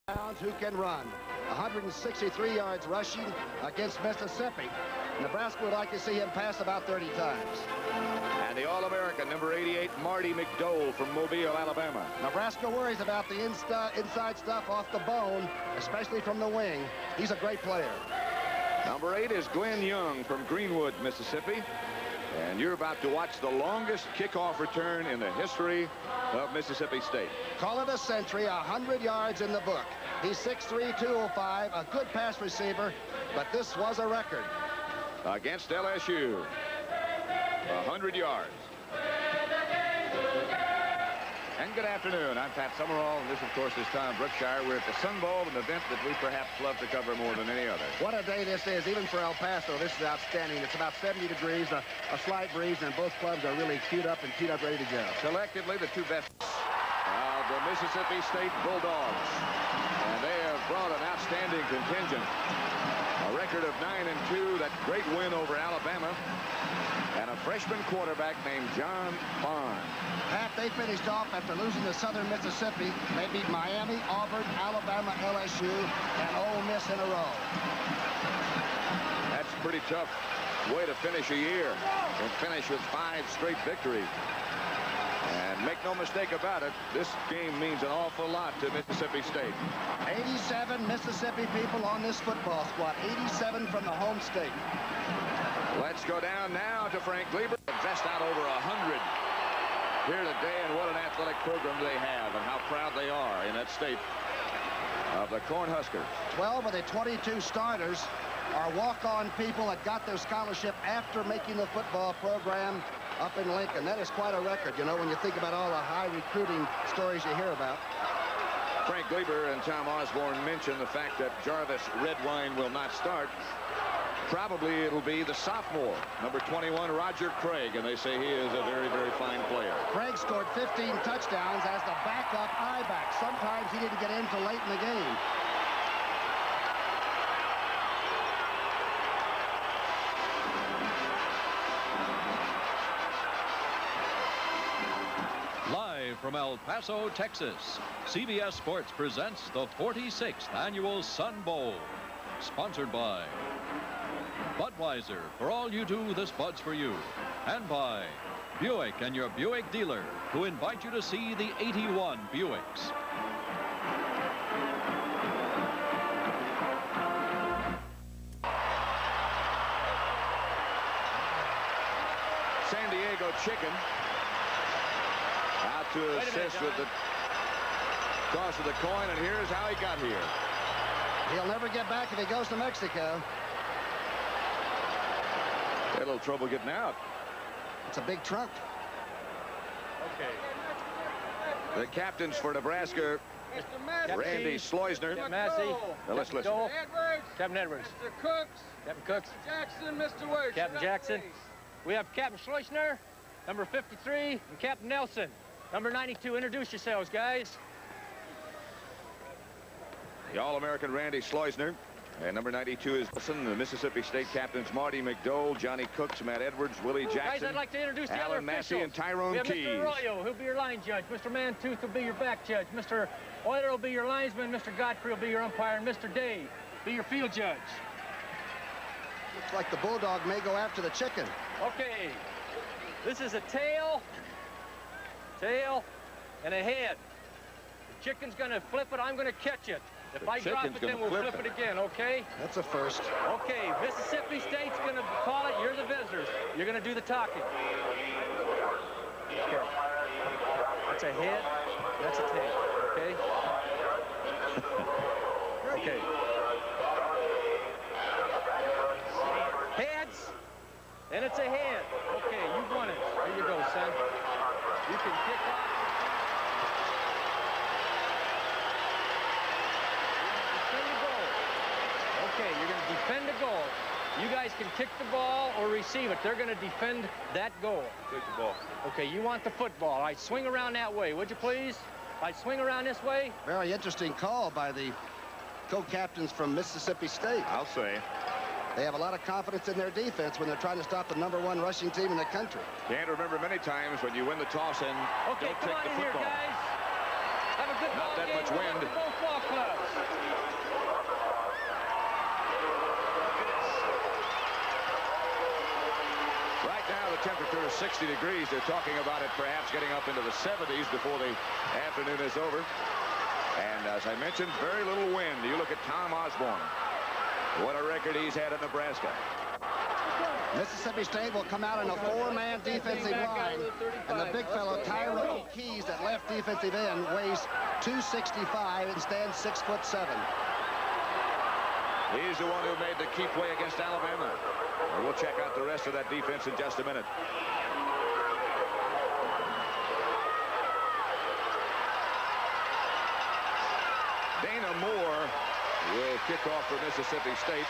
Who can run. 163 yards rushing against Mississippi. Nebraska would like to see him pass about 30 times. And the All-American, number 88, Marty McDowell from Mobile, Alabama. Nebraska worries about the inside stuff off the bone, especially from the wing. He's a great player. Number 8 is Glenn Young from Greenwood, Mississippi. And you're about to watch the longest kickoff return in the history of Mississippi State. Call it a century, 100 yards in the book. He's 6'3", 205, a good pass receiver, but this was a record. Against LSU, 100 yards. And good afternoon. I'm Pat Summerall, and this, of course, is Tom Brookshire. We're at the Sun Bowl, an event that we perhaps love to cover more than any other. What a day this is. Even for El Paso, this is outstanding. It's about 70 degrees, a slight breeze, and both clubs are really queued up, ready to go. Collectively, the two best of the Mississippi State Bulldogs. And they have brought an outstanding contingent. A record of 9-2, that great win over Alabama. And a freshman quarterback named John Bond. Pat, they finished off after losing to Southern Mississippi. They beat Miami, Auburn, Alabama, LSU, and Ole Miss in a row. That's a pretty tough way to finish a year and finish with 5 straight victories. And make no mistake about it, this game means an awful lot to Mississippi State. 87 Mississippi people on this football squad. 87 from the home state. Let's go down now to Frank Gleber. Vest out over 100 here today, and what an athletic program they have, and how proud they are in that state of the Cornhuskers. 12 of the 22 starters are walk-on people that got their scholarship after making the football program up in Lincoln. That is quite a record, you know, when you think about all the high recruiting stories you hear about. Frank Gleber and Tom Osborne mentioned the fact that Jarvis Redwine will not start. Probably it'll be the sophomore, number 21, Roger Craig, and they say he is a very, very fine player. Craig scored 15 touchdowns as the backup I-back. Sometimes he didn't get in till late in the game. Live from El Paso, Texas, CBS Sports presents the 46th Annual Sun Bowl. Sponsored by Budweiser, for all you do, this Bud's for you. And by Buick and your Buick dealer, who invite you to see the 81 Buicks. San Diego Chicken out to assist with the toss of the coin, and here's how he got here. He'll never get back if he goes to Mexico. Had a little trouble getting out. It's a big trunk. Okay. The captains for Nebraska, Randy Sloisner. Captain Massey. Let's listen. Edwards. Captain Edwards. Mr. Cooks. Captain Cooks. Mr. Jackson, Mr. Wilson. Captain Jackson. We have Captain Schleusner, number 53, and Captain Nelson, number 92. Introduce yourselves, guys. The All-American Randy Sloisner. And number 92 is Nelson. The Mississippi State captains Marty McDowell, Johnny Cooks, Matt Edwards, Willie Jackson, guys, I'd like to introduce the other Alan Massey, officials. and Tyrone we have Keys. Mr. Arroyo, he'll be your line judge. Mr. Mantooth will be your back judge. Mr. Euler will be your linesman. Mr. Godfrey will be your umpire. And Mr. Day be your field judge. Looks like the Bulldog may go after the chicken. Okay. This is a tail, and a head. The chicken's going to flip it. I'm going to catch it. If I drop it, then we'll flip it again, okay? That's a first. Okay, Mississippi State's going to call it. You're the visitors. You're going to do the talking. Okay. That's a head. That's a tail, okay? Okay. Heads, and it's a head. Okay, you won it. There you go, son. You can kick off. Okay, you're going to defend the goal. You guys can kick the ball or receive it. They're going to defend that goal. Take the ball. Okay, you want the football. All right, swing around that way, would you please? All right, swing around this way. Very interesting call by the co-captains from Mississippi State. I'll say. They have a lot of confidence in their defense when they're trying to stop the #1 rushing team in the country. Can't remember many times when you win the toss and okay, don't come take on the in here, football. guys. Have a good Not ball that game. much wind. Both ball clubs. over 60 degrees. They're talking about it perhaps getting up into the 70s before the afternoon is over. And as I mentioned, very little wind. You look at Tom Osborne. What a record he's had at Nebraska. Mississippi State will come out in a 4-man defensive line, and the big fellow Tyrone Keys at left defensive end weighs 265 and stands 6'7". He's the one who made the key play against Alabama. And we'll check out the rest of that defense in just a minute. Dana Moore will kick off for Mississippi State.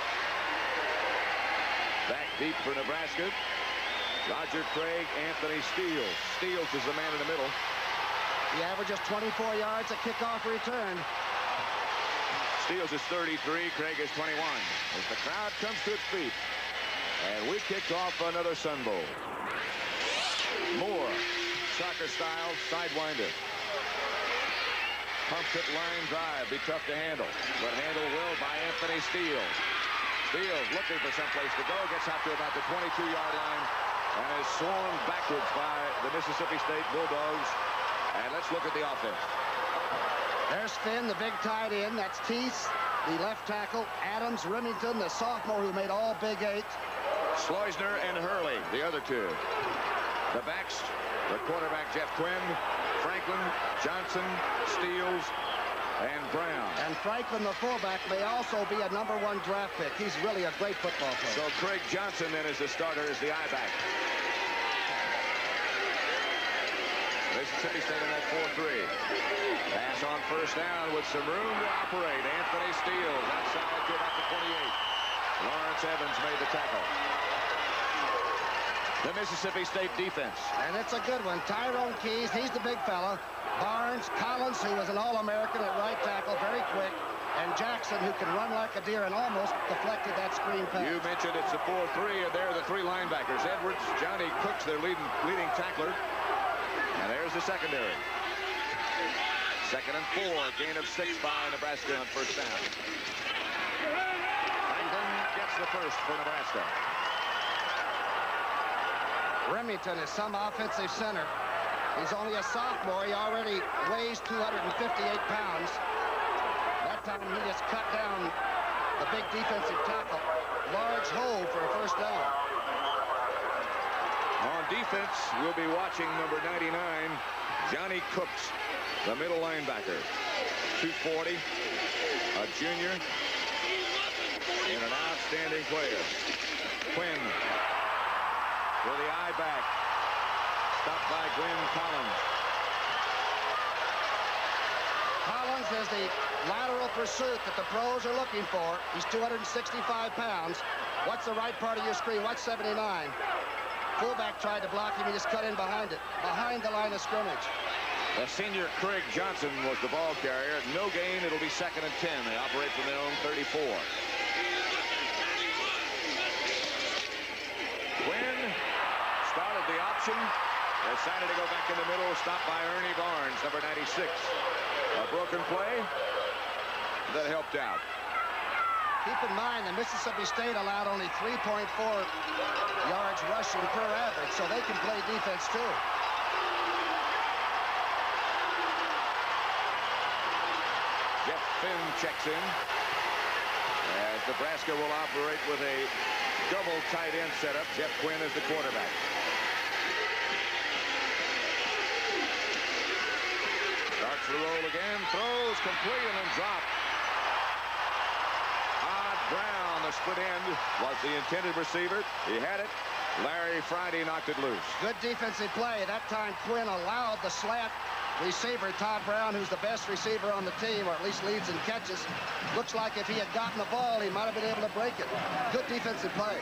Back deep for Nebraska. Roger Craig, Anthony Steele. Steele is the man in the middle. He averages 24 yards a kickoff return. Steele is 33, Craig is 21. As the crowd comes to its feet. And we kicked off another Sun Bowl. Moore, soccer style, sidewinder. Pumps it, line drive, be tough to handle. But handled well by Anthony Steele. Steele looking for someplace to go, gets out to about the 22-yard line and is swarmed backwards by the Mississippi State Bulldogs. And let's look at the offense. There's Finn, the big tight end. That's Teese, the left tackle. Adams, Remington, the sophomore who made all Big 8. Schleusner and Hurley, the other two. The backs, the quarterback Jeff Quinn, Franklin, Johnson, Steele, and Brown. And Franklin, the fullback, may also be a #1 draft pick. He's really a great football player. So Craig Johnson then is the starter as the I-back. Mississippi State in that 4-3. Pass on first down with some room to operate. Anthony Steele outside to about the 28. Lawrence Evans made the tackle. The Mississippi State defense. And it's a good one. Tyrone Keys, he's the big fella. Barnes, Collins, who was an All-American at right tackle, very quick. And Jackson, who can run like a deer and almost deflected that screen pass. You mentioned it's a 4-3, and there are the three linebackers. Edwards, Johnny Cooks, their leading tackler. And there's the secondary. 2nd and 4, gain of 6 by Nebraska on first down. Franklin gets the first for Nebraska. Remington is some offensive center. He's only a sophomore. He already weighs 258 pounds. That time he just cut down the big defensive tackle. Large hole for a first down. On defense, we'll be watching number 99, Johnny Cooks, the middle linebacker. 240, a junior, and an outstanding player. Quinn for the I-back. Stopped by Glenn Collins. Collins is the lateral pursuit that the pros are looking for. He's 265 pounds. What's the right part of your screen? What's 79? Fullback tried to block him. He just cut in behind it, behind the line of scrimmage. The senior Craig Johnson was the ball carrier. No gain. It'll be 2nd and 10. They operate from their own 34. Quinn started the option. Decided to go back in the middle. Stopped by Ernie Barnes, number 96. A broken play that helped out. Keep in mind that Mississippi State allowed only 3.4 yards rushing per average, so they can play defense too. Jeff Finn checks in as Nebraska will operate with a double tight end setup. Jeff Quinn is the quarterback. Starts the roll again, throws complete and then dropped. Brown, the split end, was the intended receiver. He had it. Larry Friday knocked it loose. Good defensive play. That time Quinn allowed the slant receiver, Todd Brown, who's the best receiver on the team, or at least leads in catches. Looks like if he had gotten the ball, he might have been able to break it. Good defensive play.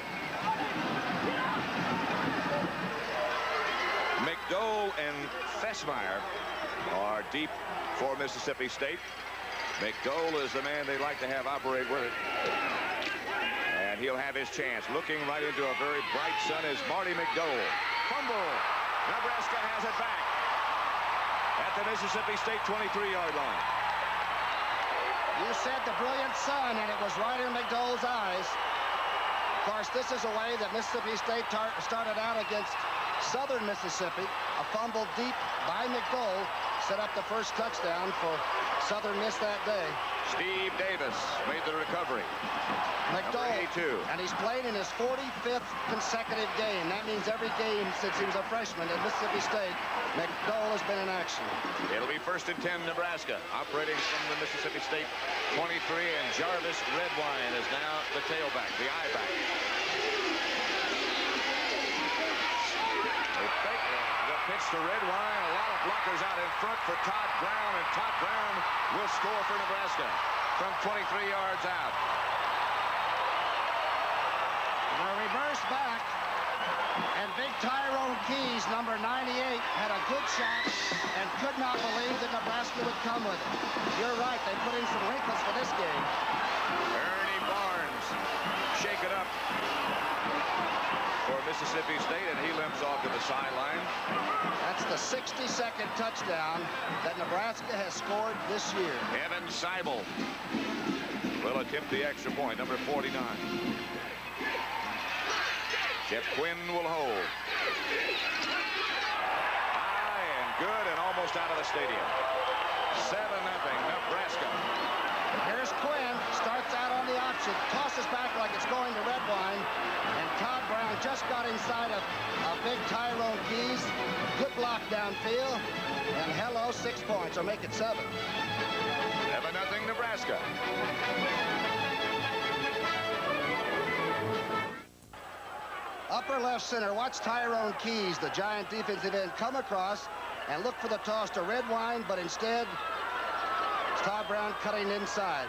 McDowell and Fessmeyer are deep for Mississippi State. McDowell is the man they like to have operate with it. And he'll have his chance. Looking right into a very bright sun is Marty McDowell. Fumble. Nebraska has it back at the Mississippi State 23-yard line. You said the brilliant sun, and it was right in McDowell's eyes. Of course, this is a way that Mississippi State started out against Southern Mississippi. A fumble deep by McDowell set up the first touchdown for Southern Miss that day. Steve Davis made the recovery. McDowell, Number 82. and he's played in his 45th consecutive game. That means every game since he was a freshman at Mississippi State, McDowell has been in action. It'll be 1st and 10, Nebraska. Operating from the Mississippi State 23, and Jarvis Redwine is now the tailback, the I-back. They fake the pitch to Redwine. A lot of blockers out in front for Todd Brown, and Todd Brown will score for Nebraska from 23 yards out. The reverse back, and big Tyrone Keys, number 98, had a good shot and could not believe that Nebraska would come with it. You're right, they put in some wrinkles for this game. Ernie Barnes shake it up for Mississippi State, and he limps off to the sideline. That's the 62nd touchdown that Nebraska has scored this year. Evan Seibel will attempt the extra point, number 49. Jeff Quinn will hold. High and good and almost out of the stadium. 7-0 Nebraska. Here's Quinn, starts out on the option, tosses back like it's going to Redwine, and Todd Brown just got inside of big Tyrone Keys. Good block downfield, and hello, 6 points, or make it 7. 7-0 Nebraska. Upper left center, watch Tyrone Keys, the giant defensive end, come across and look for the toss to Redwine, but instead, Todd Brown cutting inside.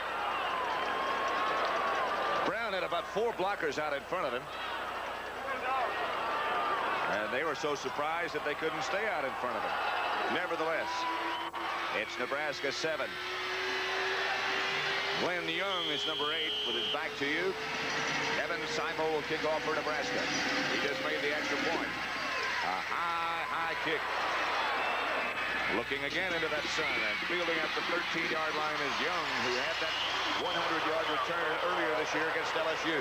Brown had about 4 blockers out in front of him. And they were so surprised that they couldn't stay out in front of him. Nevertheless, it's Nebraska 7. Glenn Young is number 8 with his back to you. Evan Seibel will kick off for Nebraska. He just made the extra point. A high kick. Looking again into that sun, and fielding at the 13-yard line is Young, who had that 100-yard return earlier this year against LSU.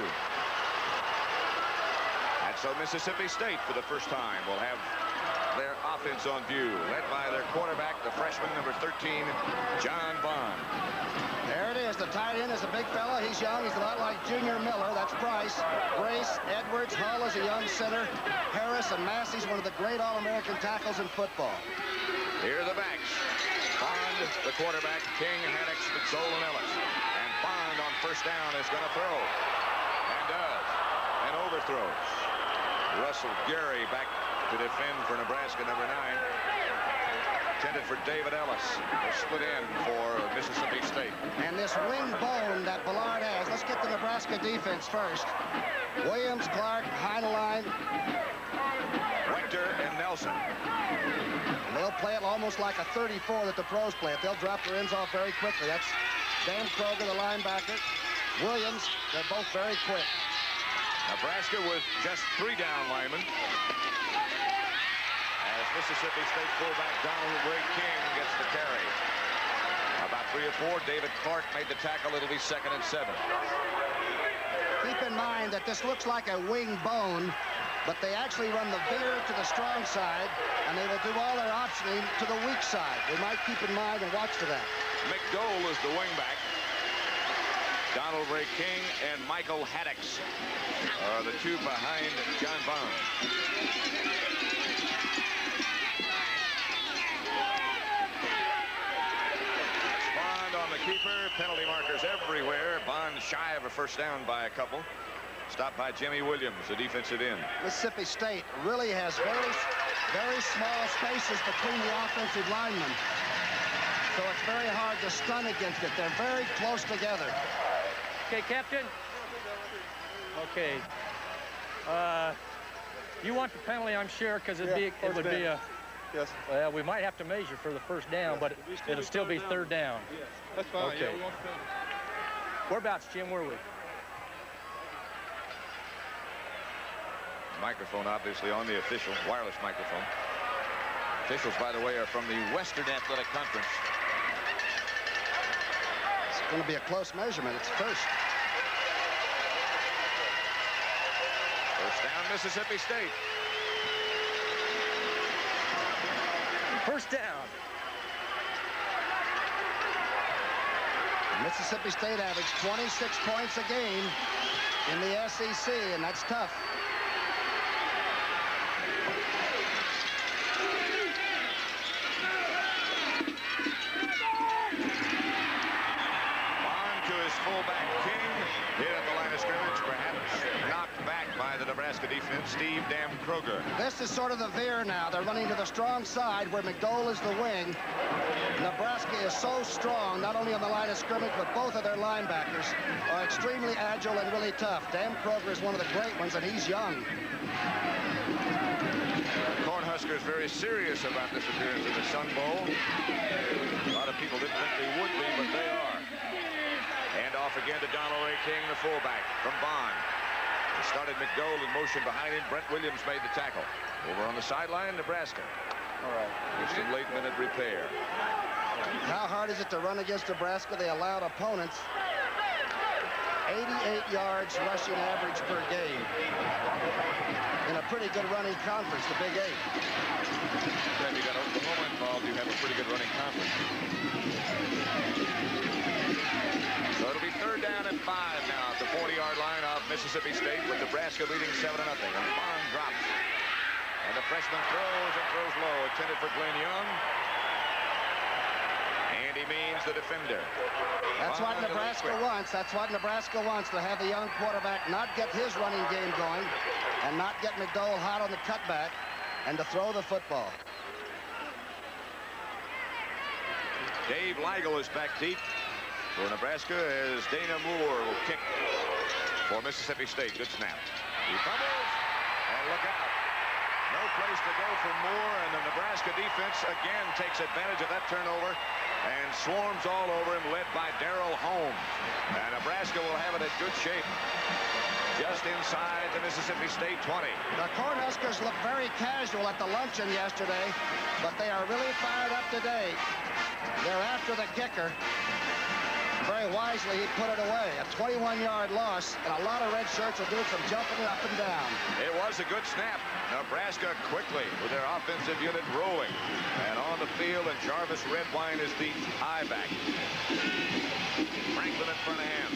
And so Mississippi State, for the first time, will have their offense on view, led by their quarterback, the freshman, number 13, John Bond. There it is. The tight end is a big fella. He's young. He's a lot like Junior Miller. That's Price. Grace, Edwards, Hull is a young center. Harris and Massey's one of the great All-American tackles in football. Here are the backs. Bond, the quarterback, King, Haddix, McDowell, and Ellis. And Bond on first down is going to throw. And does. And overthrows. Russell Gary back to defend for Nebraska, number 9. Intended for David Ellis. They split in for Mississippi State. And this wing bone that Ballard has, let's get the Nebraska defense first. Williams, Clark, Heineline. Wechter and Nelson. And they'll play it almost like a 34 that the pros play it. They'll drop their ends off very quickly. That's Dan Kroger, the linebacker. Williams, they're both very quick. Nebraska with just 3 down linemen. As Mississippi State fullback Donald Ray King gets the carry. About 3 or 4, David Clark made the tackle. It'll be 2nd and 7. Keep in mind that this looks like a wing bone, but they actually run the veer to the strong side, and they will do all their optioning to the weak side. We might keep in mind and watch for that. McDowell is the wingback. Donald Ray King and Michael Haddix are the 2 behind John Bond. That's Bond on the keeper. Penalty markers everywhere. Bond shy of a first down by a couple. Stopped by Jimmy Williams, the defensive end. Mississippi State really has very small spaces between the offensive linemen. So it's very hard to stun against it. They're very close together. Okay, Captain. Okay. You want the penalty, I'm sure, because it would be a... Yes. Well, we might have to measure for the first down, but it'll still be third down. Yes. That's fine. Okay. Yeah, we want the penalty. Whereabouts, Jim? Where are we? Microphone obviously on the official, wireless microphone. Officials, by the way, are from the Western Athletic Conference. It's going to be a close measurement. It's first. First down, Mississippi State. First down. Mississippi State averaged 26 points a game in the SEC, and that's tough. Fullback King hit at the line of scrimmage, perhaps knocked back by the Nebraska defense, Steve Dam Kroger. This is sort of the veer now. They're running to the strong side where McDowell is the wing. Nebraska is so strong, not only on the line of scrimmage, but both of their linebackers are extremely agile and really tough. Dam Kroger is one of the great ones, and he's young. Cornhuskers very serious about this appearance in the Sun Bowl. A lot of people didn't think they would be, but they are. And off again to Donald Ray King, the fullback from Bond. He started McDowell in motion behind him. Brent Williams made the tackle. Over on the sideline, Nebraska. All right. Just some late-minute repair. How hard is it to run against Nebraska? They allowed opponents 88 yards rushing average per game in a pretty good running conference, the Big Eight. If you got Oklahoma involved, you have a pretty good running conference. So it'll be third down and 5 now at the 40-yard line of Mississippi State, with Nebraska leading 7-0. And Bond drops. And the freshman throws and throws low, intended for Glenn Young. And he means the defender. That's what Nebraska wants. That's what Nebraska wants, to have the young quarterback not get his running game going and not get McDowell hot on the cutback and to throw the football. Dave Leigel is back deep for Nebraska as Dana Moore will kick for Mississippi State. Good snap. He fumbles, and look out. No place to go for Moore, and the Nebraska defense again takes advantage of that turnover and swarms all over him, led by Darrell Holmes. And Nebraska will have it in good shape just inside the Mississippi State 20. The Cornhuskers looked very casual at the luncheon yesterday, but they are really fired up today. They're after the kicker. Very wisely, he put it away. A 21-yard loss, and a lot of red shirts will do some jumping up and down. It was a good snap. Nebraska quickly with their offensive unit rolling. And on the field, and Jarvis Redwine is the high back. Franklin in front of him.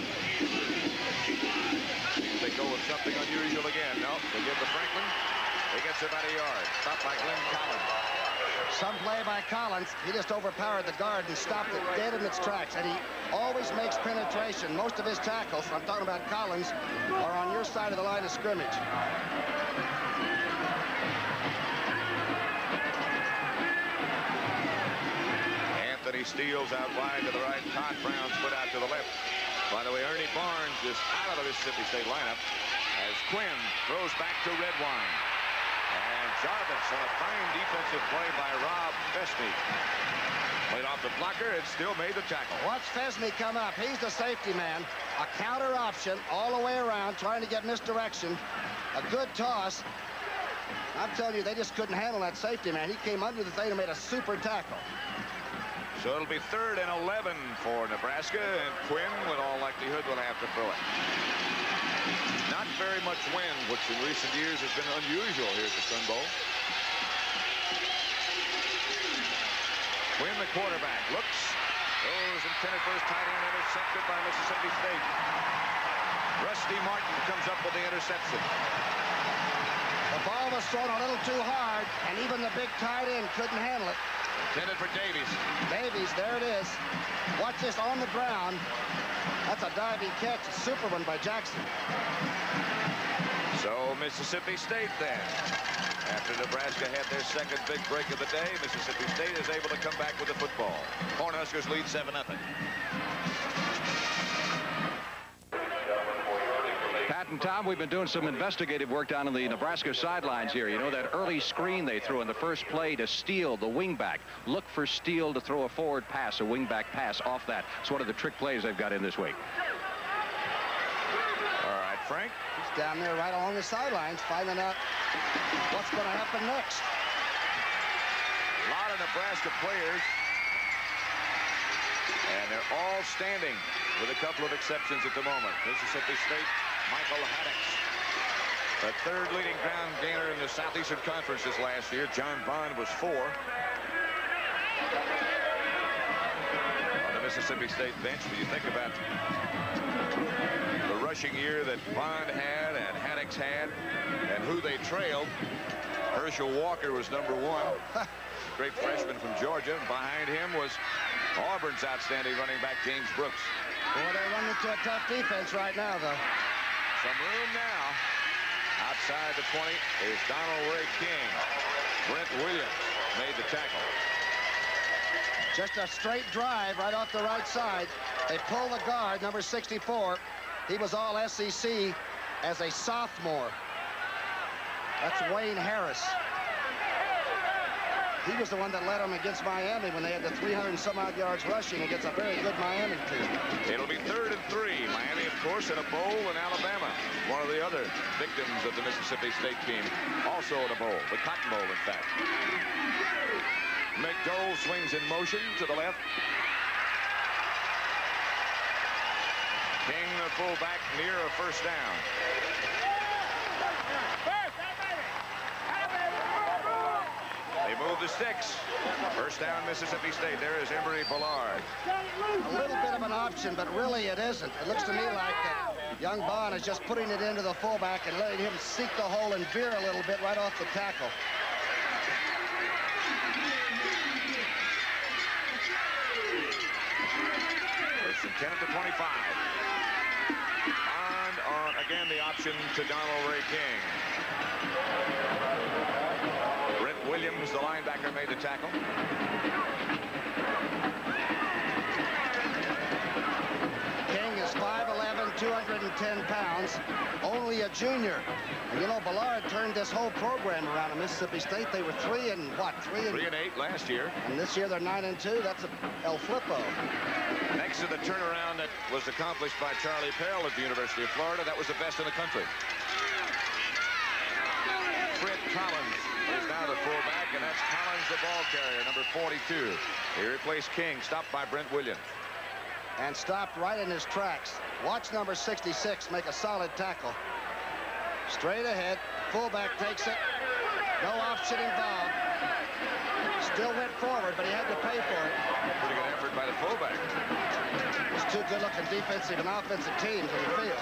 They go with something unusual again. No, they give to Franklin. He gets about a yard. Stopped by Glenn Collins. Some play by Collins. He just overpowered the guard and stopped it dead in its tracks. And he always makes penetration. Most of his tackles, I'm talking about Collins, are on your side of the line of scrimmage. Anthony Steele's out wide to the right. Todd Brown's put out to the left. By the way, Ernie Barnes is out of the Mississippi State lineup as Quinn throws back to Redwine. And Jarvis on a fine defensive play by Rob Fesme. Played off the blocker, it still made the tackle. Watch Fesme come up. He's the safety man. A counter option all the way around, trying to get misdirection. A good toss. I'm telling you, they just couldn't handle that safety man. He came under the thing and made a super tackle. So it'll be 3rd and 11 for Nebraska, and Quinn, with all likelihood, will have to throw it. Not very much wind, which in recent years has been unusual here at the Sun Bowl. Quinn, the quarterback, looks, goes intended for his tight end, intercepted by Mississippi State. Rusty Martin comes up with the interception. The ball was thrown a little too hard, and even the big tight end couldn't handle it. Intended for Davies. Davies, there it is. Watch this on the ground. That's a diving catch, a super one by Jackson. So Mississippi State then, after Nebraska had their second big break of the day, Mississippi State is able to come back with the football. Cornhuskers lead 7-0. Pat and Tom, we've been doing some investigative work down on the Nebraska sidelines here. You know, that early screen they threw in the first play to Steele, the wingback. Look for Steele to throw a forward pass, a wingback pass off that. It's one of the trick plays they've got in this week. All right, Frank. He's down there right along the sidelines, finding out what's going to happen next. A lot of Nebraska players. And they're all standing with a couple of exceptions at the moment. Mississippi State, Michael Haddix, the 3rd leading ground gainer in the Southeastern Conference this last year. John Bond was 4. Mississippi State bench. When you think about the rushing year that Bond had and Haddix had and who they trailed, Herschel Walker was #1. Great freshman from Georgia. Behind him was Auburn's outstanding running back, James Brooks. Boy, they're running into a tough defense right now, though. Some room now. Outside the 20 is Donald Ray King. Brent Williams made the tackle. Just a straight drive right off the right side. They pull the guard, number 64. He was all SEC as a sophomore. That's Wayne Harris. He was the one that led them against Miami when they had the 300-and-some-odd yards rushing against a very good Miami team. It'll be 3rd and 3. Miami, of course, in a bowl in Alabama. One of the other victims of the Mississippi State team, also in a bowl, the Cotton Bowl, in fact. McDowell swings in motion to the left. King, the fullback, near a first down. They move the sticks. First down, Mississippi State. There is Emory Ballard. A little bit of an option, but really it isn't. It looks to me like that young Bond is just putting it into the fullback and letting him seek the hole and veer a little bit right off the tackle. First and 10 at the 25. Bond on, again, the option to Donald Ray King. Williams, the linebacker, made the tackle. King is 5'11", 210 pounds, only a junior. And you know, Ballard turned this whole program around at Mississippi State. They were 3 and 8 last year. And this year they're 9 and 2. That's El Flippo. Next to the turnaround that was accomplished by Charlie Pell at the University of Florida, that was the best in the country. Fred Collins is now the fullback, and that's Collins, the ball carrier, number 42. He replaced King, stopped by Brent Williams. And stopped right in his tracks. Watch number 66 make a solid tackle. Straight ahead, fullback takes it. No option involved. Still went forward, but he had to pay for it. Pretty good effort by the fullback. It's two good-looking defensive and offensive teams in the field.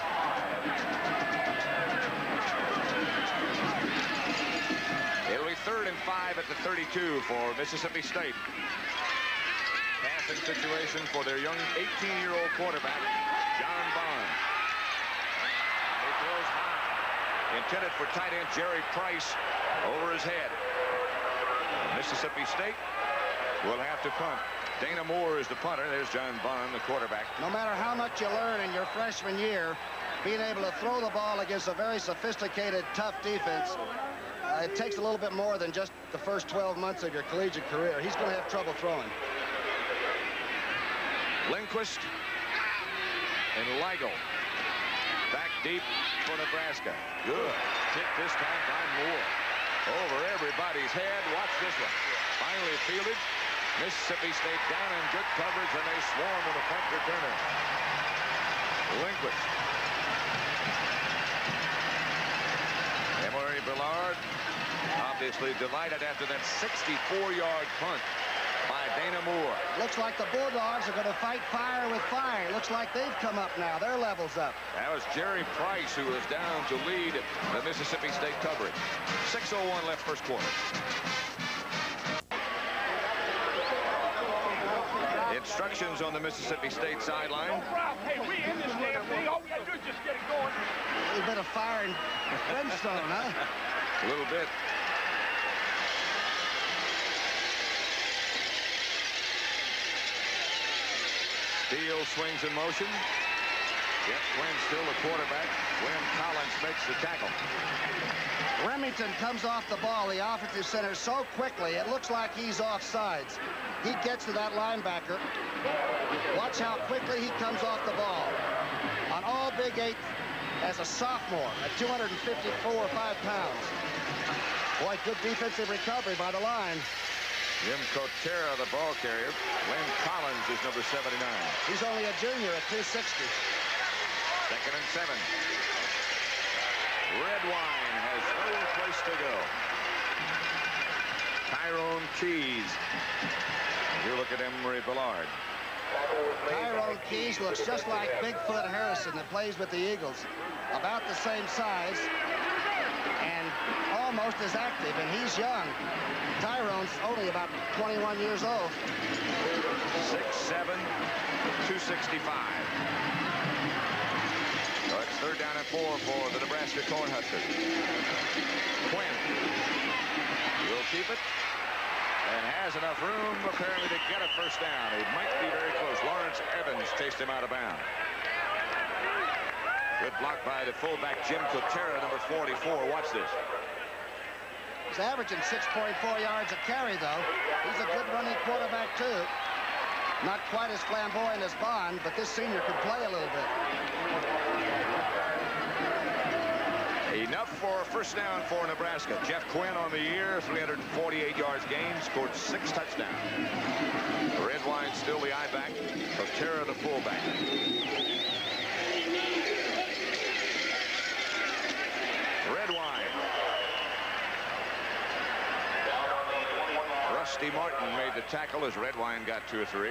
It'll be 3rd and 5 at the 32 for Mississippi State. Passing situation for their young 18-year-old quarterback, John Bond. He throws high. Intended for tight end Jerry Price over his head. Mississippi State will have to punt. Dana Moore is the punter. There's John Bond, the quarterback. No matter how much you learn in your freshman year, being able to throw the ball against a very sophisticated, tough defense, it takes a little bit more than just the first 12 months of your collegiate career. He's going to have trouble throwing. Lindquist and Ligo back deep for Nebraska. Good kick this time by Moore. Over everybody's head. Watch this one. Finally fielded. Mississippi State down in good coverage, and they swarm with a punt returner. Lindquist. Emory Ballard obviously delighted after that 64-yard punt by Dana Moore. Looks like the Bulldogs are going to fight fire with fire. Looks like they've come up now. Their level's up. That was Jerry Price who was down to lead the Mississippi State coverage. 6:01 left first quarter. Instructions on the Mississippi State sideline. Hey, we in this damn thing. All we got to do is just get it going. A little bit of fire and brimstone, huh? A little bit. Steele swings in motion. Jeff Quinn still the quarterback. William Collins makes the tackle. Remington comes off the ball, the offensive center, so quickly, it looks like he's offsides. He gets to that linebacker. Watch how quickly he comes off the ball. On all Big 8 as a sophomore at 254 or 5 pounds. Boy, good defensive recovery by the line. Jim Cotera, the ball carrier. Lynn Collins is number 79. He's only a junior at 260. 2nd and 7. Redwine has no place to go. Tyrone Keys. You look at Emory Ballard. Tyrone Keys looks just like Bigfoot Harrison that plays with the Eagles. About the same size and almost as active, and he's young. Tyrone's only about 21 years old. 6'7", 265. So it's 3rd down and 4 for the Nebraska Cornhuskers. Quinn will keep it and has enough room apparently to get a first down. He might be very close. Lawrence Evans chased him out of bounds. Good block by the fullback Jim Kotera, number 44. Watch this. He's averaging 6.4 yards a carry, though. He's a good running quarterback, too. Not quite as flamboyant as Bond, but this senior can play a little bit. Enough for a first down for Nebraska. Jeff Quinn on the year, 348 yards gained, scored 6 touchdowns. Redwine still the I-back, Kotera the fullback. Redwine. Rusty Martin made the tackle as Redwine got 2 or 3.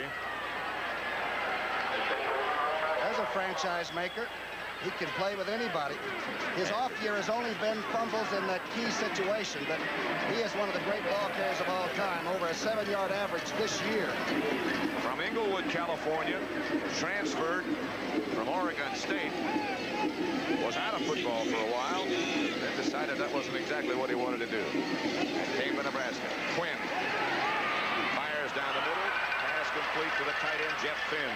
There's a franchise maker. He can play with anybody. His off year has only been fumbles in that key situation, but he is one of the great ball carriers of all time, over a 7-yard average this year. From Inglewood, California, transferred from Oregon State, was out of football for a while, then decided that wasn't exactly what he wanted to do. And came to Nebraska. Quinn fires down the middle, pass complete to the tight end, Jeff Finn.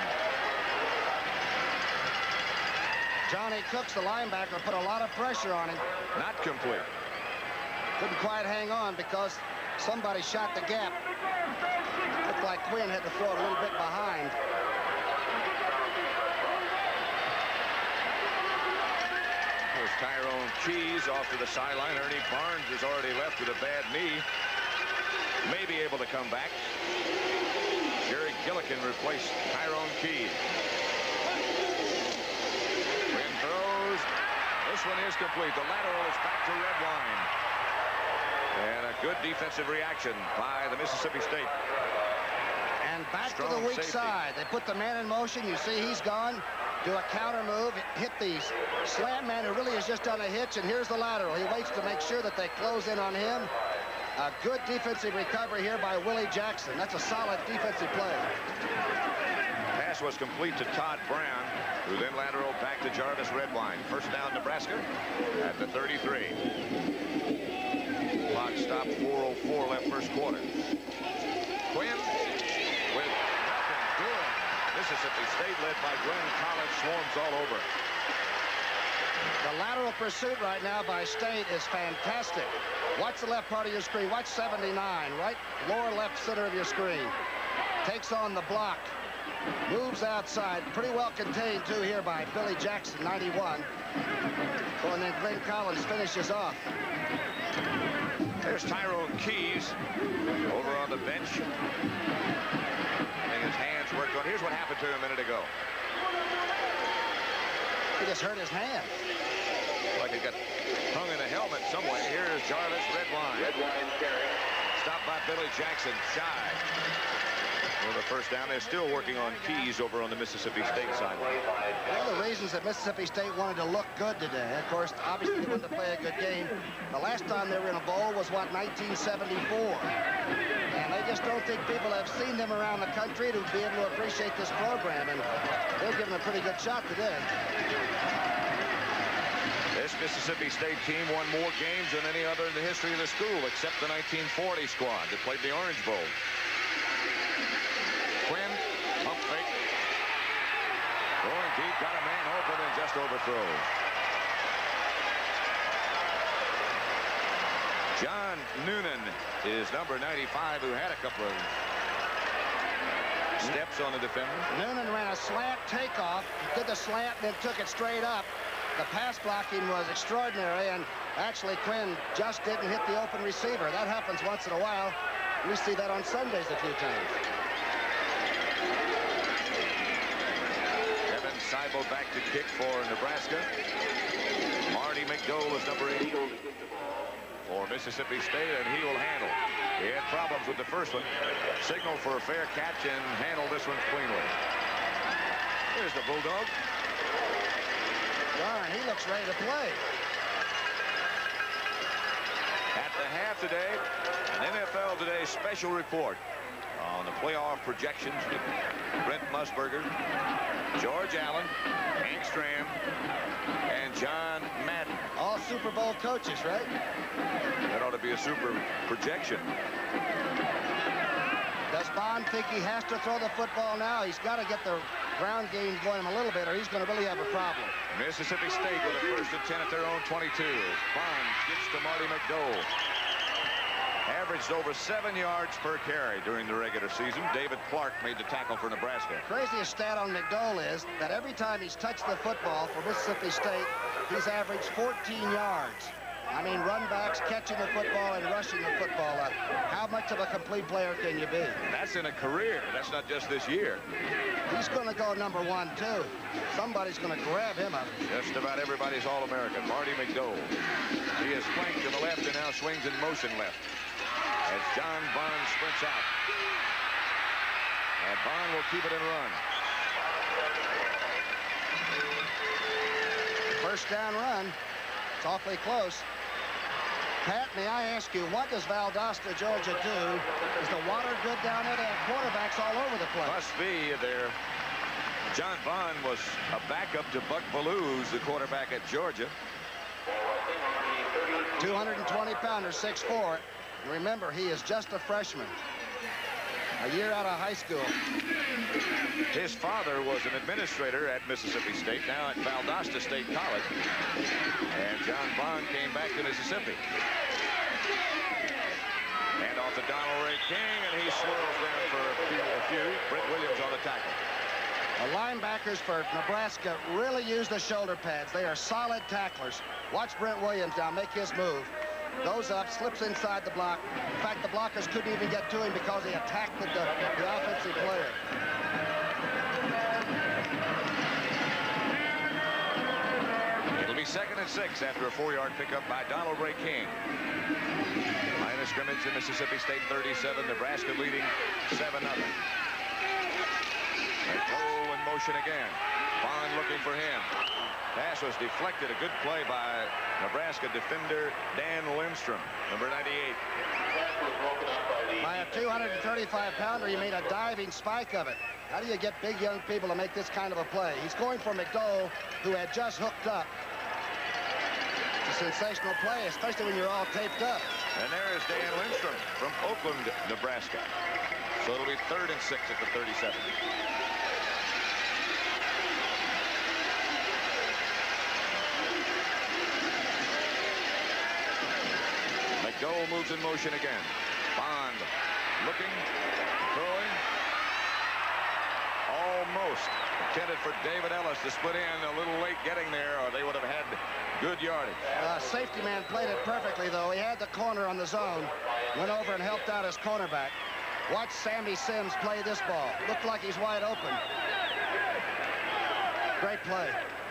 Johnny Cooks, the linebacker, put a lot of pressure on him. Not complete. Couldn't quite hang on because somebody shot the gap. Looked like Quinn had to throw it a little bit behind. There's Tyrone Keys off to the sideline. Ernie Barnes has already left with a bad knee. May be able to come back. Jerry Gillikin replaced Tyrone Keys. Throws. This one is complete. The lateral is back to Redwine. And a good defensive reaction by the Mississippi State. And back Strong to the weak safety. side. They put the man in motion. You see he's gone. Do a counter move. Hit the slant man who really has just done a hitch. And here's the lateral. He waits to make sure that they close in on him. A good defensive recovery here by Willie Jackson. That's a solid defensive play. Pass was complete to Todd Brown, who then lateral back to Jarvis Redwine. First down, Nebraska at the 33. Clock stopped, 4:04 left first quarter. Quinn with nothing doing. Mississippi State, led by Glenn Collins, swarms all over. The lateral pursuit right now by State is fantastic. Watch the left part of your screen. Watch 79, right lower left center of your screen. Takes on the block. Moves outside. Pretty well contained, too, here by Billy Jackson, 91. Oh, and then Glenn Collins finishes off. There's Tyrone Keys over on the bench. Getting his hands worked on. Here's what happened to him a minute ago. He just hurt his hand. Like it got hung in a helmet somewhere. Here's Jarvis Redwine. Stopped by Billy Jackson. Shy. For the first down. They're still working on Keys over on the Mississippi State side. One of the reasons that Mississippi State wanted to look good today, of course, obviously they wanted to play a good game. The last time they were in a bowl was, what, 1974. And they just don't think people have seen them around the country to be able to appreciate this program. And they're giving a pretty good shot today. This Mississippi State team won more games than any other in the history of the school, except the 1940 squad that played the Orange Bowl. Quinn, pump fake. Going deep, got a man open and just overthrows. John Noonan is number 95, who had a couple of steps on the defender. Noonan ran a slant takeoff, did the slant, then took it straight up. The pass blocking was extraordinary, and actually Quinn just didn't hit the open receiver. That happens once in a while. We see that on Sundays a few times. Evan Seibel back to kick for Nebraska. Marty McDowell is number 8 for Mississippi State, and he will handle. He had problems with the first one. Signaled for a fair catch and handled this one cleanly. Here's the Bulldog. Darn, he looks ready to play. At the half today, an NFL Today special report on the playoff projections with Brent Musburger, George Allen, Hank Stram, and John Madden. All Super Bowl coaches, right? That ought to be a super projection. Does Bond think he has to throw the football now? He's got to get the ground game going a little bit, or he's going to really have a problem. Mississippi State with a 1st and 10 at their own 22. Bond gets to Marty McDole. Averaged over 7 yards per carry during the regular season. David Clark made the tackle for Nebraska. Craziest stat on McDole is that every time he's touched the football for Mississippi State, he's averaged 14 yards. I mean, run backs, catching the football, and rushing the football. How much of a complete player can you be? That's in a career. That's not just this year. He's going to go number 1, too. Somebody's going to grab him up. Just about everybody's All-American. Marty McDole. He is flanked to the left and now swings in motion left as John Bond sprints out. And Bond will keep it and run. First down run. It's awfully close. Pat, may I ask you, what does Valdosta, Georgia do? Is the water good down there? They have quarterbacks all over the place. Must be there. John Bond was a backup to Buck Ballou, the quarterback at Georgia. 220-pounder, 6'4". Remember, he is just a freshman. A year out of high school. His father was an administrator at Mississippi State, now at Valdosta State College. And John Bond came back to Mississippi. And off to Donald Ray King, and he swirls down for a few. Brent Williams on the tackle. The linebackers for Nebraska really use the shoulder pads. They are solid tacklers. Watch Brent Williams now make his move. Goes up, slips inside the block. In fact, the blockers couldn't even get to him because he attacked the offensive player. It'll be 2nd and 6 after a 4-yard pickup by Donald Ray King. Line of scrimmage in Mississippi State 37, Nebraska leading 7-0. McDole in motion again. Bond looking for him. Pass was deflected. A good play by Nebraska defender Dan Lindstrom, number 98. By a 235-pounder, he made a diving spike of it. How do you get big young people to make this kind of a play? He's going for McDole, who had just hooked up. It's a sensational play, especially when you're all taped up. And there is Dan Lindstrom from Oakland, Nebraska. So it'll be 3rd and 6 at the 37. McDole moves in motion again. Bond looking, throwing. Almost intended for David Ellis to split in. A little late getting there, or they would have had good yardage. Safety man played it perfectly, though. He had the corner on the zone. Went over and helped out his cornerback. Watch Sammy Sims play this ball. Looked like he's wide open. Great play.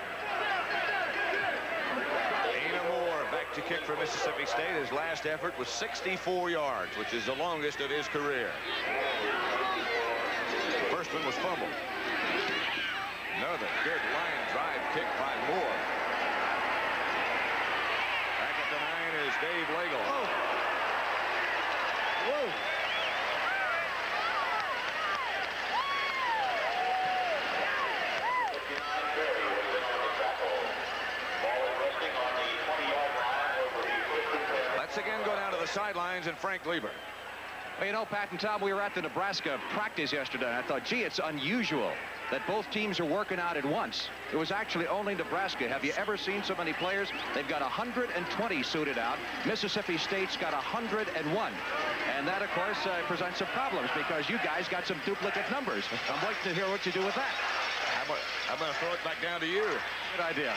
Back to kick for Mississippi State. His last effort was 64 yards, which is the longest of his career. The first one was fumbled. Another good line drive kick by Moore. Back at the 9 is Dave Lagle. Oh. Whoa. Let's again go down to the sidelines and Frank Lieber. Well, you know, Pat and Tom, we were at the Nebraska practice yesterday. I thought, gee, it's unusual that both teams are working out at once. It was actually only Nebraska. Have you ever seen so many players? They've got 120 suited out. Mississippi State's got 101. And that, of course, presents some problems because you guys got some duplicate numbers. I'm waiting to hear what you do with that. I'm going to throw it back down to you. Good idea.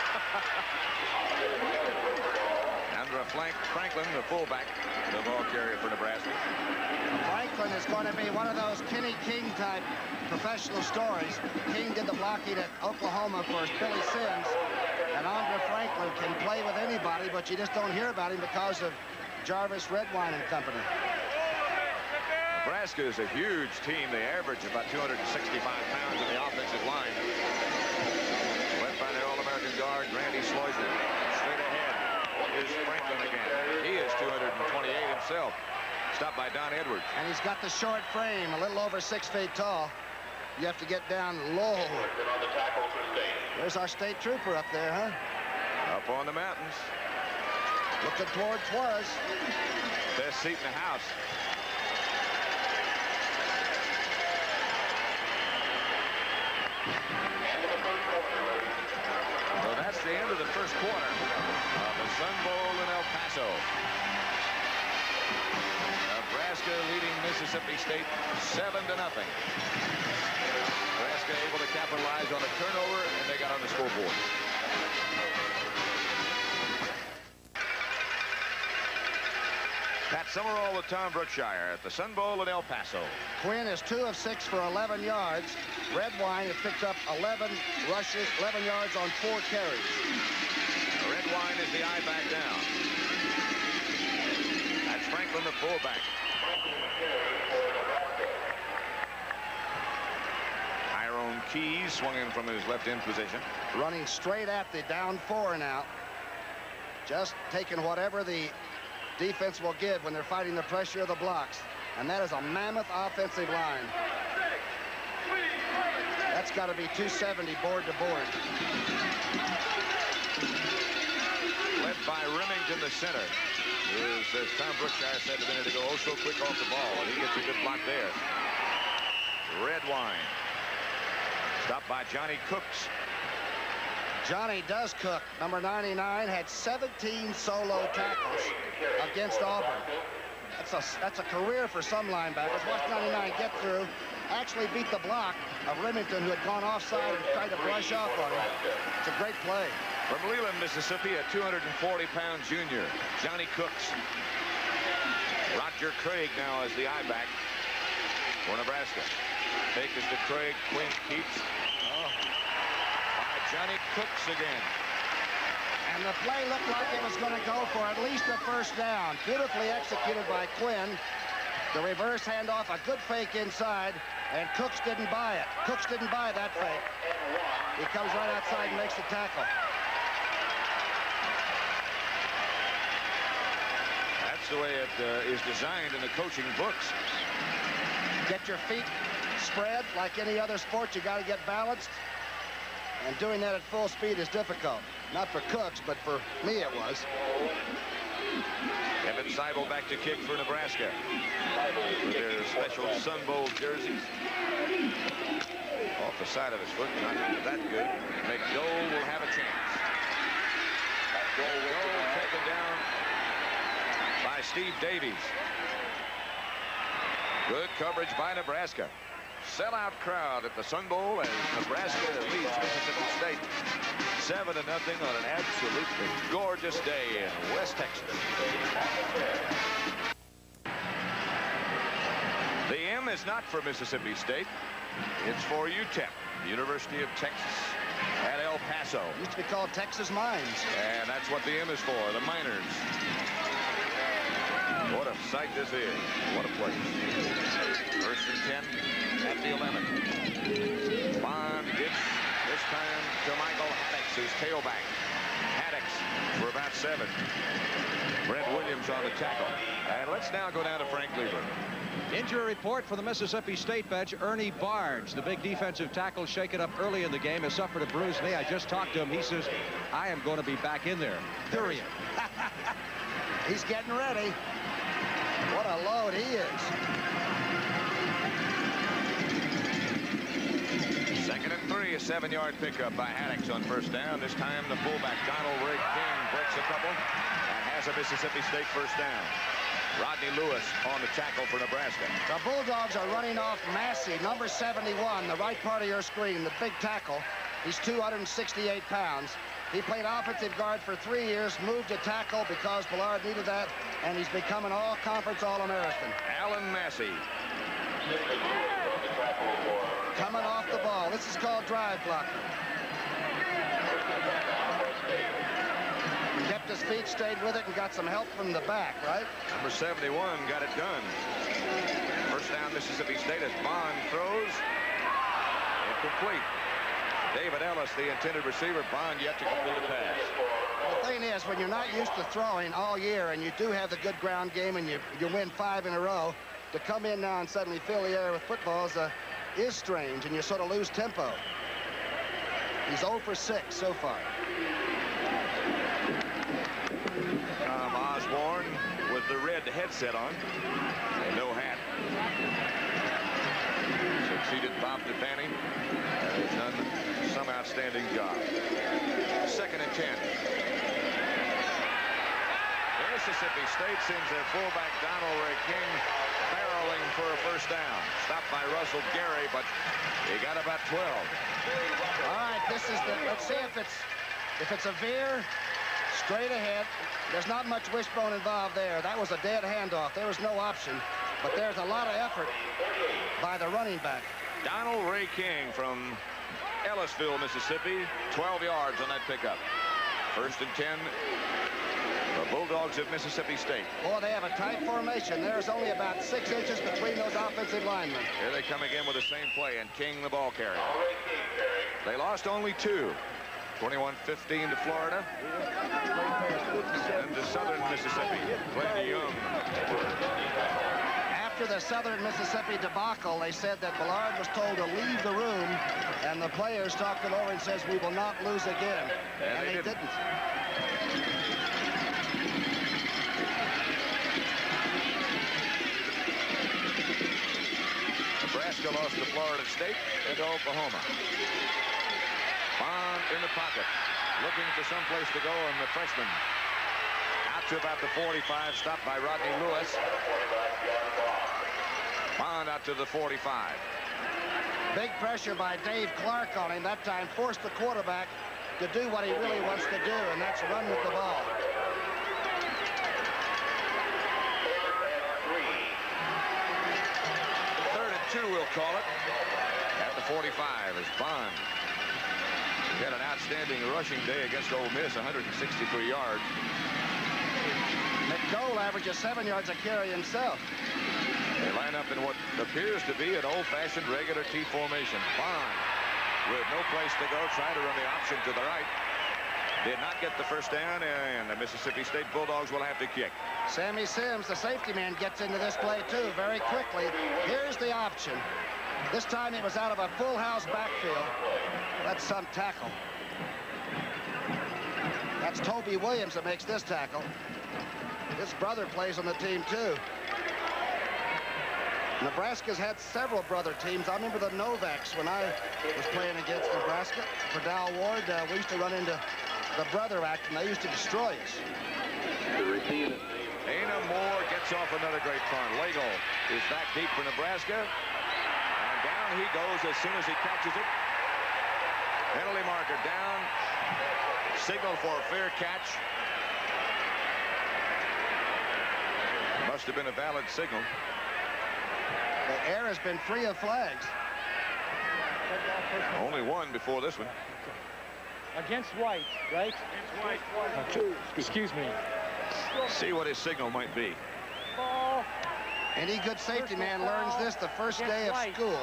Andra Franklin, the fullback, the ball carrier for Nebraska. Franklin is going to be one of those Kenny King type professional stories. King did the blocking at Oklahoma for Billy Sims, and Andra Franklin can play with anybody, but you just don't hear about him because of Jarvis Redwine and company. Nebraska is a huge team. They average about 265 pounds in the offensive line. is Franklin again. He is 228 himself. Stopped by Don Edwards. And he's got the short frame, a little over 6 feet tall. You have to get down low. There's our state trooper up there, huh? Up on the mountains. Looking towards Juarez. Best seat in the house. Well, that's the end of the first quarter of the Sun Bowl in El Paso. Nebraska leading Mississippi State 7-0. Nebraska able to capitalize on a turnover, and they got on the scoreboard. Pat Summerall with Tom Brookshire at the Sun Bowl in El Paso. Quinn is 2 of 6 for 11 yards. Redwine has picked up 11 rushes, 11 yards on 4 carries. Redwine is the eye back down. That's Franklin, the fullback. Tyrone Keys swung in from his left end position. Running straight at the down 4 now. Just taking whatever the defense will give when they're fighting the pressure of the blocks. And that is a mammoth offensive line. That's got to be 270 board to board. Led by Remington, the center. Is, as Tom Brookshire said a minute ago, oh so quick off the ball. And he gets a good block there. Redwine. Stopped by Johnny Cooks. Johnny does cook. Number 99 had 17 solo tackles against Auburn. That's a career for some linebackers. Watch 99 get through, actually beat the block of Remington, who had gone offside and tried to brush off on him. It's a great play. From Leland, Mississippi, a 240-pound junior, Johnny Cooks. Roger Craig now as the I-back for Nebraska. Fake is to Craig. Quinn keeps. By Johnny Cooks again. And the play looked like it was going to go for at least a first down. Beautifully executed by Quinn. The reverse handoff, a good fake inside, and Cooks didn't buy it. Cooks didn't buy that fake. He comes right outside and makes the tackle. That's the way it is designed in the coaching books. Get your feet spread like any other sport. You got to get balanced. And doing that at full speed is difficult. Not for Cooks, but for me it was. Evan Seibel back to kick for Nebraska with their special Sun Bowl jerseys. Off the side of his foot, not that good. McDowell will have a chance. McDowell taken down by Steve Davies. Good coverage by Nebraska. Sellout crowd at the Sun Bowl as Nebraska leads Mississippi State 7-0 on an absolutely gorgeous day in West Texas. The M is not for Mississippi State. It's for UTEP, University of Texas at El Paso. Used to be called Texas Mines. And that's what the M is for, the Miners. What a sight this is. What a place. 1st and 10 at the 11. Bond gets this time to Michael Haddix, who's tailback. Haddix for about 7. Brent Williams on the tackle. And let's now go down to Frank Lieber. Injury report for the Mississippi State bench. Ernie Barnes, the big defensive tackle, shaken up early in the game, has suffered a bruised knee. I just talked to him. He says, I am going to be back in there. Period. He's getting ready. What a load he is. 2nd and 3, a 7-yard pickup by Haddix on 1st down. This time the fullback, Donald Ray King, breaks a couple and has a Mississippi State 1st down. Rodney Lewis on the tackle for Nebraska. The Bulldogs are running off Massey, number 71, the right part of your screen, the big tackle. He's 268 pounds. He played offensive guard for 3 years, moved to tackle because Ballard needed that, and he's become an all-conference All-American. Alan Massey. Coming off the ball. This is called drive blocking. He kept his feet, stayed with it, and got some help from the back, right? Number 71 got it done. 1st down Mississippi State as Bond throws. Incomplete. David Ellis, the intended receiver. Bond yet to complete a pass. The thing is, when you're not used to throwing all year and you do have the good ground game and you win 5 in a row, to come in now and suddenly fill the air with footballs is strange, and you sort of lose tempo. He's 0 for 6 so far. Tom Osborne with the red headset on and no hat. Succeeded Bob DePanny, and has done some outstanding job. 2nd and 10. Mississippi State sends their fullback Donald Ray King barreling for a first down. Stopped by Russell Gary, but he got about 12. All right, this is let's see if it's a veer straight ahead. There's not much wishbone involved there. That was a dead handoff. There was no option, but there's a lot of effort by the running back. Donald Ray King from Ellisville, Mississippi, 12 yards on that pickup. 1st and 10. The Bulldogs of Mississippi State. Boy, they have a tight formation. There's only about 6 inches between those offensive linemen. Here they come again with the same play, and King the ball carrier. They lost only 2. 21-15 to Florida. And to Southern Mississippi. Glenn Young. After the Southern Mississippi debacle, they said that Ballard was told to leave the room, and the players talked him over and says, we will not lose again. And they didn't. Nebraska lost to Florida State and to Oklahoma. Bond in the pocket, looking for some place to go, and the freshman out to about the 45, stopped by Rodney Lewis. Bond out to the 45. Big pressure by Dave Clark on him that time, forced the quarterback to do what he really wants to do, and that's run with the ball. We'll call it at the 45 as Bond. He had an outstanding rushing day against Ole Miss, 163 yards. McDole averages 7 yards a carry himself. They line up in what appears to be an old-fashioned regular T formation. Bond with no place to go, trying to run the option to the right. Did not get the first down, and the Mississippi State Bulldogs will have to kick. Sammy Sims, the safety man, gets into this play, too, very quickly. Here's the option. This time it was out of a full house backfield. That's some tackle. That's Toby Williams that makes this tackle. His brother plays on the team, too. Nebraska's had several brother teams. I remember the Novaks when I was playing against Nebraska. For Dow Ward, we used to run into the brother act, and they used to destroy us. Dana Moore gets off another great punt. Lagle is back deep for Nebraska. And down he goes as soon as he catches it. Penalty marker down. Signal for a fair catch. Must have been a valid signal. The air has been free of flags. Only one before this one. Against White, right? Against White. Excuse me. See what his signal might be. Ball. Any good safety man learns this the first day of school.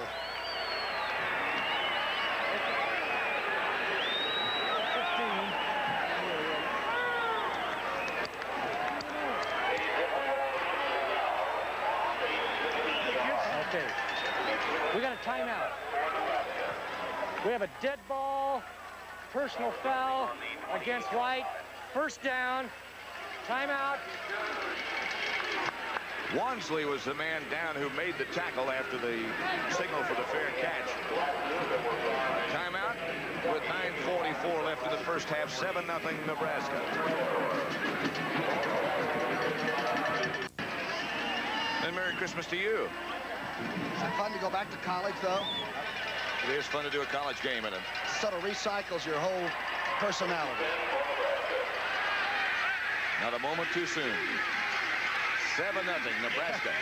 Okay. We got a timeout. We have a dead ball, personal foul against White. First down. Timeout. Wansley was the man down who made the tackle after the signal for the fair catch. Timeout with 9:44 left in the first half. 7-0 Nebraska. And Merry Christmas to you. Is it fun to go back to college, though? It is fun to do a college game in it. Sort of recycles your whole personality. Not a moment too soon. 7-0 Nebraska.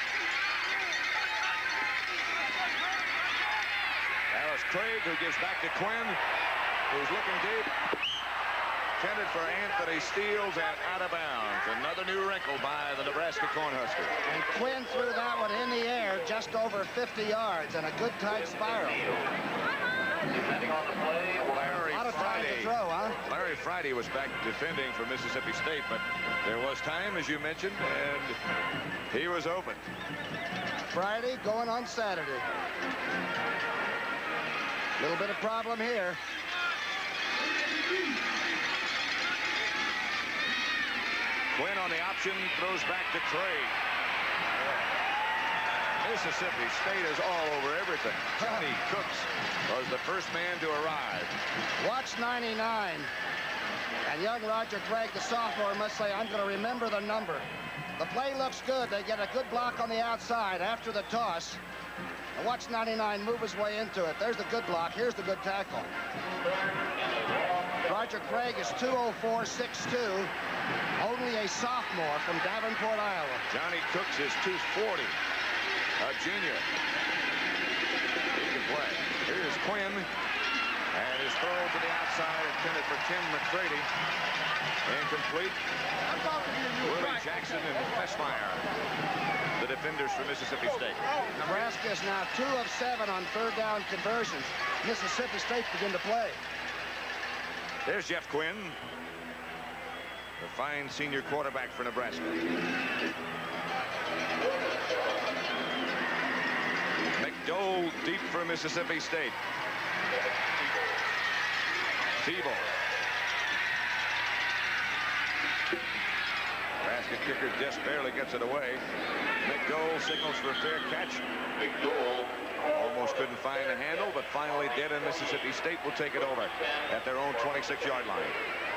Alice Craig, who gives back to Quinn, who's looking deep. Intended for Anthony Steeles and out of bounds. Another new wrinkle by the Nebraska Cornhuskers. And Quinn threw that one in the air just over 50 yards and a good tight spiral. Larry Friday was back defending for Mississippi State, but there was time, as you mentioned, and he was open. Friday going on Saturday. Little bit of problem here. Quinn on the option, throws back to Craig. Mississippi State is all over everything. Johnny Cooks was the first man to arrive. Watch 99. And young Roger Craig, the sophomore, must say, I'm going to remember the number. The play looks good. They get a good block on the outside after the toss. And watch 99 move his way into it. There's the good block. Here's the good tackle. Roger Craig is 204.62. Only a sophomore from Davenport, Iowa. Johnny Cooks is 240. A junior. He can play. Here's Quinn. And his throw to the outside intended for Tim McCready. Incomplete. Willie Jackson and Fessmeyer, the defenders for Mississippi State. Nebraska is now 2 of 7 on third down conversions. Mississippi State begin to play. There's Jeff Quinn, the fine senior quarterback for Nebraska. McDowell deep for Mississippi State. Feeble. Nebraska kicker just barely gets it away. McDowell signals for a fair catch. McDowell almost couldn't find a handle, but finally did, and Mississippi State will take it over at their own 26-yard line.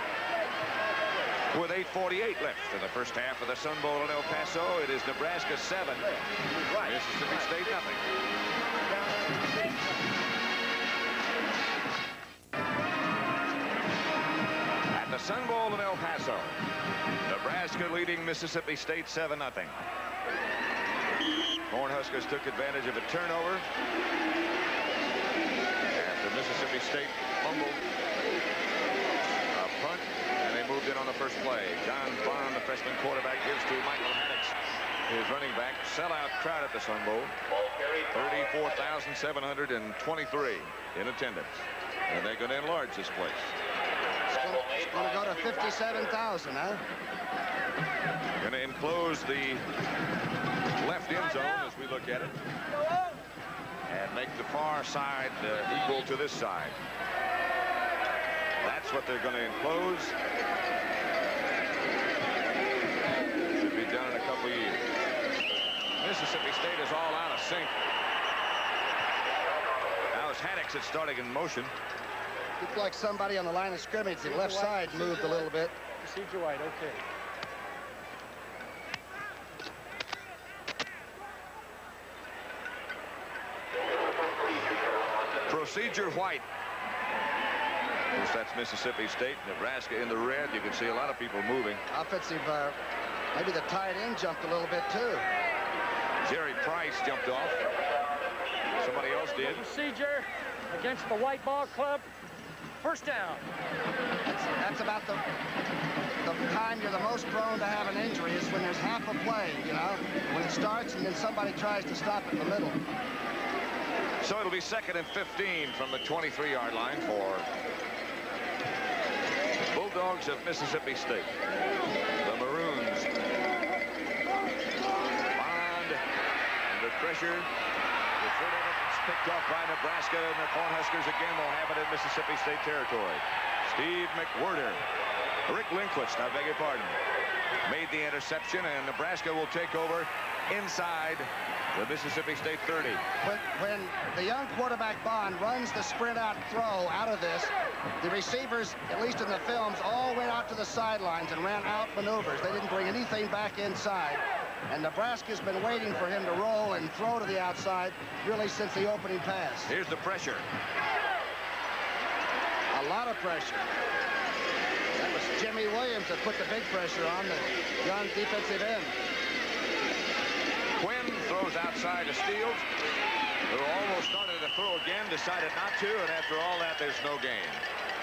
With 8:48 left in the first half of the Sun Bowl in El Paso, it is Nebraska 7, Mississippi State nothing. At the Sun Bowl in El Paso, Nebraska leading Mississippi State 7-0. Cornhuskers took advantage of a turnover after Mississippi State fumbled a punt, and they moved in on the first play. John Bond, the freshman quarterback, gives to Michael Haddix, his running back. Sellout crowd at the Sun Bowl. 34,723 in attendance. And they're going to enlarge this place. It's going to go to 57,000, huh? Going to enclose the left end zone as we look at it. And make the far side equal to this side. That's what they're going to enclose. Should be done in a couple of years. Mississippi State is all out of sync. Now it's Haddix that's starting in motion. Looked like somebody on the line of scrimmage, the left side moved a little bit. Procedure White, okay. Procedure White. Of course, that's Mississippi State. Nebraska in the red. You can see a lot of people moving. Offensive, maybe the tight end jumped a little bit too. Jerry Price jumped off. Somebody else did. Procedure against the White Ball Club. First down. That's about the time you're the most prone to have an injury is when there's half a play, you know, when it starts and then somebody tries to stop it in the middle. So it'll be 2nd and 15 from the 23-yard line for Bulldogs of Mississippi State. The Maroons. Bond under pressure. It's picked off by Nebraska, and the Cornhuskers again will have it in Mississippi State territory. Steve McWhirter. Rick Lindquist, I beg your pardon, made the interception, and Nebraska will take over inside the Mississippi State 30. When the young quarterback Bond runs the sprint out throw out of this, the receivers, at least in the films, all went out to the sidelines and ran out maneuvers. They didn't bring anything back inside. And Nebraska's been waiting for him to roll and throw to the outside really since the opening pass. Here's the pressure. A lot of pressure. That was Jimmy Williams that put the big pressure on the young defensive end. Quinn throws outside to Steele, who almost started to throw again, decided not to, and after all that, there's no gain.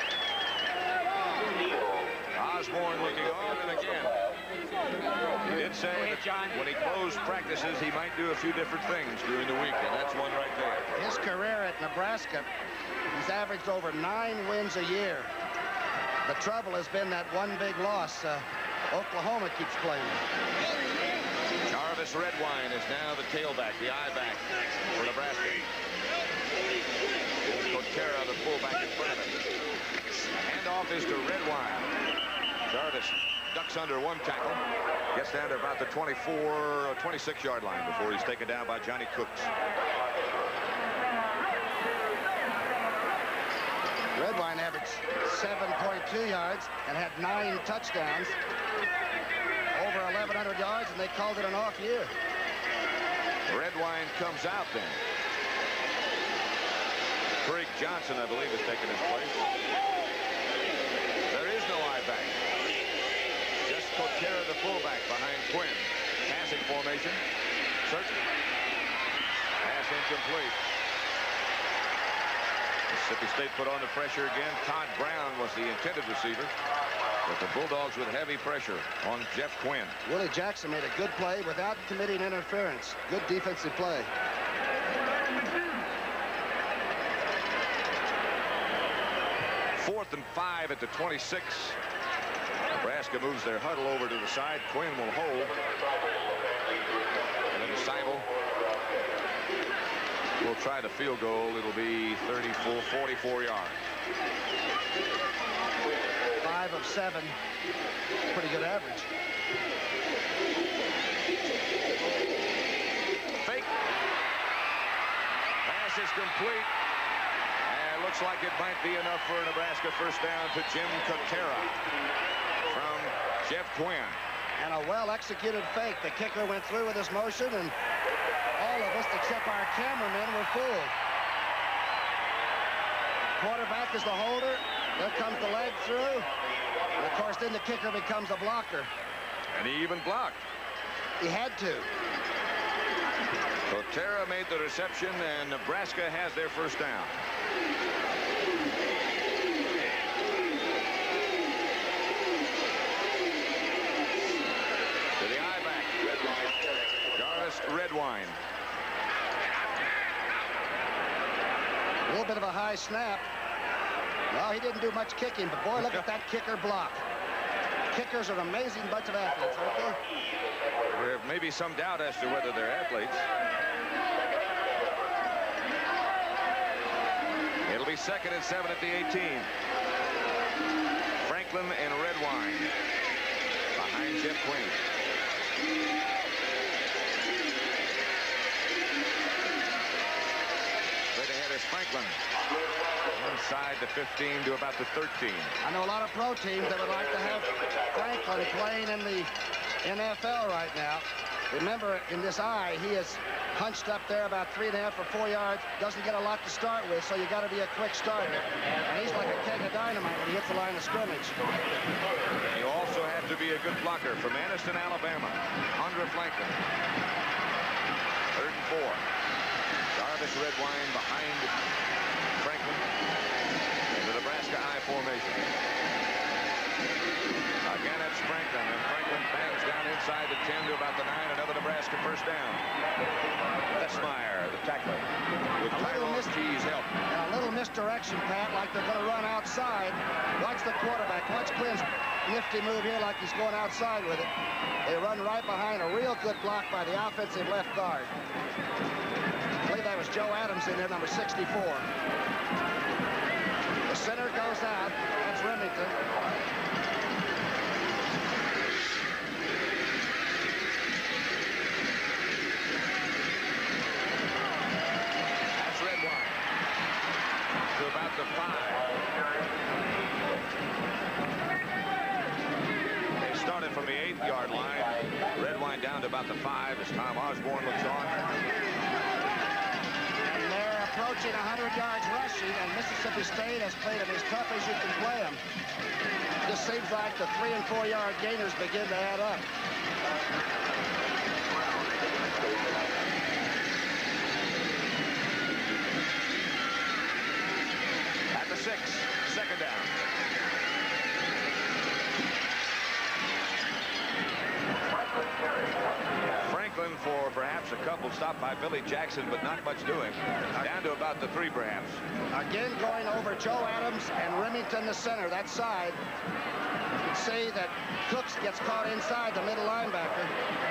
Osborne looking on, and again, he did did say that when he closed practices, he might do a few different things during the week, and that's one right there. His career at Nebraska, he's averaged over 9 wins a year. The trouble has been that one big loss. Oklahoma keeps playing. Jarvis Redwine is now the tailback, the I-back for Nebraska. Kotera, the fullback in front of him. Handoff is to Redwine. Jarvis ducks under one tackle. Gets down to about the 24 or 26-yard line before he's taken down by Johnny Cooks. Redwine averaged 7.2 yards and had 9 touchdowns. Over 1,100 yards, and they called it an off year. Redwine comes out then. Craig Johnson, I believe, has taken his place. There is no I-back. Just Kotera, the fullback, behind Quinn. Passing formation. Certain. Pass incomplete. Mississippi State put on the pressure again. Todd Brown was the intended receiver. But the Bulldogs with heavy pressure on Jeff Quinn. Willie Jackson made a good play without committing interference. Good defensive play. Fourth and 5 at the 26. Nebraska moves their huddle over to the side. Quinn will hold. And then Seibel will try the field goal. It'll be 44 yards. 5 of 7. Pretty good average. Fake. Pass is complete. And looks like it might be enough for a Nebraska first down to Jim Kotera from Jeff Quinn. And a well-executed fake. The kicker went through with his motion, and all of us except our cameramen were fooled. Quarterback is the holder. There comes the leg through. And of course, then the kicker becomes a blocker. And he even blocked. He had to. Kotera made the reception, and Nebraska has their first down. To the I-back. Jarvis Redwine. A little bit of a high snap. Well, he didn't do much kicking, but boy, look at that kicker block. Kickers are an amazing bunch of athletes, aren't they? There may be some doubt as to whether they're athletes. It'll be 2nd and 7 at the 18. Franklin and Redwine behind Jeff Quinn. Straight ahead is Franklin. Inside the 15 to about the 13. I know a lot of pro teams that would like to have Franklin playing in the NFL right now. Remember, in this eye, he is hunched up there about 3.5 or 4 yards. Doesn't get a lot to start with, so you got to be a quick starter. And he's like a keg of dynamite when he hits the line of scrimmage. You also have to be a good blocker from Anniston, Alabama. Andra Franklin. 3rd and 4. Jarvis Redwine behind Franklin in the Nebraska I formation. Again, it's Franklin, and Franklin bangs down inside the 10 to about the 9. Another Nebraska first down. Lesmeyer, the tackler, with Tyrone T's help. And a little misdirection, Pat, like they're going to run outside. Watch the quarterback. Watch Quinn's nifty move here like he's going outside with it. They run right behind a real good block by the offensive left guard. I believe that was Joe Adams in there, number 64. The center goes out. That's Remington. That's Redwine. To about the 5. They started from the 8-yard line. Redwine down to about the 5 as Tom Osborne looks on. Approaching 100 yards rushing, and Mississippi State has played them as tough as you can play them. Just seems like the 3- and 4-yard gainers begin to add up. At the 6, 2nd down. couple stopped by Billy Jackson, but not much doing. Down to about the 3, perhaps. Again, going over Joe Adams and Remington, the center, that side. You can see that Cooks gets caught inside the middle linebacker.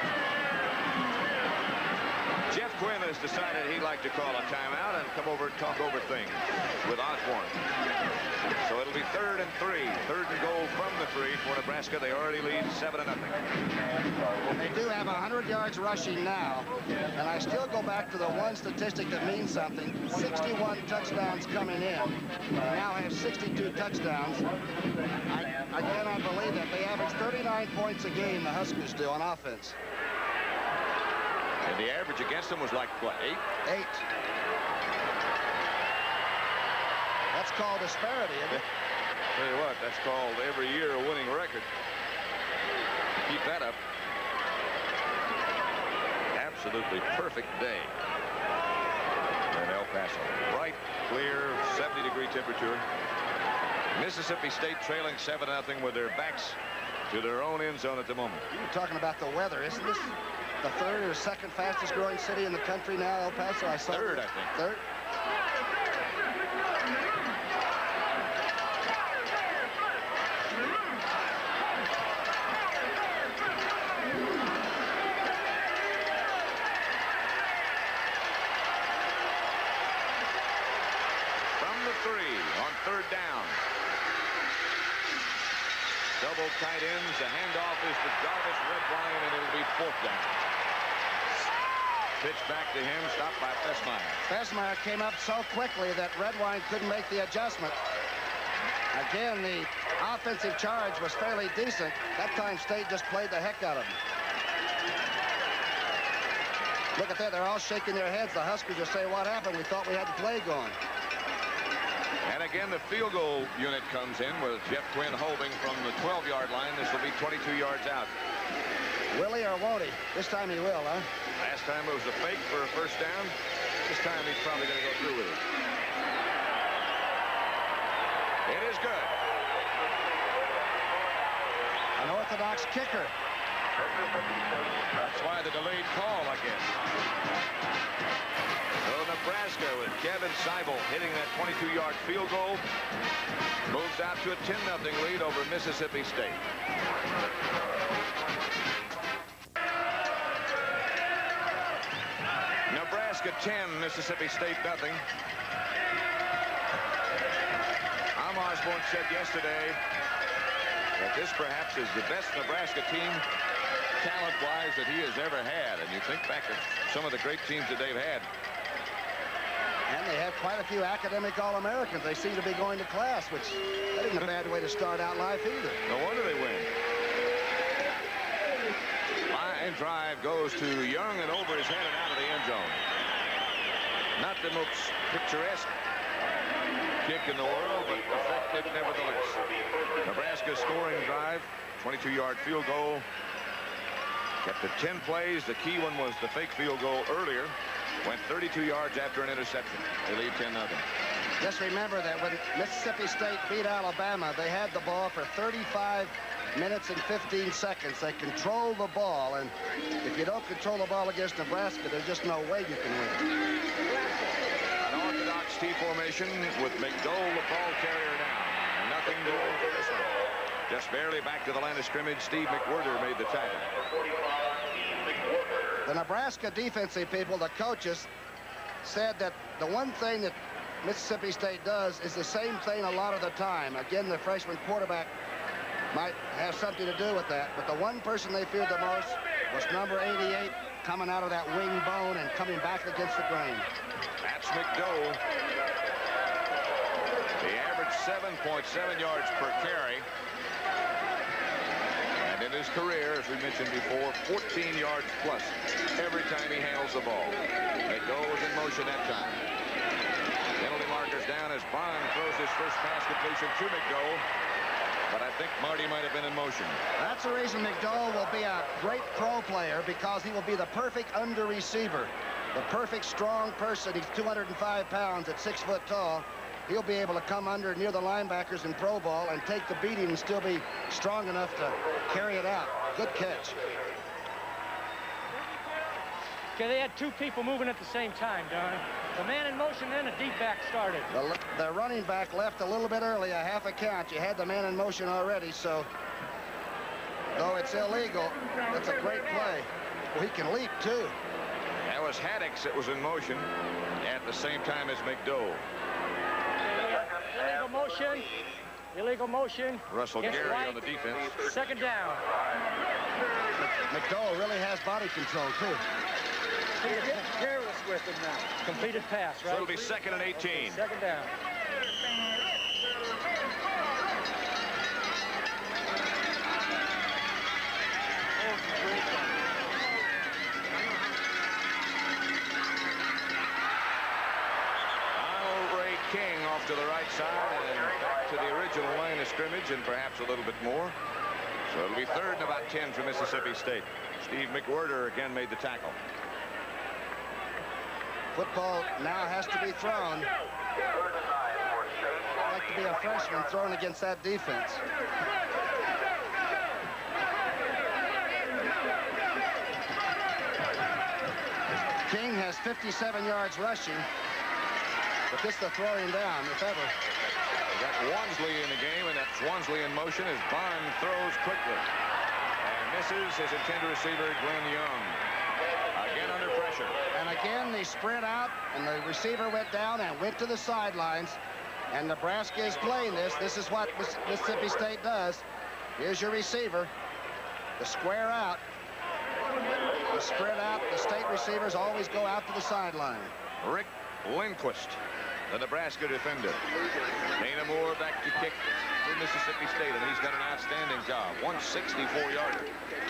Jeff Quinn has decided he'd like to call a timeout and come over and talk over things with Osborne. So it'll be 3rd and 3. 3rd and goal from the 3 for Nebraska. They already lead 7-0. They do have 100 yards rushing now. And I still go back to the one statistic that means something. 61 touchdowns coming in. They now have 62 touchdowns. I cannot believe that. They average 39 points a game, the Huskers do, on offense. And the average against them was like, what, 8? 8. That's called disparity, isn't it? Tell you what, that's called every year a winning record. Keep that up. Absolutely perfect day in El Paso. Bright, clear, 70-degree temperature. Mississippi State trailing 7-0 with their backs to their own end zone at the moment. You're talking about the weather. Isn't this the 3rd or 2nd fastest growing city in the country now, El Paso? I saw 3rd, I think. 3rd? From the 3 on 3rd down. Double tight ends. The handoff is to Jarvis Redwine, and it'll be 4th down. Pitch back to him, stopped by Fessmeyer. Fessmeyer came up so quickly that Redwine couldn't make the adjustment. Again, the offensive charge was fairly decent. That time State just played the heck out of them. Look at that, they're all shaking their heads. The Huskers are saying, what happened? We thought we had the play going. And again, the field goal unit comes in with Jeff Quinn holding from the 12-yard line. This will be 22 yards out. Will he or won't he? This time he will, huh? Last time it was a fake for a 1st down. This time he's probably going to go through with it. It is good. An orthodox kicker. That's why the delayed call, I guess. So Nebraska with Kevin Seibel hitting that 22-yard field goal moves out to a 10-0 lead over Mississippi State. Nebraska 10, Mississippi State nothing. Tom Osborne said yesterday that this perhaps is the best Nebraska team talent-wise that he has ever had. And you think back at some of the great teams that they've had. And they have quite a few academic All-Americans. They seem to be going to class, which that isn't a bad way to start out life either. No wonder they win. Line drive goes to Young and over his head and out of the end zone. Not the most picturesque kick in the world, but effective nevertheless. Nebraska scoring drive, 22-yard field goal. Kept it 10 plays. The key one was the fake field goal earlier. Went 32 yards after an interception. They lead 10-0. Just remember that when Mississippi State beat Alabama, they had the ball for 35 minutes and 15 seconds. They controlled the ball, and if you don't control the ball against Nebraska, there's just no way you can win. An orthodox T formation with McDowell, the ball carrier now. Nothing doing for this one. Just barely back to the line of scrimmage. Steve McWhirter made the tackle. The Nebraska defensive people, the coaches, said that the one thing that Mississippi State does is the same thing a lot of the time. Again, the freshman quarterback might have something to do with that, but the one person they feared the most was number 88, coming out of that wing bone and coming back against the grain. That's McDowell. He averaged 7.7 yards per carry. And in his career, as we mentioned before, 14 yards plus every time he handles the ball. McDowell was in motion that time. Penalty markers down as Bond throws his first pass completion to McDowell. But I think Marty might have been in motion. That's the reason McDowell will be a great pro player, because he will be the perfect under receiver. The perfect strong person. He's 205 pounds at 6 foot tall. He'll be able to come under near the linebackers in pro ball and take the beating and still be strong enough to carry it out. Good catch. Okay, they had two people moving at the same time, Don. The man in motion, then a deep back started. The running back left a little bit early, a half a count. You had the man in motion already, so though it's illegal, that's a great play. Well, he can leap, too. That was Haddix that was in motion at the same time as McDowell. Illegal motion. Illegal motion. Russell Gary right. on the defense. Second down. McDowell really has body control, too. He's getting careless with him now. Completed pass, right? So it'll be 2nd and 18. Okay, second down. King off to the right side and back to the original line of scrimmage and perhaps a little bit more. So it'll be 3rd and about 10 for Mississippi State. Steve McWhirter again made the tackle. Football now has to be thrown. I'd like to be a freshman thrown against that defense. King has 57 yards rushing. But this is the throwing down, if ever. We got Wansley in the game, and that's Wansley in motion as Bond throws quickly. And misses his intended receiver, Glenn Young. Again under pressure. And again, they spread out, and the receiver went down and went to the sidelines. And Nebraska is playing this. This is what Mississippi State does. Here's your receiver. The square out. The spread out. The state receivers always go out to the sideline. Rick Lindquist, the Nebraska defender. Dana Moore back to kick for Mississippi State, and he's done an outstanding job. 164-yarder.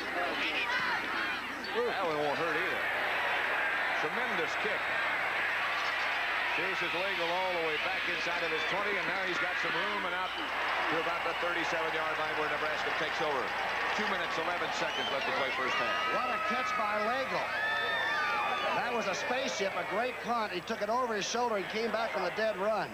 That one won't hurt either. Tremendous kick. Chases Legal all the way back inside of his 20, and now he's got some room and out to about the 37-yard line where Nebraska takes over. 2 minutes, 11 seconds left to play first half. What a catch by Legal. That was a spaceship, a great punt. He took it over his shoulder and came back on a dead run.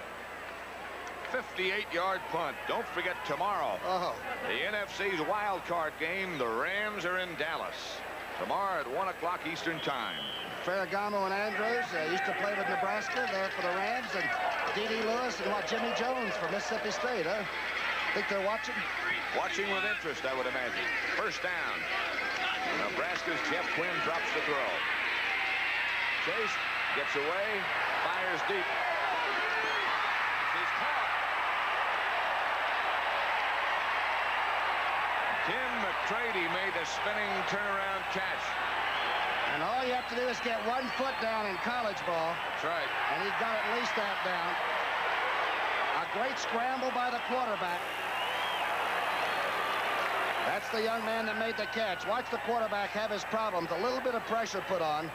58-yard punt. Don't forget tomorrow. The NFC's wild card game. The Rams are in Dallas. Tomorrow at 1 o'clock Eastern time. Ferragamo and Andrews used to play with Nebraska there for the Rams. And D.D. Lewis and Jimmy Jones for Mississippi State, huh? Think they're watching? Watching with interest, I would imagine. First down. Nebraska's Jeff Quinn drops the throw. Chase gets away, fires deep. He's caught. Tim McCready made the spinning turnaround catch. And all you have to do is get 1 foot down in college ball. That's right. And he got at least that down. A great scramble by the quarterback. That's the young man that made the catch. Watch the quarterback have his problems. A little bit of pressure put on.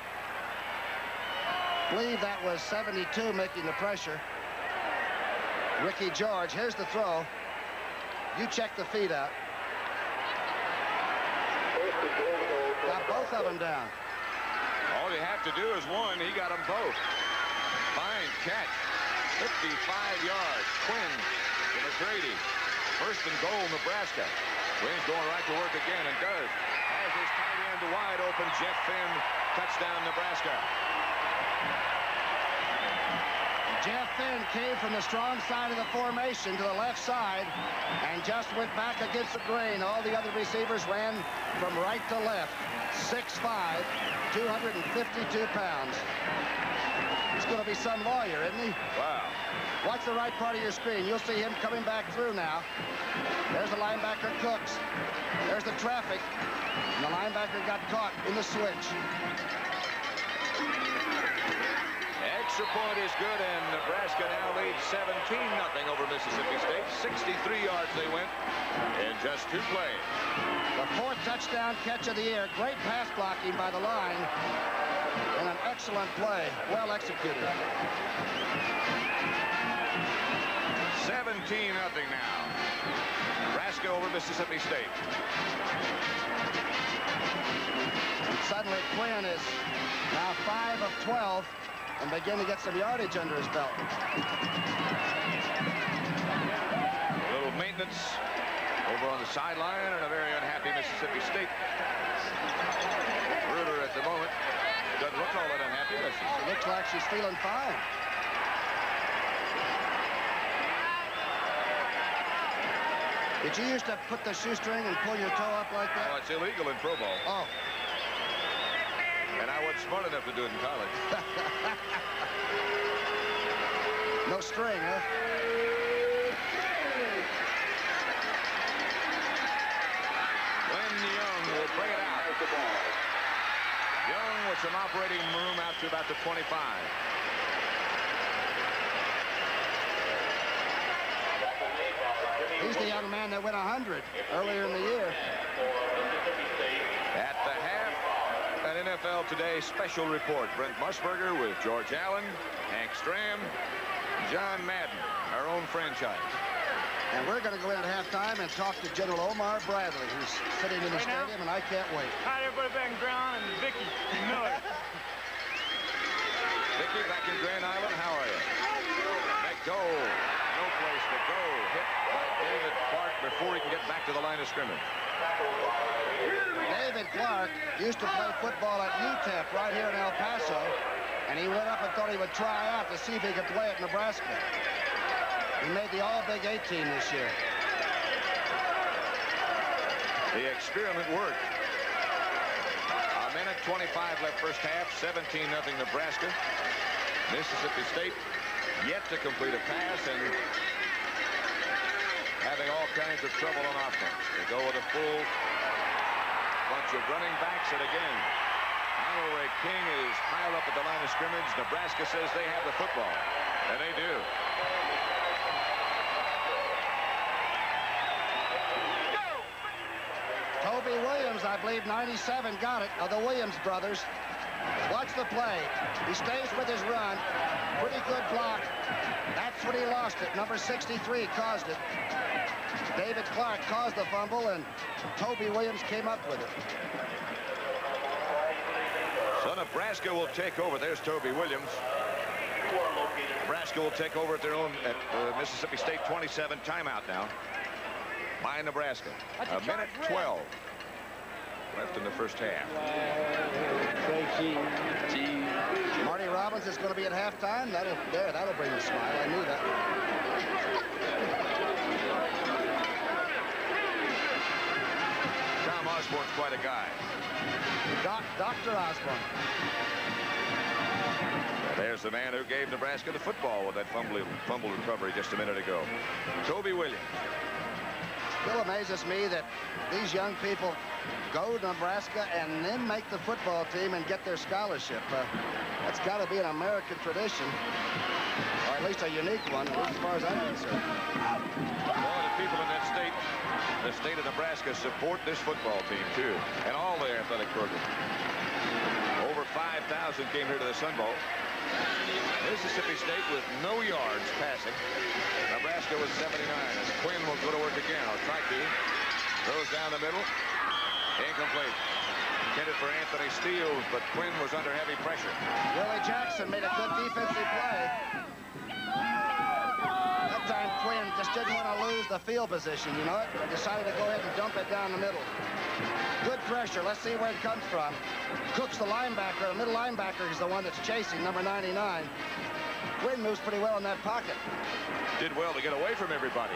I believe that was 72 making the pressure. Ricky George, here's the throw. You check the feet out. Got both of them down. All you have to do is one. He got them both. Fine catch. 55 yards. Quinn to McCready. 1st and goal, Nebraska. Quinn's going right to work again and does. Has his tight end wide open. Jeff Finn. Touchdown, Nebraska. Jeff Finn came from the strong side of the formation to the left side and just went back against the grain. All the other receivers ran from right to left. 6'5", 252 pounds. He's going to be some lawyer, isn't he? Wow. Watch the right part of your screen. You'll see him coming back through now. There's the linebacker, Cooks. There's the traffic. And the linebacker got caught in the switch. Extra point is good, and Nebraska now leads 17-0 over Mississippi State. 63 yards they went in just 2 plays. The 4th touchdown catch of the year. Great pass blocking by the line. And an excellent play. Well executed. 17-0 now. Nebraska over Mississippi State. And suddenly Quinn is now 5 of 12. And begin to get some yardage under his belt. A little maintenance over on the sideline, and a very unhappy Mississippi State. Ruder at the moment Doesn't look all that unhappy, does she? She looks like she's feeling fine. Did you used to put the shoestring and pull your toe up like that? Well, it's illegal in pro ball. Oh. And I wasn't smart enough to do it in college. No string, huh? Lynn Young will bring it out. Young with some operating room out to about the 25. He's the young man that went 100 earlier in the year. At the half, an NFL Today special report. Brent Musburger with George Allen, Hank Stram, John Madden, our own franchise. And we're going to go in at halftime and talk to General Omar Bradley, who's sitting in the stadium, and I can't wait. Hi, everybody back in Grand and Vicky Miller. Vicky back in Grand Island, how are you? Make go. No place to go. Hit by David Clark before he can get back to the line of scrimmage. David Clark used to play football at UTEP right here in El Paso, and he went up and thought he would try out to see if he could play at Nebraska. He made the All-Big 8 team this year. The experiment worked. A minute 25 left first half, 17-0 Nebraska. Mississippi State yet to complete a pass and having all kinds of trouble on offense. They go with a full bunch of running backs, and again, Honorary King is piled up at the line of scrimmage. Nebraska says they have the football, and they do. Toby Williams, I believe 97 got it, of the Williams brothers. Watch the play. He stays with his run. Pretty good block. That's when he lost it. Number 63 caused it. David Clark caused the fumble, and Toby Williams came up with it. So Nebraska will take over. There's Toby Williams. Nebraska will take over at their own at Mississippi State 27. Timeout now by Nebraska. A minute 12 left in the first half. Marty Robbins is going to be at halftime. That'll bring the smile. I knew that. Tom Osborne's quite a guy. Dr. Osborne. There's the man who gave Nebraska the football with that fumble recovery just a minute ago. Toby Williams. Still amazes me that these young people go to Nebraska and then make the football team and get their scholarship. That's got to be an American tradition, or at least a unique one, as far as I'm concerned. Well, the people in that state, the state of Nebraska, support this football team, too, and all their athletic programs. Over 5,000 came here to the Sun Bowl. Mississippi State with no yards passing. Nebraska with 79, and Quinn will go to work again. I'll try to. Throws down the middle. Incomplete. Intended for Anthony Steele, but Quinn was under heavy pressure. Willie Jackson made a good defensive play. That time Quinn just didn't want to lose the field position, you know it? Decided to go ahead and dump it down the middle. Good pressure. Let's see where it comes from. Cook's the linebacker. The middle linebacker is the one that's chasing, number 99. Quinn moves pretty well in that pocket. Did well to get away from everybody.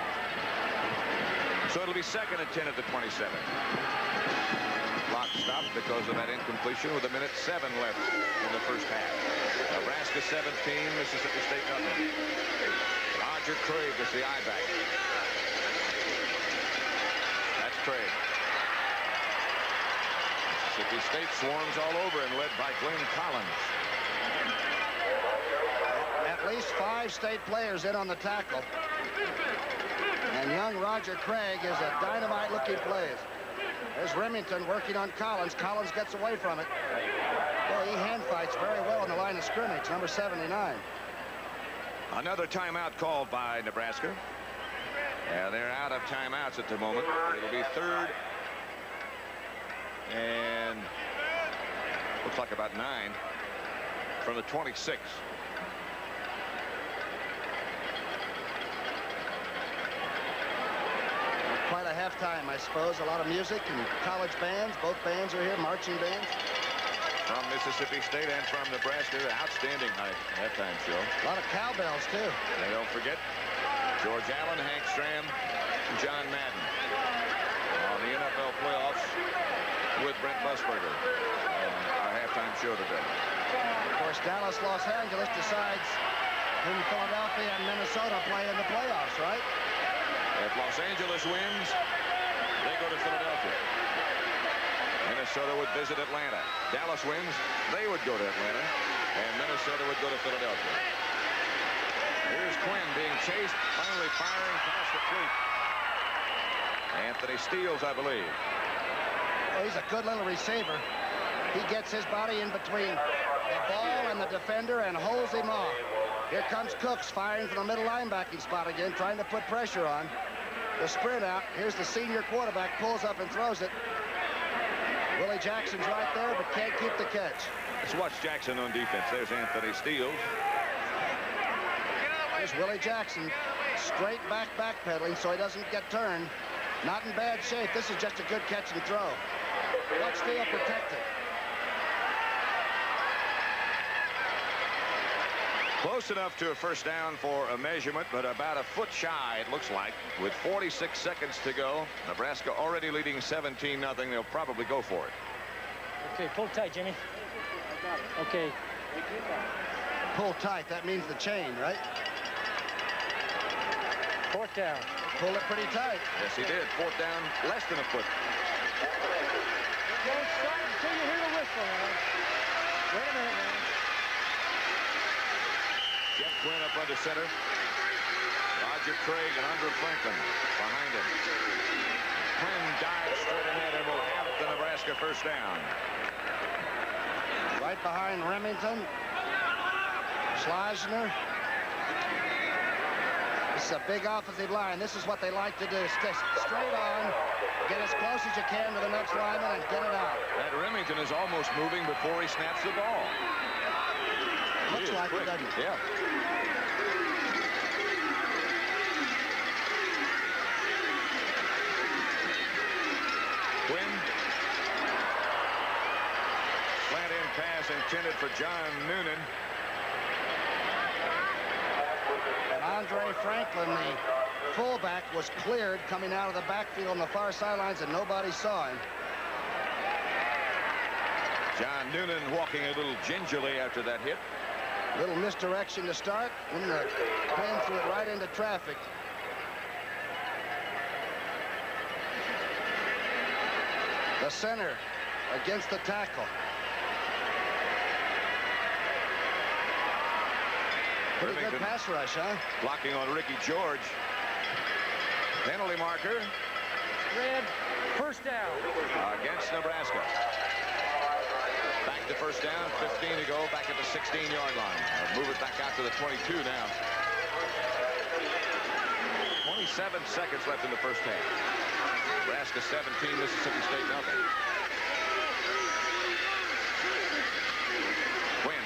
So it'll be second and 10 at the 27. Clock stopped because of that incompletion with a minute 7 left in the first half. Nebraska 17, Mississippi State nothing. Roger Craig is the I-back. That's Craig. Mississippi State swarms all over and led by Glenn Collins. At least 5 state players in on the tackle. And young Roger Craig is a dynamite-looking player. There's Remington working on Collins. Collins gets away from it. Boy, he hand fights very well on the line of scrimmage, number 79. Another timeout called by Nebraska. They're out of timeouts at the moment. It'll be third and looks like about 9 from the 26. Quite a halftime, I suppose. A lot of music and college bands. Both bands are here, marching bands. from Mississippi State and from Nebraska. Outstanding halftime show. A lot of cowbells, too. And don't forget George Allen, Hank Stram, and John Madden on the NFL playoffs with Brent Musburger on our halftime show today. Of course, Dallas, Los Angeles decides who Philadelphia and Minnesota play in the playoffs, right? If Los Angeles wins, they go to Philadelphia. Minnesota would visit Atlanta. Dallas wins, they would go to Atlanta, and Minnesota would go to Philadelphia. Here's Quinn being chased, finally firing past the cleat. Anthony Steele, I believe. Well, he's a good little receiver. He gets his body in between the ball and the defender and holds him off. Here comes Cooks firing from the middle linebacking spot again, trying to put pressure on. The sprint out. Here's the senior quarterback, pulls up and throws it. Willie Jackson's right there, but can't keep the catch. Let's watch Jackson on defense. There's Anthony Steele. Here's Willie Jackson, straight backpedaling so he doesn't get turned. Not in bad shape. This is just a good catch and throw. Watch Steele protect it. Close enough to a first down for a measurement, but about a foot shy, it looks like. With 46 seconds to go, Nebraska already leading 17-0. They'll probably go for it. Okay, pull tight, Jimmy. Okay. Pull tight. That means the chain, right? Fourth down. Pull it pretty tight. Yes, he did. Fourth down, less than a foot. Don't start until you hear the whistle, man. Wait a minute, man. Jeff Quinn up under center. Roger Craig and Andrew Franklin behind him. Quinn dives straight ahead and will have the Nebraska first down. Right behind Remington. Schleisner. This is a big offensive line. This is what they like to do. Stay straight on. Get as close as you can to the next lineman and get it out. That Remington is almost moving before he snaps the ball. Looks like it, doesn't it? Yeah. Quinn. Slant in pass intended for John Noonan. And Andre Franklin, the fullback, was cleared coming out of the backfield on the far sidelines, and nobody saw him. John Noonan walking a little gingerly after that hit. Little misdirection to start, and the Quinn threw it right into traffic. The center against the tackle. Pretty good pass rush, huh? Blocking on Ricky George. Penalty marker. Red, first down. Against Nebraska. Back to first down, 15 to go, back at the 16-yard line. Move it back out to the 22 now. 27 seconds left in the first half. Nebraska 17, Mississippi State nothing. Quinn.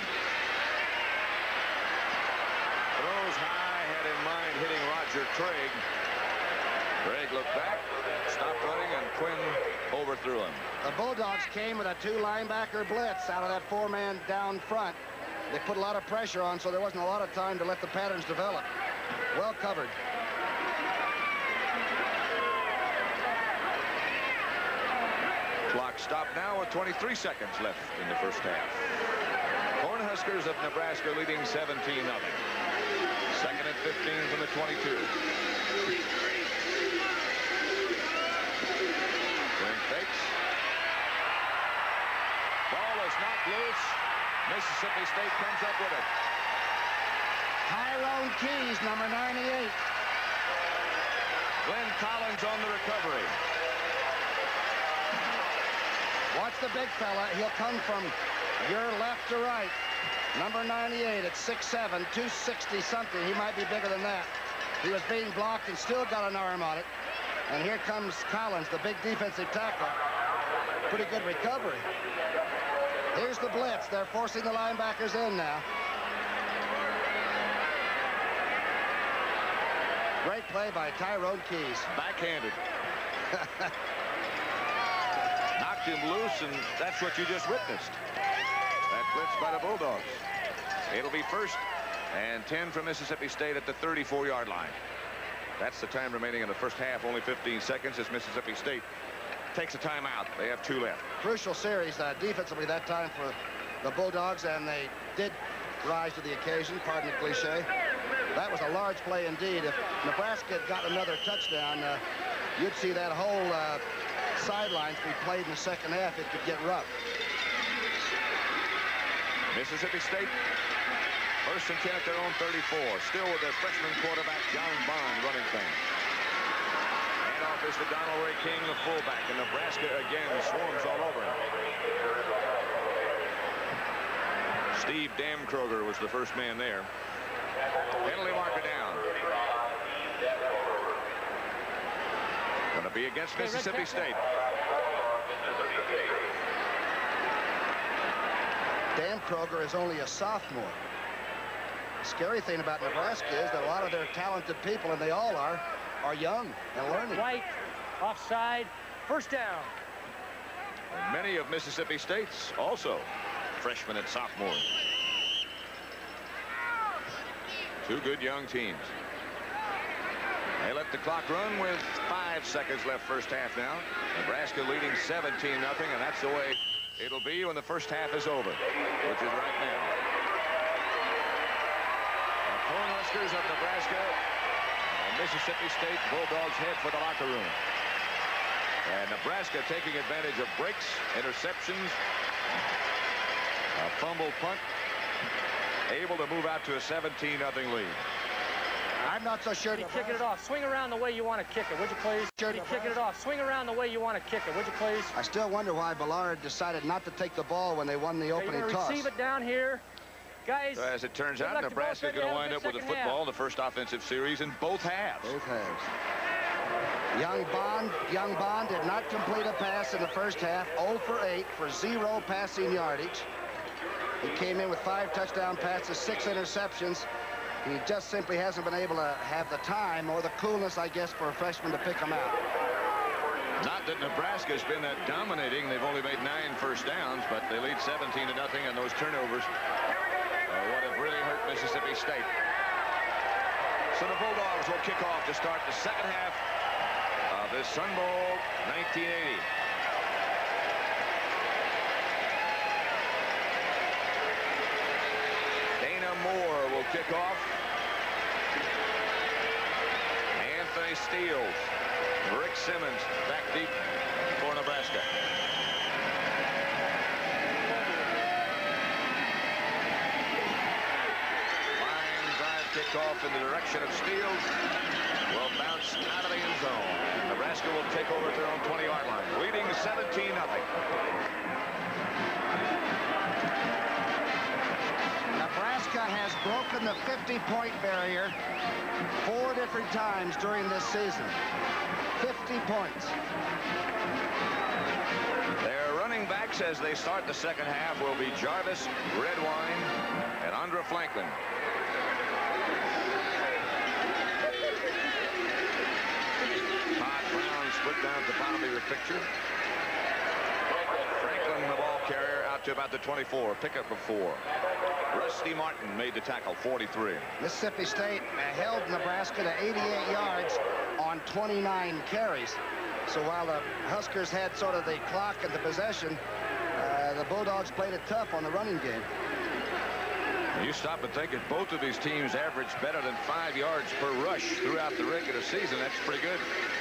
Throws high, had in mind hitting Roger Craig. Craig looked back, stopped running, and Quinn overthrew him. The Bulldogs came with a two-linebacker blitz out of that four-man down front. They put a lot of pressure on, so there wasn't a lot of time to let the patterns develop. Well covered. Clock stopped now with 23 seconds left in the first half. Cornhuskers of Nebraska leading 17-0. Second and 15 from the 22. Quinn fakes. Ball is knocked loose. Mississippi State comes up with it. Tyrone Keys, number 98. Glenn Collins on the recovery. Watch the big fella. He'll come from your left to right. Number 98 at 6'7", 260 something. He might be bigger than that. He was being blocked and still got an arm on it. And here comes Collins, the big defensive tackle. Pretty good recovery. Here's the blitz. They're forcing the linebackers in now. Great play by Tyrone Keys. Backhanded. Knocked him loose, and that's what you just witnessed. blitzed by the Bulldogs. It'll be 1st and 10 from Mississippi State at the 34-yard line. That's the time remaining in the first half. Only 15 seconds as Mississippi State takes a timeout. They have 2 left. Crucial series defensively that time for the Bulldogs, and they did rise to the occasion, pardon the cliche. That was a large play indeed. If Nebraska had got another touchdown, you'd see that whole sidelines be played in the second half. It could get rough. Mississippi State, 1st and 10 at their own 34. Still with their freshman quarterback, John Bond, running things. Handoff is to Donald Ray King, the fullback, and Nebraska again swarms all over him. Steve Damkroger was the first man there. Penalty marker down. Going to be against Mississippi State. Damkroger is only a sophomore. The scary thing about Nebraska is that a lot of their talented people, and they all are young and learning. White, offside, 1st down. And many of Mississippi State's also freshmen and sophomores. 2 good young teams. They let the clock run with 5 seconds left first half now. Nebraska leading 17-0, and that's the way it'll be when the first half is over, which is right now. The Cornhuskers of Nebraska and Mississippi State Bulldogs head for the locker room. And Nebraska taking advantage of breaks, interceptions, a fumble punt, able to move out to a 17-0 lead. I'm not so sure. Kicking it off. Swing around the way you want to kick it, would you please? Kicking it off. Swing around the way you want to kick it, would you please? I still wonder why Ballard decided not to take the ball when they won the opening toss. Receive it down here. Guys, So as it turns out, Nebraska is going to wind up with the football in the first offensive series in both halves. Both halves. Young Bond did not complete a pass in the first half. 0 for 8 for 0 passing yardage. He came in with 5 touchdown passes, 6 interceptions. He just simply hasn't been able to have the time or the coolness, I guess, for a freshman to pick him out. Not that Nebraska's been that dominating. They've only made 9 first downs, but they lead 17-0, and those turnovers are what have really hurt Mississippi State. So the Bulldogs will kick off to start the second half of this Sun Bowl 1980. Dana Moore will kick off. Anthony Steele, Rick Simmons back deep for Nebraska. Line drive kickoff in the direction of Steele. Will bounce out of the end zone. Nebraska will take over at their own 20-yard line, leading 17-0. Nebraska has broken the 50-point barrier 4 different times during this season. 50 points. Their running backs as they start the second half will be Jarvis, Redwine, and Andra Franklin. Todd Brown split down at the bottom of your picture. Franklin, the ball carrier, out to about the 24. Pickup of 4. Rusty Martin made the tackle, 43. Mississippi State held Nebraska to 88 yards on 29 carries. So while the Huskers had sort of the clock and the possession, the Bulldogs played it tough on the running game. You stop and think if both of these teams averaged better than 5 yards per rush throughout the regular season, that's pretty good.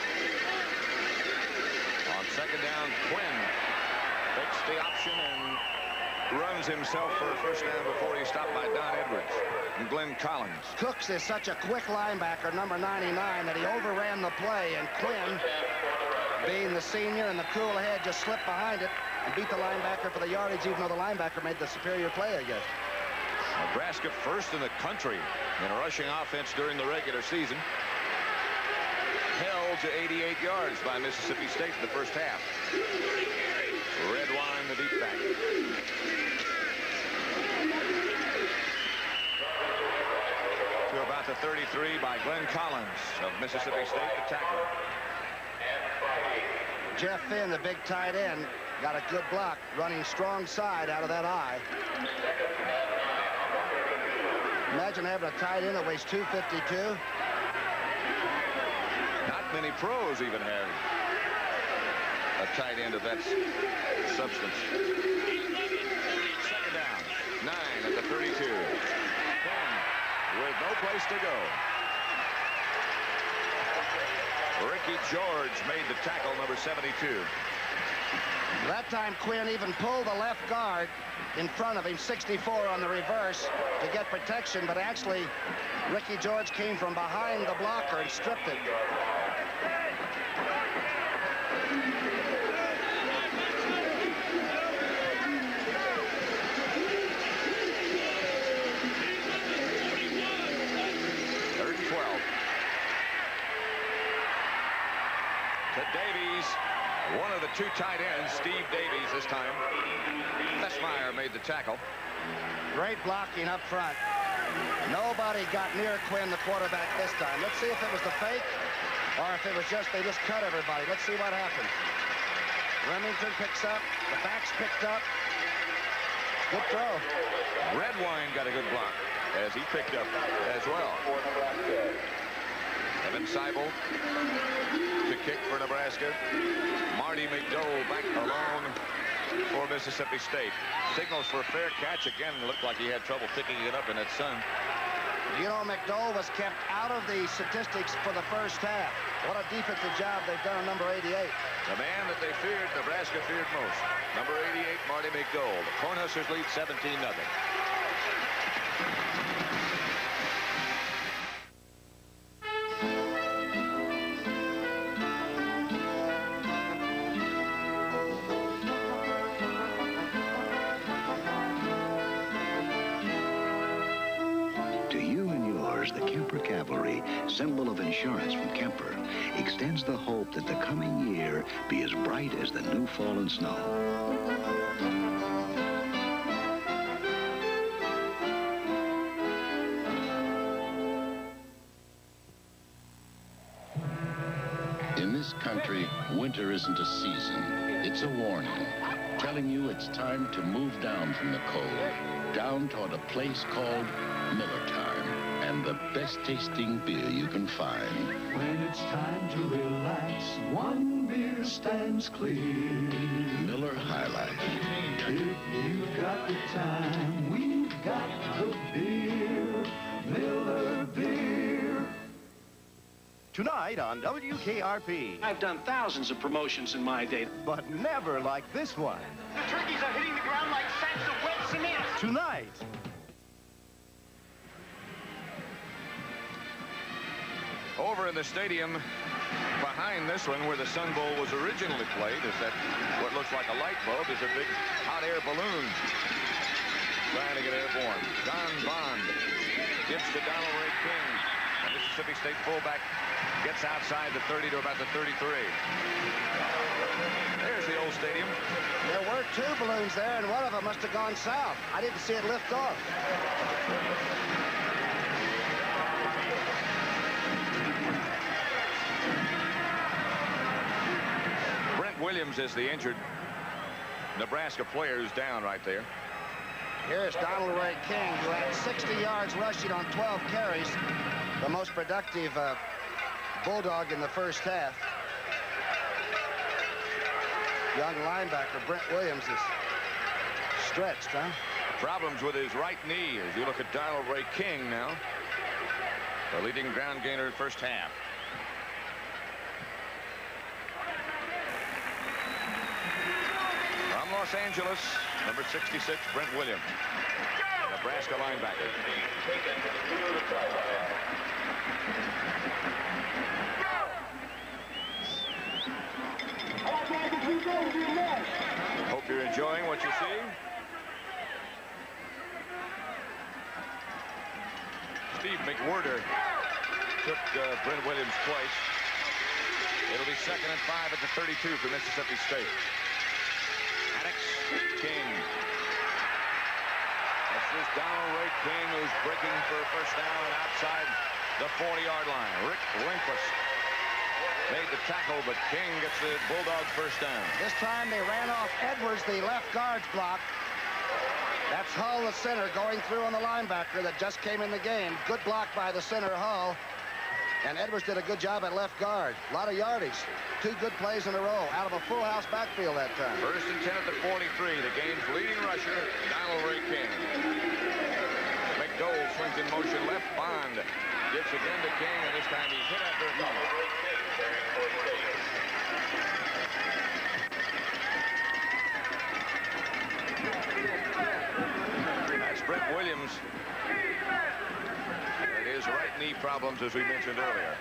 On second down, Quinn takes the option and runs himself for a first down before he's stopped by Don Edwards and Glenn Collins. Cooks is such a quick linebacker, number 99, that he overran the play, and Quinn, being the senior and the cool head, just slipped behind it and beat the linebacker for the yardage, even though the linebacker made the superior play, I guess. Nebraska first in the country in a rushing offense during the regular season. Held to 88 yards by Mississippi State in the first half. Redwine, the deep back. To about the 33 by Glenn Collins of Mississippi State, the tackler. Jeff Finn, the big tight end, got a good block, running strong side out of that eye. Imagine having a tight end that weighs 252. Not many pros even have a tight end of that substance. Second down. 9 at the 32. 10 with no place to go. Ricky George made the tackle, number 72. That time Quinn even pulled the left guard in front of him, 64 on the reverse, to get protection, but actually Ricky George came from behind the blocker and stripped it. Third and 12. To Davies. One of the two tight ends, Steve Davies this time. Lesmeyer made the tackle. Great blocking up front. Nobody got near Quinn, the quarterback, this time. Let's see if it was the fake or if it was just they just cut everybody. Let's see what happened. Remington picks up. The back's picked up. Good throw. Redwine got a good block as he picked up as well. Evan Seibel to kick for Nebraska. Marty McDowell back alone for Mississippi State. Signals for a fair catch again. Looked like he had trouble picking it up in that sun. You know, McDowell was kept out of the statistics for the first half. What a defensive job they've done on number 88. The man that they feared, Nebraska feared most. Number 88, Marty McDowell. The Cornhuskers lead 17-0. Symbol of insurance from Kemper, extends the hope that the coming year be as bright as the new fallen snow. In this country, winter isn't a season. It's a warning, telling you it's time to move down from the cold, down toward a place called Miller Time. And the best tasting beer you can find. When it's time to relax, one beer stands clear. Miller High Life. If you've got the time, we've got the beer. Miller Beer. Tonight on WKRP. I've done thousands of promotions in my day, but never like this one. The turkeys are hitting the ground like sacks of wet cement. Tonight. Over in the stadium behind this one where the Sun Bowl was originally played is that what looks like a light bulb is a big hot air balloon trying to get airborne. John Bond gives to Donald Ray King. The Mississippi State fullback gets outside the 30 to about the 33. There's the old stadium. There were two balloons there, and one of them must have gone south. I didn't see it lift off. Williams is the injured Nebraska player who's down right there. Here's Donald Ray King, who had 60 yards rushing on 12 carries, the most productive Bulldog in the first half. Young linebacker Brent Williams is stretched, huh? Problems with his right knee as you look at Donald Ray King now, the leading ground gainer in the first half. Los Angeles, number 66, Brent Williams, Nebraska linebacker. Hope you're enjoying what you're seeing. Steve McWhirter took Brent Williams' place. It'll be 2nd and 5 at the 32 for Mississippi State. King. This is Donald Ray King, who's breaking for a first down outside the 40-yard line. Rick Lindquist made the tackle, but King gets the Bulldogs first down. This time they ran off Edwards, the left guard's block. That's Hull, the center, going through on the linebacker that just came in the game. Good block by the center, Hull. And Edwards did a good job at left guard. A lot of yardage. 2 good plays in a row out of a full house backfield that time. First and 10 at the 43. The game's leading rusher, Donald Ray King. McDowell swings in motion left. Bond gets again to King, and this time he's hit after a couple. That's Brent Williams. And his right knee problems, as we mentioned earlier.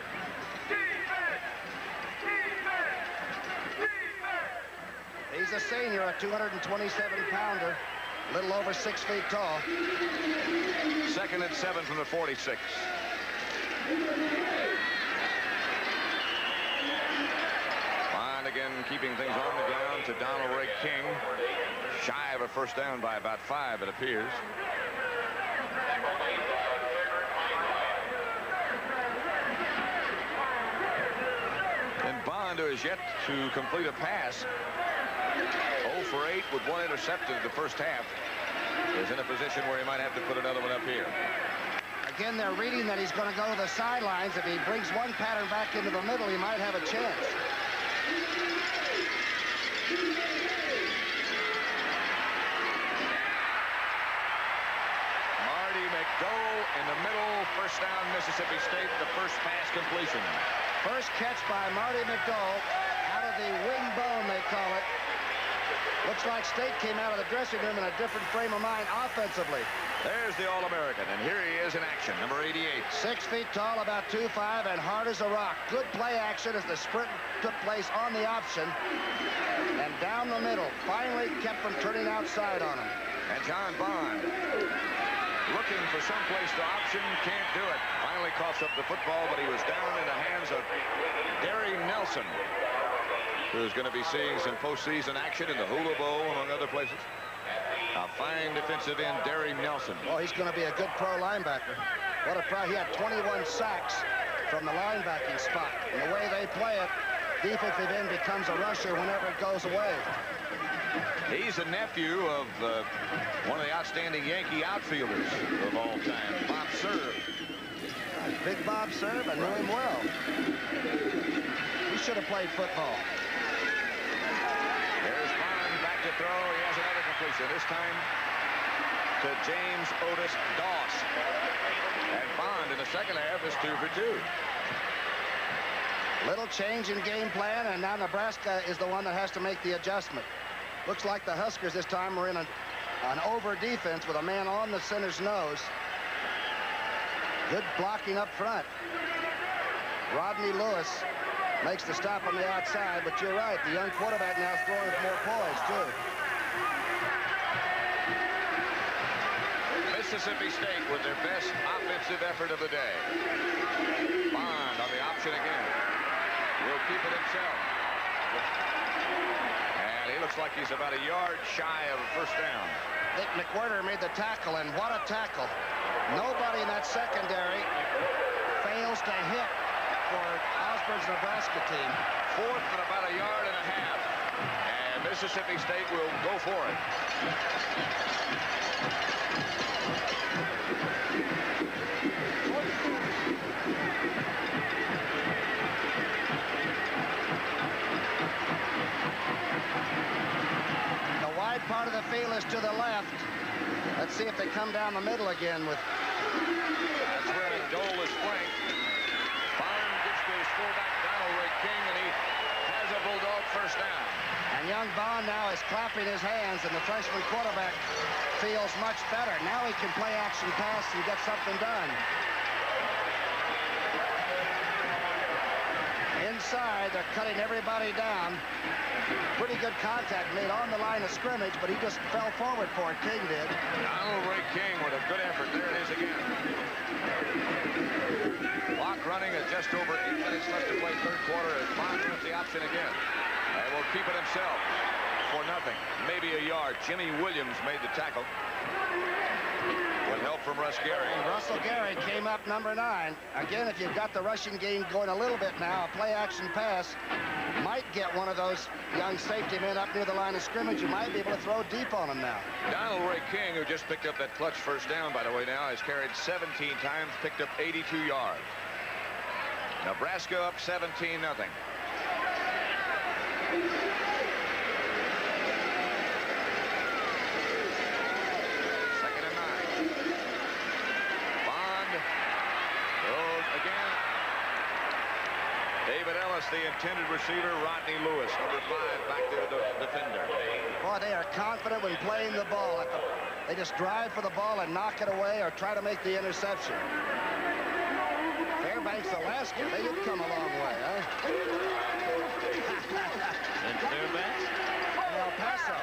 He's a senior, a 227-pounder, a little over 6 feet tall. 2nd and 7 from the 46. Fine again, keeping things on the ground to Donald Ray King. Shy of a first down by about 5, it appears. And Bond, who is yet to complete a pass, 0 for 8 with 1 intercepted in the first half, is in a position where he might have to put another one up here. Again, they're reading that he's going to go to the sidelines. If he brings one pattern back into the middle, he might have a chance. Marty McDowell in the middle, first down, Mississippi State, the first pass completion. First catch by Marty McDowell out of the wing bone, they call it. Looks like State came out of the dressing room in a different frame of mind offensively. There's the All-American, and here he is in action, number 88. 6 feet tall, about 2'5", and hard as a rock. Good play action as the sprint took place on the option. And down the middle, finally kept from turning outside on him. And John Bond looking for some place to option, can't do it. Finally coughs up the football, but he was down in the hands of Derry Nelson, who's going to be seeing some postseason action in the Hula Bowl, among other places. A fine defensive end, Derry Nelson. Oh, he's going to be a good pro linebacker. What a pro. He had 21 sacks from the linebacking spot. And the way they play it, defensive end becomes a rusher whenever it goes away. He's the nephew of one of the outstanding Yankee outfielders of all time, Bob Serve. Big Bob Serve, I knew him well. He should have played football. There's Bond back to throw. He has another completion, this time to James Otis Doss. And Bond in the second half is 2 for 2. Little change in game plan, and now Nebraska is the one that has to make the adjustment. Looks like the Huskers this time are in an over defense with a man on the center's nose. Good blocking up front. Rodney Lewis makes the stop on the outside, but you're right, the young quarterback now is throwing with more poise, too. Mississippi State with their best offensive effort of the day. Bond on the option again. Will keep it himself. And he looks like he's about a yard shy of a first down. Nick McWhirter made the tackle, and what a tackle. Nobody in that secondary fails to hit for Osborne's Nebraska team. 4th and about a yard and a half. And Mississippi State will go for it. The wide part of the field is to the left. Let's see if they come down the middle again with... That's where Dole is flanked. Bond gets to his fullback, Donald Ray King, and he has a Bulldog first down. And young Bond now is clapping his hands, and the freshman quarterback feels much better. Now he can play action pass and get something done. Inside, they're cutting everybody down. Pretty good contact made on the line of scrimmage, but he just fell forward for it. King did. Donald Ray King with a good effort. There it is again. Clock running at just over 8 minutes left to play third quarter as Bond runs the option again. And will keep it himself. for nothing. Maybe a yard. Jimmy Williams made the tackle with help from Russ Gary. And Russell Gary came up number 9. Again, if you've got the rushing game going a little bit now, a play-action pass might get one of those young safety men up near the line of scrimmage. You might be able to throw deep on him now. Donald Ray King, who just picked up that clutch first down, by the way, now has carried 17 times, picked up 82 yards. Nebraska up 17-0. David Ellis, the intended receiver. Rodney Lewis, number 5, back there, the defender. Boy, they are confident when playing the ball. They just drive for the ball and knock it away or try to make the interception. Fairbanks, Alaska, they did come a long way, huh? And Fairbanks? And El Paso.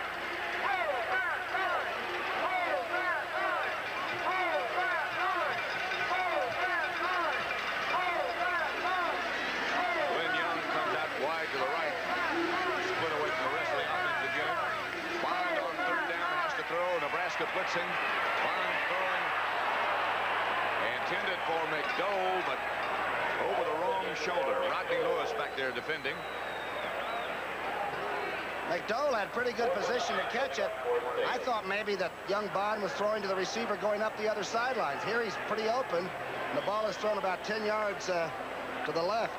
Nebraska blitzing. Bond throwing. Intended for McDowell, but over the wrong shoulder. Rodney Lewis back there defending. McDowell had pretty good position to catch it. I thought maybe that young Bond was throwing to the receiver going up the other sidelines. Here he's pretty open. And the ball is thrown about 10 yards to the left.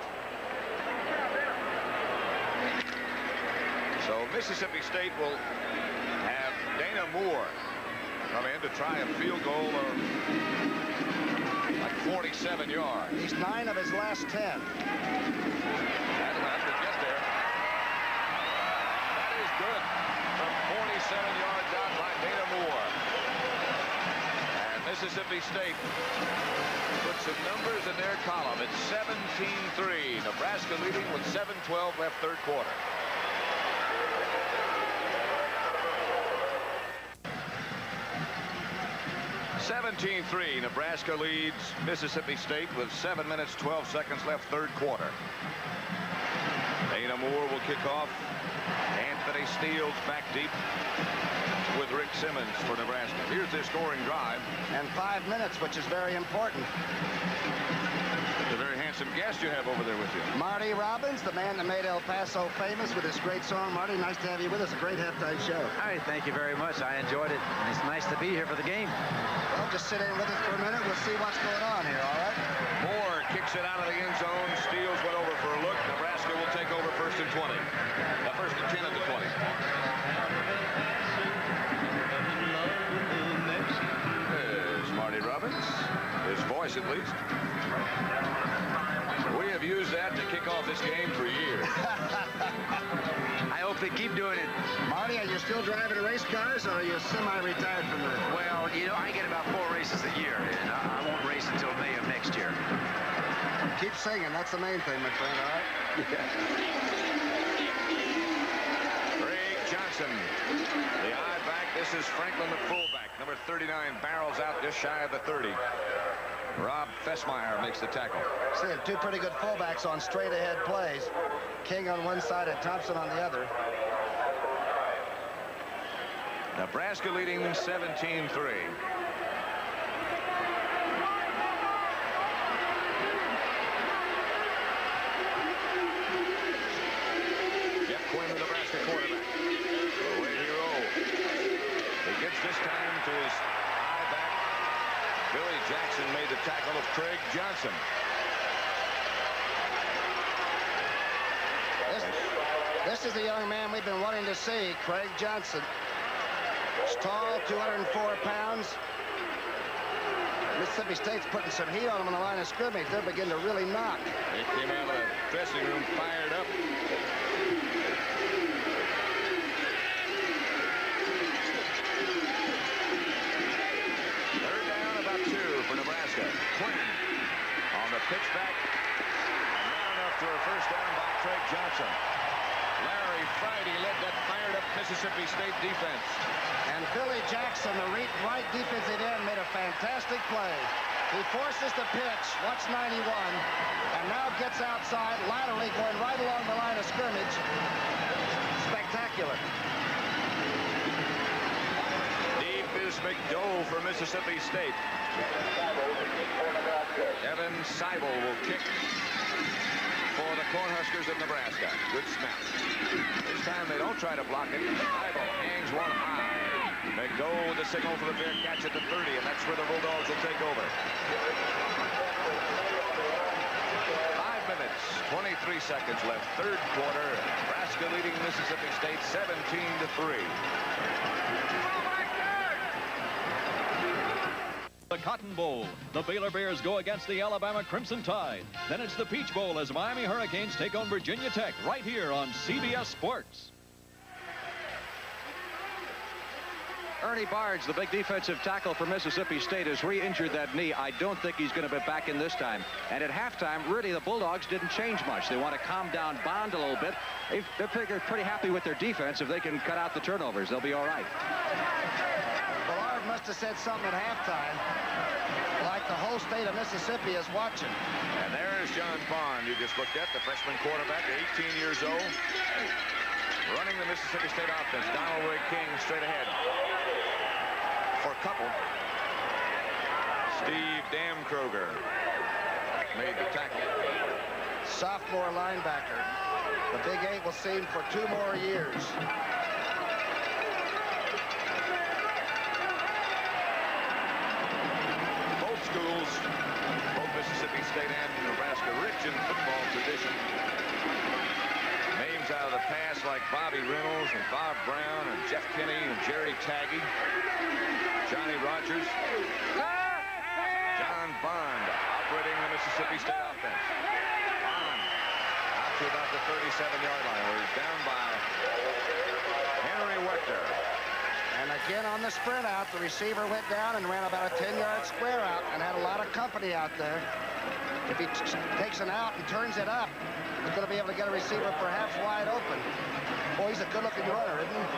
So Mississippi State will have Dana Moore come in to try a field goal of like 47 yards. He's 9 of his last 10. That'll have to get there. That is good from 47 yards out by Dana Moore. And Mississippi State put some numbers in their column. It's 17-3. Nebraska leading with 7:12 left, third quarter. (17-3). Nebraska leads Mississippi State with 7 minutes 12 seconds left, third quarter. Dana Moore will kick off. Anthony Steele's back deep with Rick Simmons for Nebraska. Here's their scoring drive. And 5 minutes, which is very important. It's a very handsome guest you have over there with you. Marty Robbins, the man that made El Paso famous with his great song. Marty, nice to have you with us. A great halftime show. All right, thank you very much. I enjoyed it. And it's nice to be here for the game. Well, just sit in with us for a minute. We'll see what's going on here, all right? Moore kicks it out of the end zone. Steele's went over for a look. Nebraska will take over first and 20. First and 10 at the 20. There's Marty Robbins. His voice, at least. We have used that to kick off this game for years. I hope they keep doing it. Marty, are you still driving race cars, or are you semi-retired from that? Well, you know, I get about 4 races a year, and I won't race until May of next year. Keep singing. That's the main thing, my friend, all right? Craig Johnson, the I-back. This is Franklin, the fullback. Number 39 barrels out just shy of the 30. Rob Fessmeyer makes the tackle. Seeing 2 pretty good fullbacks on straight-ahead plays. King on one side and Thompson on the other. Nebraska leading 17-3. Jeff Quinn, the Nebraska quarterback. Away he rolls. He gets this time to his I-back. Billy Jackson made the tackle of Craig Johnson. This is the young man we've been wanting to see, Craig Johnson. He's tall, 204 pounds. Mississippi State's putting some heat on him on the line of scrimmage. They're beginning to really knock. They came out of the dressing room fired up. Third down, about 2 for Nebraska. Quinn on the pitch back. And not enough for a first down by Craig Johnson. Larry Friday led that fired-up Mississippi State defense. And Billy Jackson, the right defensive end, made a fantastic play. He forces the pitch, watch 91, and now gets outside laterally, going right along the line of scrimmage. spectacular. Deep is McDowell for Mississippi State. Evan Seibel will kick for the Cornhuskers of Nebraska. Good snap. This time they don't try to block it. Seibel hangs one high. McDowell with the signal for the fair catch at the 30, and that's where the Bulldogs will take over. 5 minutes, 23 seconds left. Third quarter. Nebraska leading Mississippi State 17-3. The Cotton Bowl. The Baylor Bears go against the Alabama Crimson Tide. Then it's the Peach Bowl as Miami Hurricanes take on Virginia Tech right here on CBS Sports. Ernie Barnes, the big defensive tackle for Mississippi State, has re-injured that knee. I don't think he's going to be back in this time. And at halftime, really, the Bulldogs didn't change much. They want to calm down Bond a little bit. They figure pretty happy with their defense. If they can cut out the turnovers, they'll be all right. Ballard must have said something at halftime, like the whole state of Mississippi is watching. And there's John Bond, you just looked at, the freshman quarterback, 18 years old. Running the Mississippi State offense. Donald Ray King straight ahead. For Couple. Steve Damkroger made the tackle. Sophomore linebacker. The Big Eight will see him for 2 more years. Both schools, both Mississippi State and Nebraska, rich in football tradition. Names out of the past like Bobby Reynolds and Bob Brown and Jeff Kinney and Jerry Taggy, Johnny Rogers, John Bond operating the Mississippi State offense. Bond out to about the 37-yard line where he's down by Henry Wechter. And again on the sprint out, the receiver went down and ran about a 10-yard square out and had a lot of company out there. If he takes an out and turns it up, he's going to be able to get a receiver perhaps wide open. Boy, he's a good-looking runner, isn't he?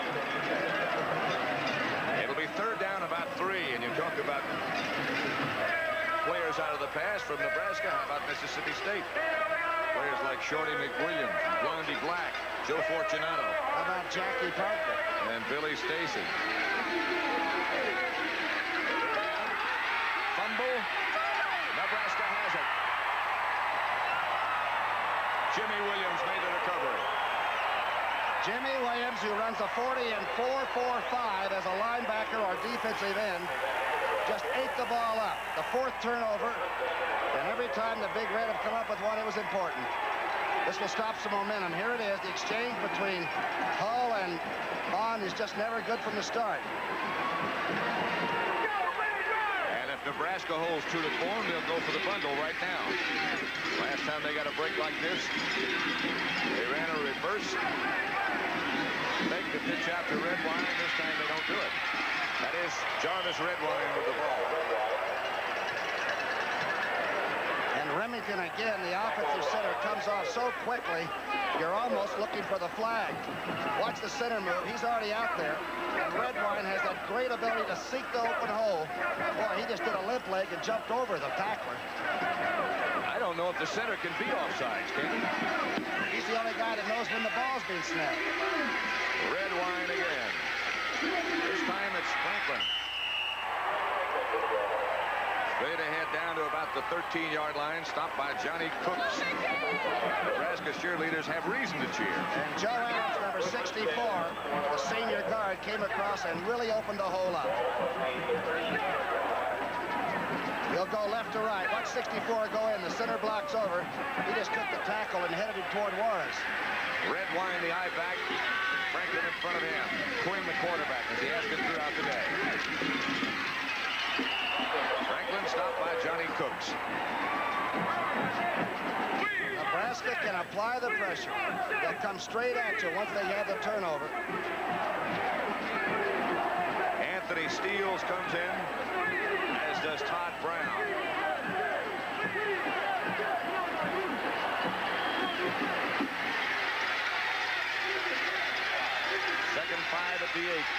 It'll be third down about 3, and you talk about players out of the past from Nebraska. How about Mississippi State? Players like Shorty McWilliams, Blondie Black, Joe Fortunato. How about Jackie Parker? And Billy Stacy. Fumble. Nebraska has it. Jimmy Williams made the recovery. Jimmy Williams, who runs a 40 and 4.45 as a linebacker or defensive end, just ate the ball up. The 4th turnover, and every time the Big Red have come up with one, it was important. This will stop some momentum. Here it is. The exchange between Hull and Bond is just never good from the start. And if Nebraska holds true to form, they'll go for the bundle right now. Last time they got a break like this, they ran a reverse. Make the pitch out to Redwine. This time they don't do it. That is Jarvis Redwine with the ball. And Remington again, the offensive center, comes off so quickly, you're almost looking for the flag. Watch the center move. He's already out there. And Redwine has that great ability to seek the open hole. Boy, he just did a limp leg and jumped over the tackler. I don't know if the center can be offsides, can he? He's the only guy that knows when the ball's being snapped. Redwine again. This time it's Franklin. Straight ahead down to about the 13-yard line, stopped by Johnny Cooks. Nebraska cheerleaders have reason to cheer. And Joe Adams, number 64, the senior guard, came across and really opened the hole up. He'll go left to right. Watch 64 go in. The center block's over. He just took the tackle and headed it toward Juarez. Redwine, the eye back. Franklin in front of him. Quinn, the quarterback, as he has been throughout the day. Franklin stopped by Johnny Cooks. Nebraska can apply the pressure. They'll come straight at you once they have the turnover. Anthony Steele comes in, as does Todd Brown. Second 5 at the 8.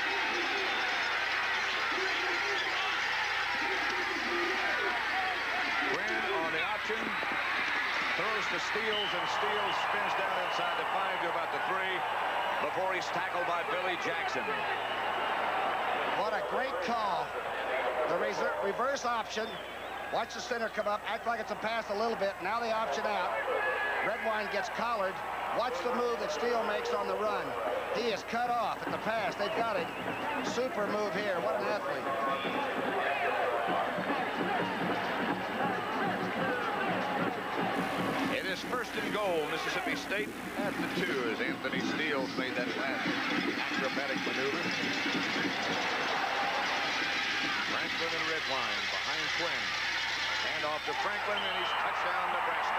Quinn on the option. Throws to Steele, and Steele spins down inside the 5 to about the 3. before he's tackled by Billy Jackson. What a great call. The reverse option. Watch the center come up, act like it's a pass a little bit. Now the option out. Redwine gets collared. Watch the move that Steele makes on the run. He is cut off at the pass. They've got him. Super move here. What an athlete. It is first and goal, Mississippi State at the 2 as Anthony Steele made that last acrobatic maneuver. Franklin and Redwine behind Quinn. Hand off to Franklin, and he's touchdown, Nebraska.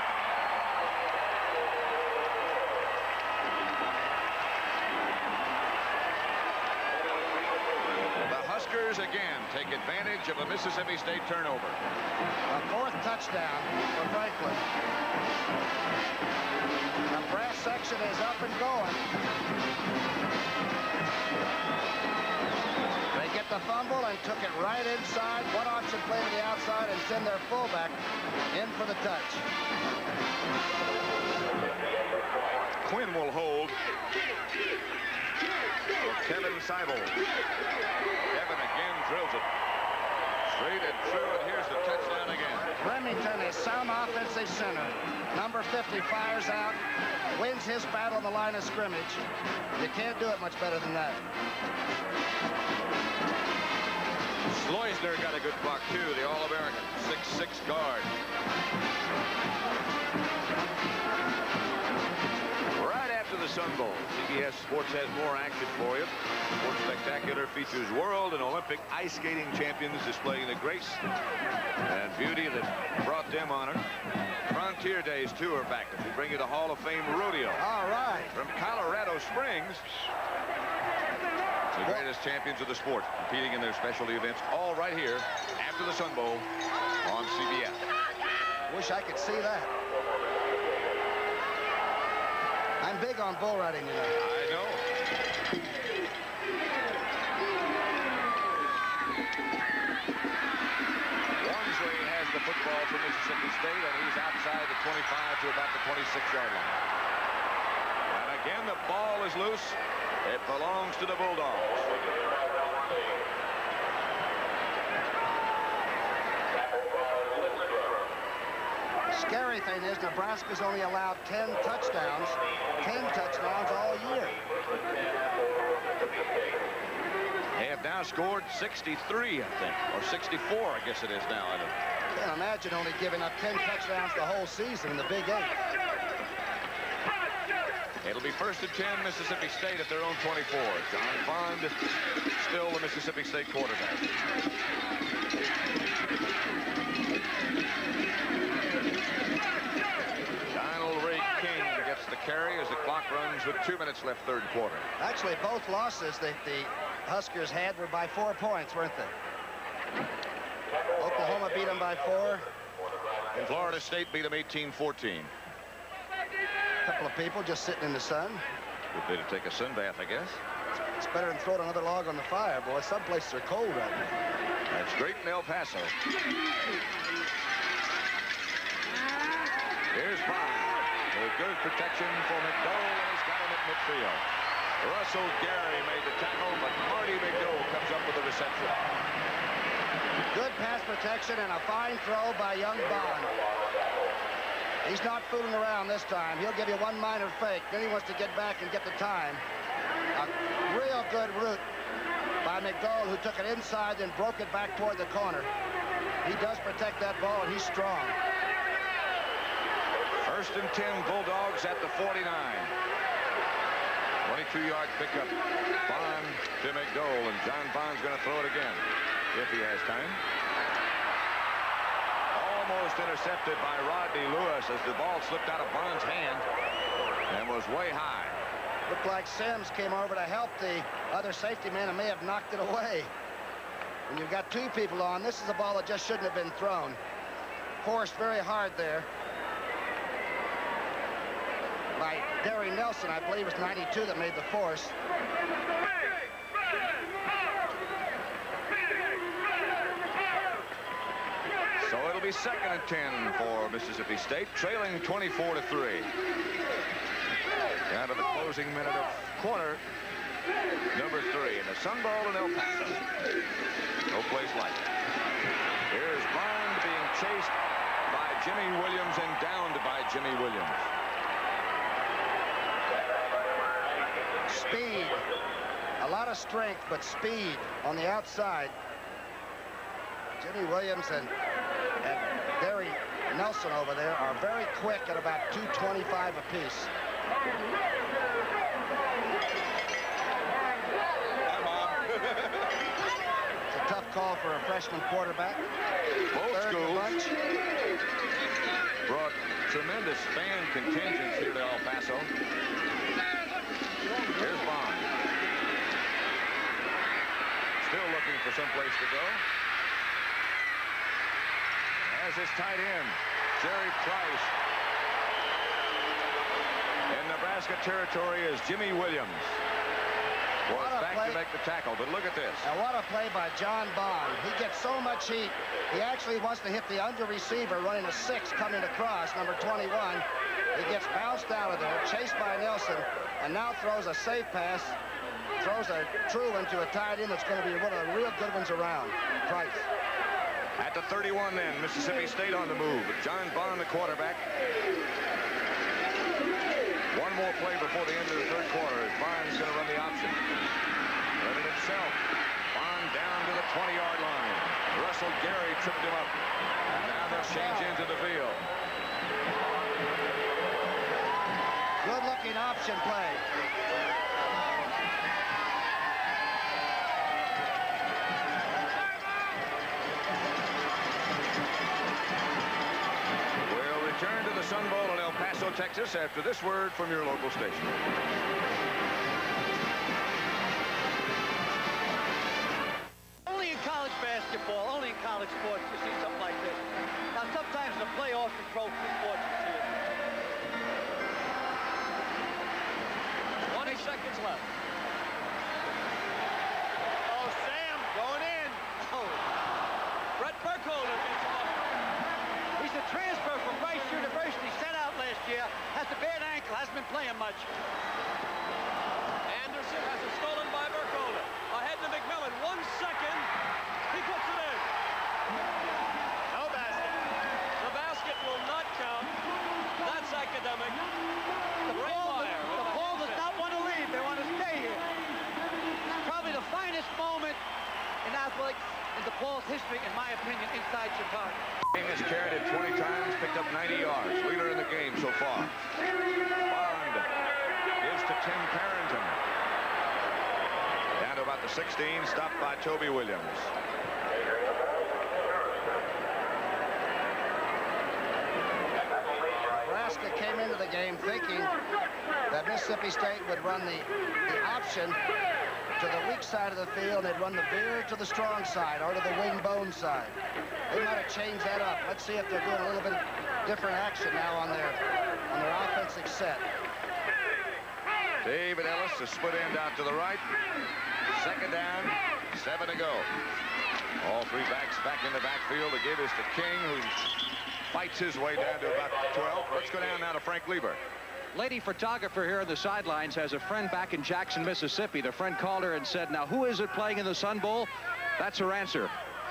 The Huskers again take advantage of a Mississippi State turnover. A 4th touchdown for Franklin. The brass section is up and going. They get the fumble and took it right inside. One option play to the outside and send their fullback in for the touch. Quinn will hold. Kevin Seibel. Kevin again drills it. Straight and true, and here's the touchdown again. Remington is sound offensive center. Number 50 fires out, wins his battle on the line of scrimmage. You can't do it much better than that. Sloisner got a good block, too, the All-American. 6'6" guard. Right after the Sun Bowl, CBS Sports has more action for you. Sports Spectacular features world and Olympic ice skating champions displaying the grace and beauty that brought them honor. Frontier Days, too, are back as we bring you the Hall of Fame rodeo. All right. From Colorado Springs. The greatest champions of the sport competing in their specialty events, all right here after the Sun Bowl on CBS. Wish I could see that. I'm big on bull riding, you know. I know. Walmsley has the football for Mississippi State, and he's outside the 25 to about the 26-yard line. And again, the ball is loose. It belongs to the Bulldogs. Scary thing is Nebraska's only allowed 10 touchdowns all year. They have now scored 63, I think, or 64, I guess it is now. I can't imagine only giving up 10 touchdowns the whole season in the Big 8. It'll be first and 10, Mississippi State at their own 24. John Bond still the Mississippi State quarterback. Donald Ray King gets the carry as the clock runs with 2 minutes left, third quarter. Actually, both losses that the Huskers had were by 4 points, weren't they? Oklahoma beat them by 4. And Florida State beat them 18-14. A couple of people just sitting in the sun. Good way to take a sun bath, I guess. It's better than throwing another log on the fire, boy. Some places are cold right now. That's great in El Paso. Here's Bond. With good protection for McDowell, and he's got him at midfield. Russell Gary made the tackle, but Marty McDowell comes up with the reception. Good pass protection and a fine throw by young Bond. He's not fooling around this time. He'll give you one minor fake. Then he wants to get back and get the time. A real good route by McDowell, who took it inside and broke it back toward the corner. He does protect that ball, and he's strong. First and 10, Bulldogs at the 49. 22-yard pickup. Bond to McDowell, and John Bond's going to throw it again if he has time. Almost intercepted by Rodney Lewis as the ball slipped out of Bond's hand and was way high. Looked like Sims came over to help the other safety man and may have knocked it away. When you've got 2 people on, this is a ball that just shouldn't have been thrown. Forced very hard there by Derry Nelson. I believe it was 92 that made the force. So it'll be second and 10 for Mississippi State, trailing 24-3. Down to the closing minute of quarter number 3 in the Sun Bowl in El Paso. No place like it. Here's Bond being chased by Jimmy Williams and downed by Jimmy Williams. Speed. A lot of strength, but speed on the outside. Jimmy Williams and Gary Nelson over there are very quick at about 225 apiece. It's a tough call for a freshman quarterback. Both schools brought tremendous fan contingents here to El Paso. Here's Bond. Still looking for some place to go. As his tight end, Jerry Price. In Nebraska territory is Jimmy Williams. Was back to make the tackle, but look at this. And what a play by John Bond. He gets so much heat. He actually wants to hit the under receiver running a 6 coming across, number 21. He gets bounced out of there, chased by Nelson, and now throws a safe pass, throws a true into a tight end that's going to be one of the real good ones around. Price. At the 31 then, Mississippi State on the move. John Bond, the quarterback. One more play before the end of the third quarter as Bond's going to run the option. Run it himself. Bond down to the 20-yard line. Russell Gary tripped him up. And now they'll change into the field. Good-looking option play. We'll return to the Sun Bowl in El Paso, Texas after this word from your local station. Only in college basketball, only in college sports you see something like this. Now sometimes in the playoffs and pro sports you see it. 20 seconds left. Oh, Sam going in. Oh. Brett Burkholder gets him up. He's a transfer from Rice University, sent out last year, has a bad ankle, hasn't been playing much. Anderson has it stolen by Burkholder. Ahead to McMillan. 1 second. He puts it in. No basket. The basket will not count. That's academic. The ball does not want to leave. They want to stay here. Probably the finest moment in athletics in DePaul's history, in my opinion, inside Chicago. Has carried it 20 times, picked up 90 yards. Leader in the game so far. Bond gives to Tim Carrington. Down to about the 16, stopped by Toby Williams. Nebraska came into the game thinking that Mississippi State would run the option to the weak side of the field. They'd run the veer to the strong side or to the wing bone side. They might have changed that up. Let's see if they're doing a little bit of different action now on their offensive set. David Ellis, the split end out to the right. Second down, 7 to go. All three backs back in the backfield. They give us to King, who fights his way down to about 12. Let's go down now to Frank Lieber. Lady photographer here on the sidelines has a friend back in Jackson, Mississippi. The friend called her and said, now, who is it playing in the Sun Bowl? That's her answer.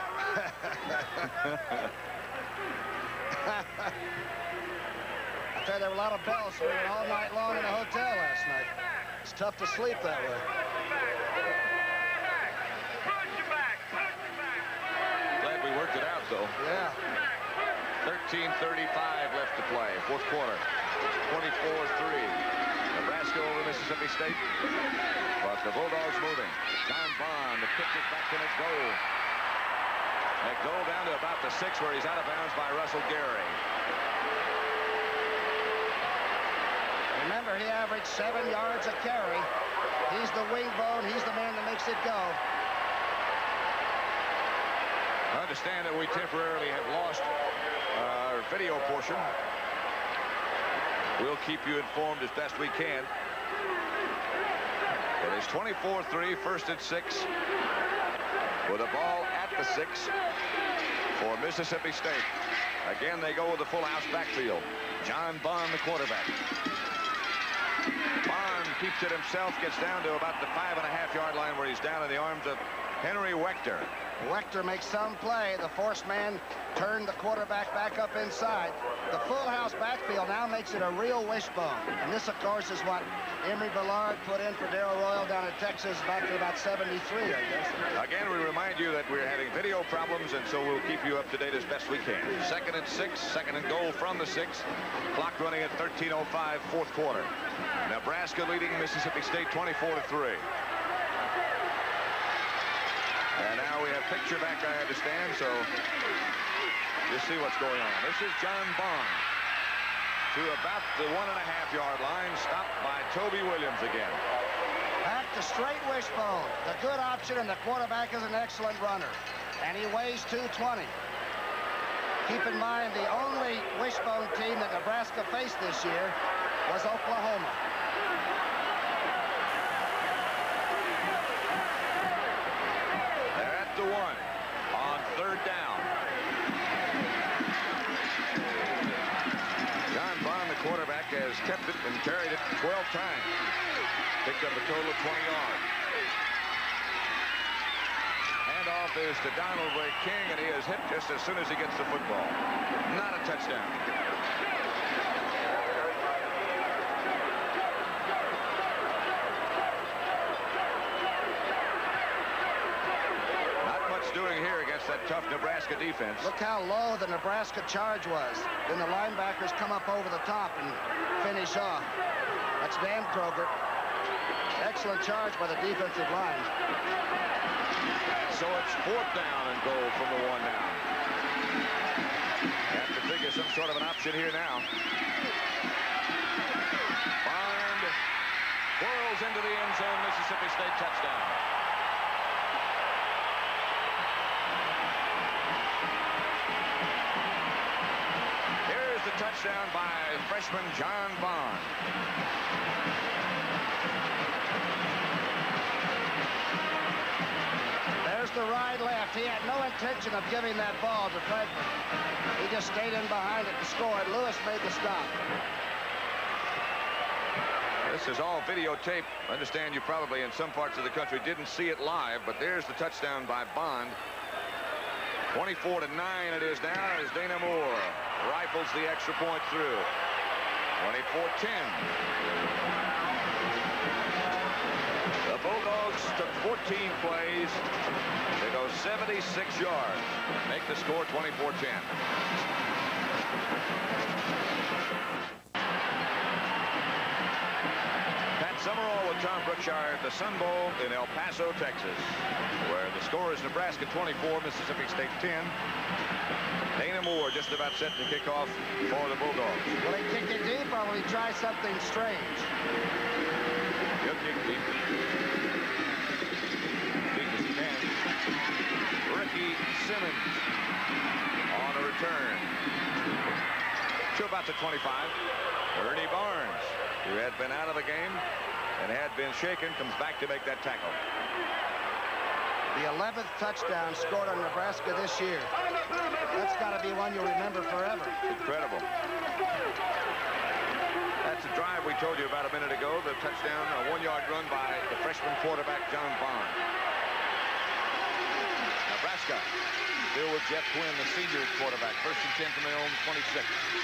I tell you, there were a lot of bells ringing all night long in the hotel last night. It's tough to sleep that way. Glad we worked it out, though. Yeah. 13:35 left to play, fourth quarter. 24-3. Nebraska over Mississippi State. But the Bulldogs moving. John Bond, the pitch is back to McDole. McDole down to about the 6 where he's out of bounds by Russell Gary. Remember, he averaged 7 yards a carry. He's the wing bone. He's the man that makes it go. I understand that we temporarily have lost our video portion. We'll keep you informed as best we can. It is 24-3, first and 6. With a ball at the 6 for Mississippi State. Again, they go with the full house backfield. John Bond, the quarterback. Bond keeps it himself, gets down to about the 5.5-yard line where he's down in the arms of Henry Wechter. Wechter makes some play. The force man turned the quarterback back up inside. The full house backfield now makes it a real wishbone. And this, of course, is what Emery Ballard put in for Darrell Royal down in Texas back in about 73, I guess. Again, we remind you that we're having video problems, and so we'll keep you up to date as best we can. 2nd and 6, 2nd and goal from the 6. Clock running at 13:05, fourth quarter. Nebraska leading Mississippi State 24-3. And now we have picture back, I understand, so you see what's going on. This is John Bond to about the 1.5-yard line, stopped by Toby Williams again. Back to straight wishbone. The good option, and the quarterback is an excellent runner. And he weighs 220. Keep in mind, the only wishbone team that Nebraska faced this year was Oklahoma. The 1 on 3rd down. John Bond, the quarterback, has kept it and carried it 12 times. Picked up a total of 20 yards. Handoff is to Donald Ray King, and he is hit just as soon as he gets the football. Not a touchdown. Doing here against that tough Nebraska defense. Look how low the Nebraska charge was. Then the linebackers come up over the top and finish off. That's Dan Kroger. Excellent charge by the defensive line. And so it's 4th down and goal from the 1 now. Have to figure some sort of an option here now. Bond whirls into the end zone. Mississippi State touchdown. Touchdown by freshman John Bond. There's the ride left. He had no intention of giving that ball to Franklin. He just stayed in behind it to score, and Lewis made the stop. This is all videotape. I understand you probably in some parts of the country didn't see it live, but there's the touchdown by Bond. 24-9 it is now as Dana Moore rifles the extra point through. 24-10. The Bulldogs took 14 plays. They go 76 yards. Make the score 24-10. Summerall with Tom Brookshire at the Sun Bowl in El Paso, Texas, where the score is Nebraska 24, Mississippi State 10. Dana Moore just about set to kick off for the Bulldogs. Will he kick it deep, or will he try something strange? He'll kick deep. Deep as he can. Ricky Simmons on a return to about the 25. Ernie Barnes, who had been out of the game and had been shaken, comes back to make that tackle. The 11th touchdown scored on Nebraska this year. That's got to be one you'll remember forever. Incredible. That's a drive we told you about a minute ago. The touchdown, a 1-yard run by the freshman quarterback, John Bond. Nebraska still with Jeff Quinn, the senior quarterback. 1st and 10 from their own 26.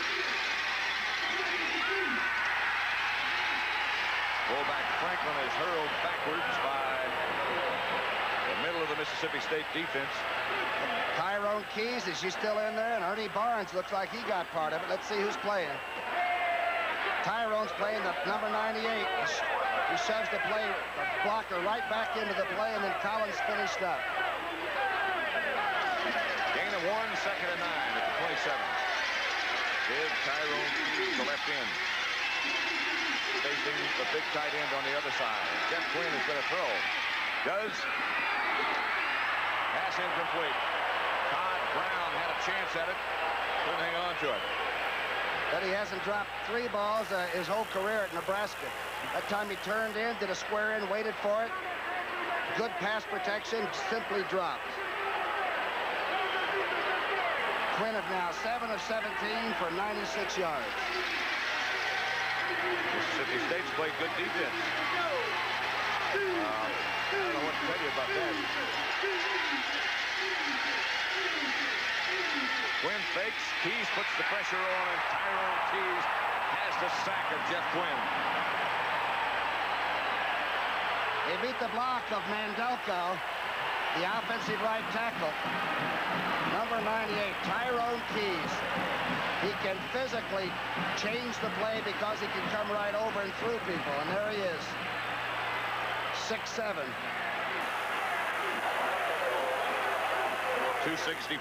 Fullback Franklin is hurled backwards by the middle of the Mississippi State defense. Tyrone Keys, is she still in there? And Ernie Barnes looks like he got part of it. Let's see who's playing. Tyrone's playing the number 98. He shoves the blocker right back into the play, and then Collins finished up. Gain of 1, 2nd and 9 at the 27. Big Tyrone Keys, the left end. Facing the big tight end on the other side. Jeff Quinn is going to throw. Does. Pass incomplete. Todd Brown had a chance at it. Couldn't hang on to it. But he hasn't dropped 3 balls his whole career at Nebraska. That time he turned in, did a square in, waited for it. Good pass protection, simply dropped. Quinn is now 7 of 17 for 96 yards. Mississippi State's played good defense. I don't know what to tell you about that. Quinn fakes. Keys puts the pressure on, and Tyrone Keys has the sack of Jeff Quinn. They beat the block of Mandelko, the offensive right tackle. Number 98, Tyrone Keys. He can physically change the play because he can come right over and through people, and there he is. 6'7". 265.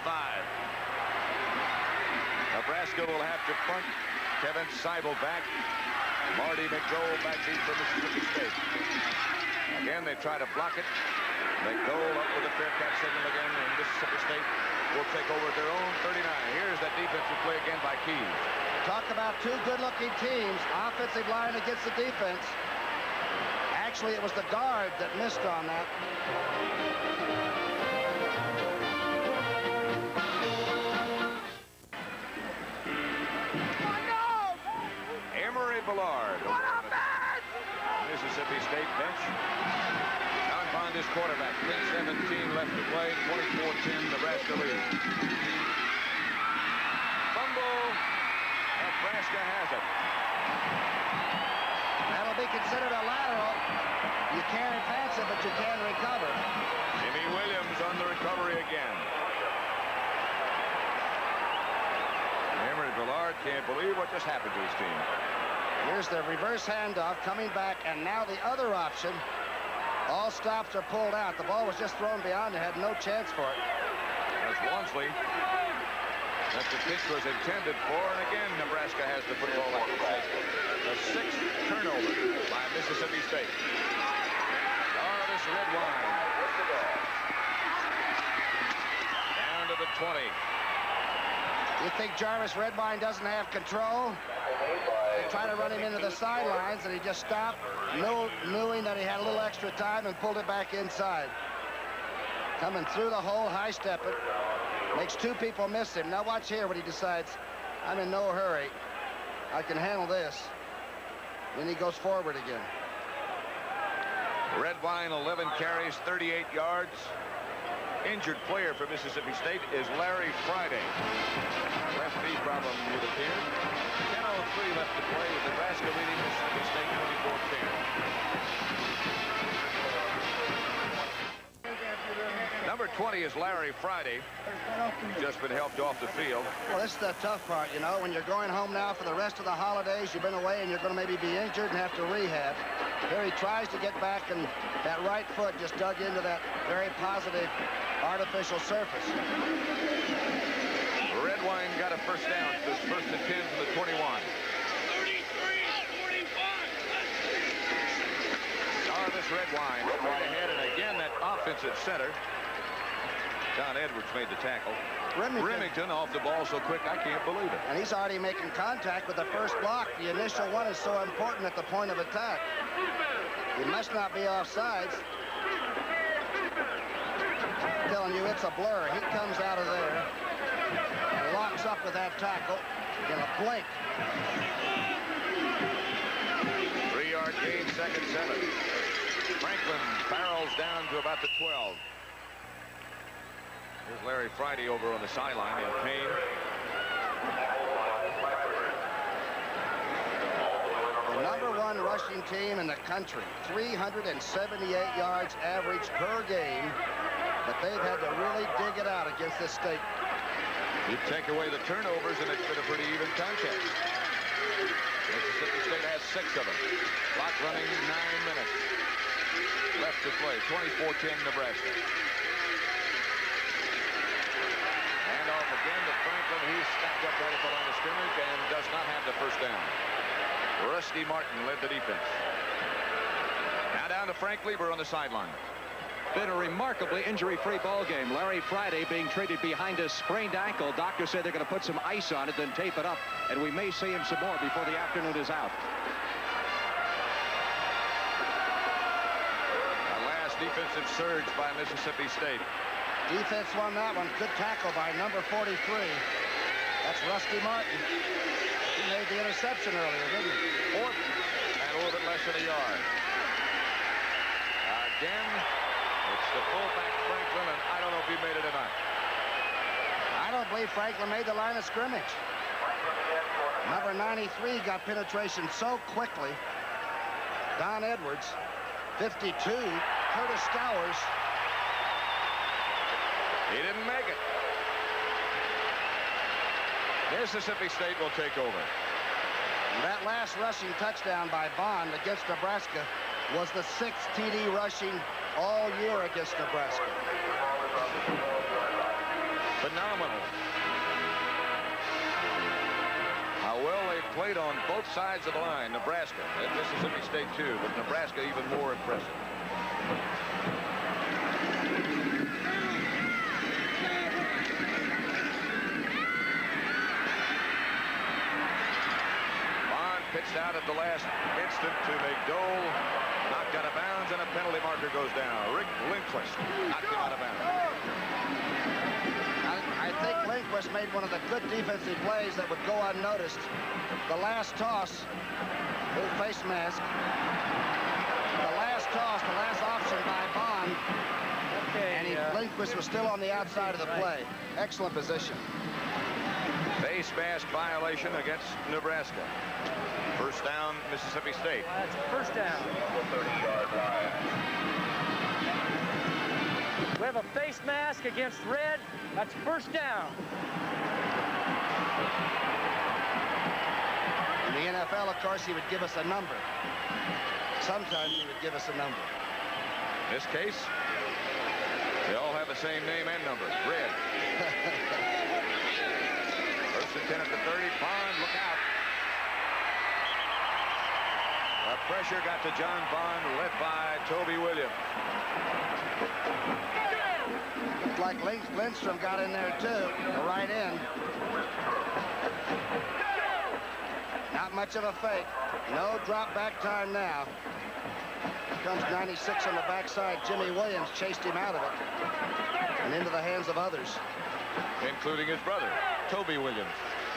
Nebraska will have to punt. Kevin Seibel back. Marty McDole back deep for Mississippi State. Again, they try to block it. McDole up with a fair catch signal again, and Mississippi State will take over at their own 39. Here's that defensive play again by Keys. Talk about two good-looking teams. Offensive line against the defense. Actually, it was the guard that missed on that. Emory Ballard. Mississippi State bench. John Bond is quarterback. 10-17 left to play. 24-10 Nebraska lead. Fumble. Nebraska has it. That'll be considered a lateral. You can't advance it, but you can recover. Jimmy Williams on the recovery again. Emory Ballard can't believe what just happened to his team. Here's the reverse handoff coming back, and now the other option. All stops are pulled out. The ball was just thrown beyond. They had no chance for it. That's Walmsley. That the pitch was intended for, and again, Nebraska has the football like it says. The 6th turnover by Mississippi State. Jarvis Redwine. Down to the 20. You think Jarvis Redwine doesn't have control? They try to run him into the sidelines, and he just stopped, knowing that he had a little extra time, and pulled it back inside. Coming through the hole, high-stepping. Makes two people miss him. Now watch here what he decides. I'm in no hurry. I can handle this. Then he goes forward again. Redwine, 11 carries, 38 yards. Injured player for Mississippi State is Larry Friday. Left knee problem would appear. 10:03 left to play with Nebraska leading Mississippi State 24-10. Number 20 is Larry Friday. Just been helped off the field. Well, this is the tough part, you know, when you're going home now for the rest of the holidays, you've been away and you're going to maybe be injured and have to rehab. Here he tries to get back, and that right foot just dug into that very positive artificial surface. Redwine got a first down. So it's 1st and 10 from the 21. 33-45. Jarvis Redwine right ahead, and again that offense at center. John Edwards made the tackle. Remington off the ball so quick, I can't believe it. And he's already making contact with the first block. The initial one is so important at the point of attack. He must not be offsides. I'm telling you, it's a blur. He comes out of there and locks up with that tackle in a blink. 3-yard gain, 2nd 7. Franklin barrels down to about the 12. Here's Larry Friday over on the sideline in pain. The #1 rushing team in the country, 378 yards average per game, but they've had to really dig it out against this state. You take away the turnovers, and it's been a pretty even contest. Mississippi State has 6 of them. Clock running 9 minutes left to play. 24-10 Nebraska. Handoff again to Franklin. He's stacked up right at the line of scrimmage and does not have the first down. Rusty Martin led the defense. Now down to Frank Lieber on the sideline. Been a remarkably injury-free ball game. Larry Friday being treated behind a sprained ankle. Doctors say they're going to put some ice on it, then tape it up, and we may see him some more before the afternoon is out. A last defensive surge by Mississippi State. Defense won that one. Good tackle by number 43. That's Rusty Martin. He made the interception earlier, didn't he? Fourth and a little bit less than a yard. Again, it's the fullback Franklin, and I don't know if he made it or not. I don't believe Franklin made the line of scrimmage. Number 93 got penetration so quickly. Don Edwards, 52, Curtis Stowers. He didn't make it. Mississippi State will take over. That last rushing touchdown by Bond against Nebraska was the 6th TD rushing all year against Nebraska. Phenomenal. How well they played on both sides of the line. Nebraska and Mississippi State too, but Nebraska even more impressive. Bond pitched out at the last instant to McDowell. Knocked out of bounds, and a penalty marker goes down. Rick Lindquist knocked him out of bounds. I think Lindquist made one of the good defensive plays that would go unnoticed. The last toss, little face mask. The last toss, the last option by Bond. Okay, and Lindquist was still on the outside of the play. Excellent position. Face mask violation against Nebraska. First down, Mississippi State. That's a first down. We have a face mask against red. That's first down. In the NFL, of course, he would give us a number. Sometimes he would give us a number. In this case, they all have the same name and number. Red. First and 10 at the 30. Bond, look out. The pressure got to John Bond, led by Toby Williams. Looked like Lindstrom got in there, too. The right end. Not much of a fake. No drop back time now. Here comes 96 on the backside. Jimmy Williams chased him out of it and into the hands of others, including his brother, Toby Williams.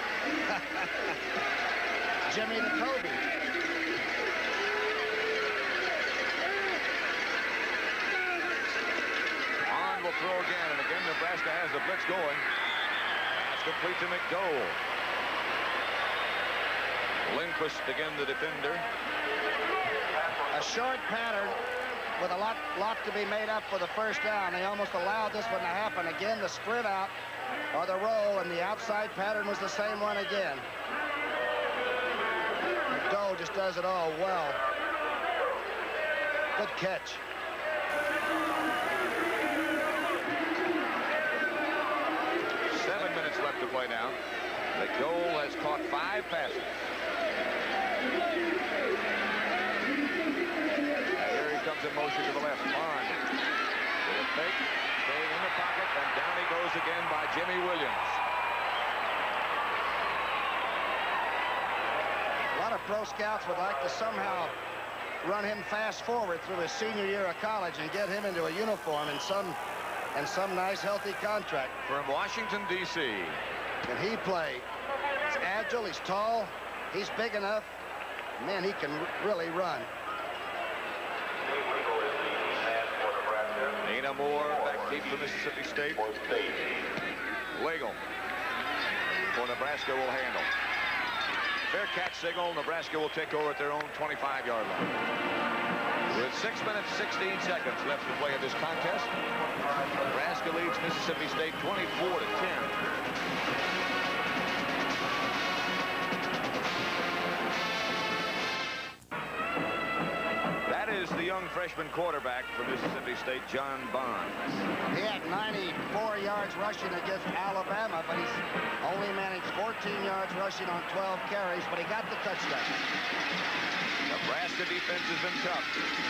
Jimmy the Toby. On will throw again, and again Nebraska has the blitz going. That's complete to McDowell. Lindquist again, the defender. A short pattern with a lot to be made up for the first down. They almost allowed this one to happen. Again, the sprint out or the roll, and the outside pattern was the same one again. McDowell just does it all well. Good catch. Minutes left to play now. McDowell has caught 5 passes. And here he comes in motion to the left. Bond with a fake, staying in the pocket, and down he goes again by Jimmy Williams. A lot of pro scouts would like to somehow run him fast forward through his senior year of college and get him into a uniform and some nice, healthy contract. From Washington, D.C. Can he play? He's agile, he's tall, he's big enough. Man, he can really run. Nina Moore back deep for Mississippi State. Legel for Nebraska will handle. Fair catch signal. Nebraska will take over at their own 25-yard line. With 6 minutes, 16 seconds left to play in this contest, Nebraska leads Mississippi State 24-10. That is the young freshman quarterback for Mississippi State, John Bond. He had 94 yards rushing against Alabama, but he's only managed 14 yards rushing on 12 carries, but he got the touchdown. Nebraska defense has been tough.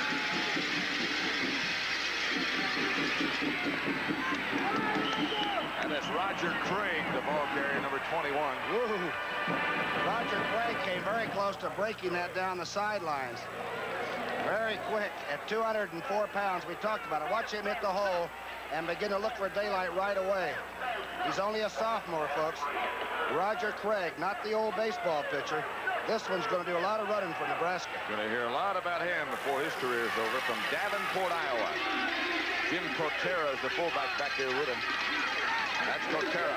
And it's Roger Craig, the ball carrier, number 21. Woo. Roger Craig came very close to breaking that down the sidelines. Very quick at 204 pounds. We talked about it. Watch him hit the hole and begin to look for daylight right away. He's only a sophomore, folks. Roger Craig, not the old baseball pitcher. This one's going to do a lot of running for Nebraska. Going to hear a lot about him before his career is over from Davenport, Iowa. Jim Cotera is the fullback back there with him. That's Cotera.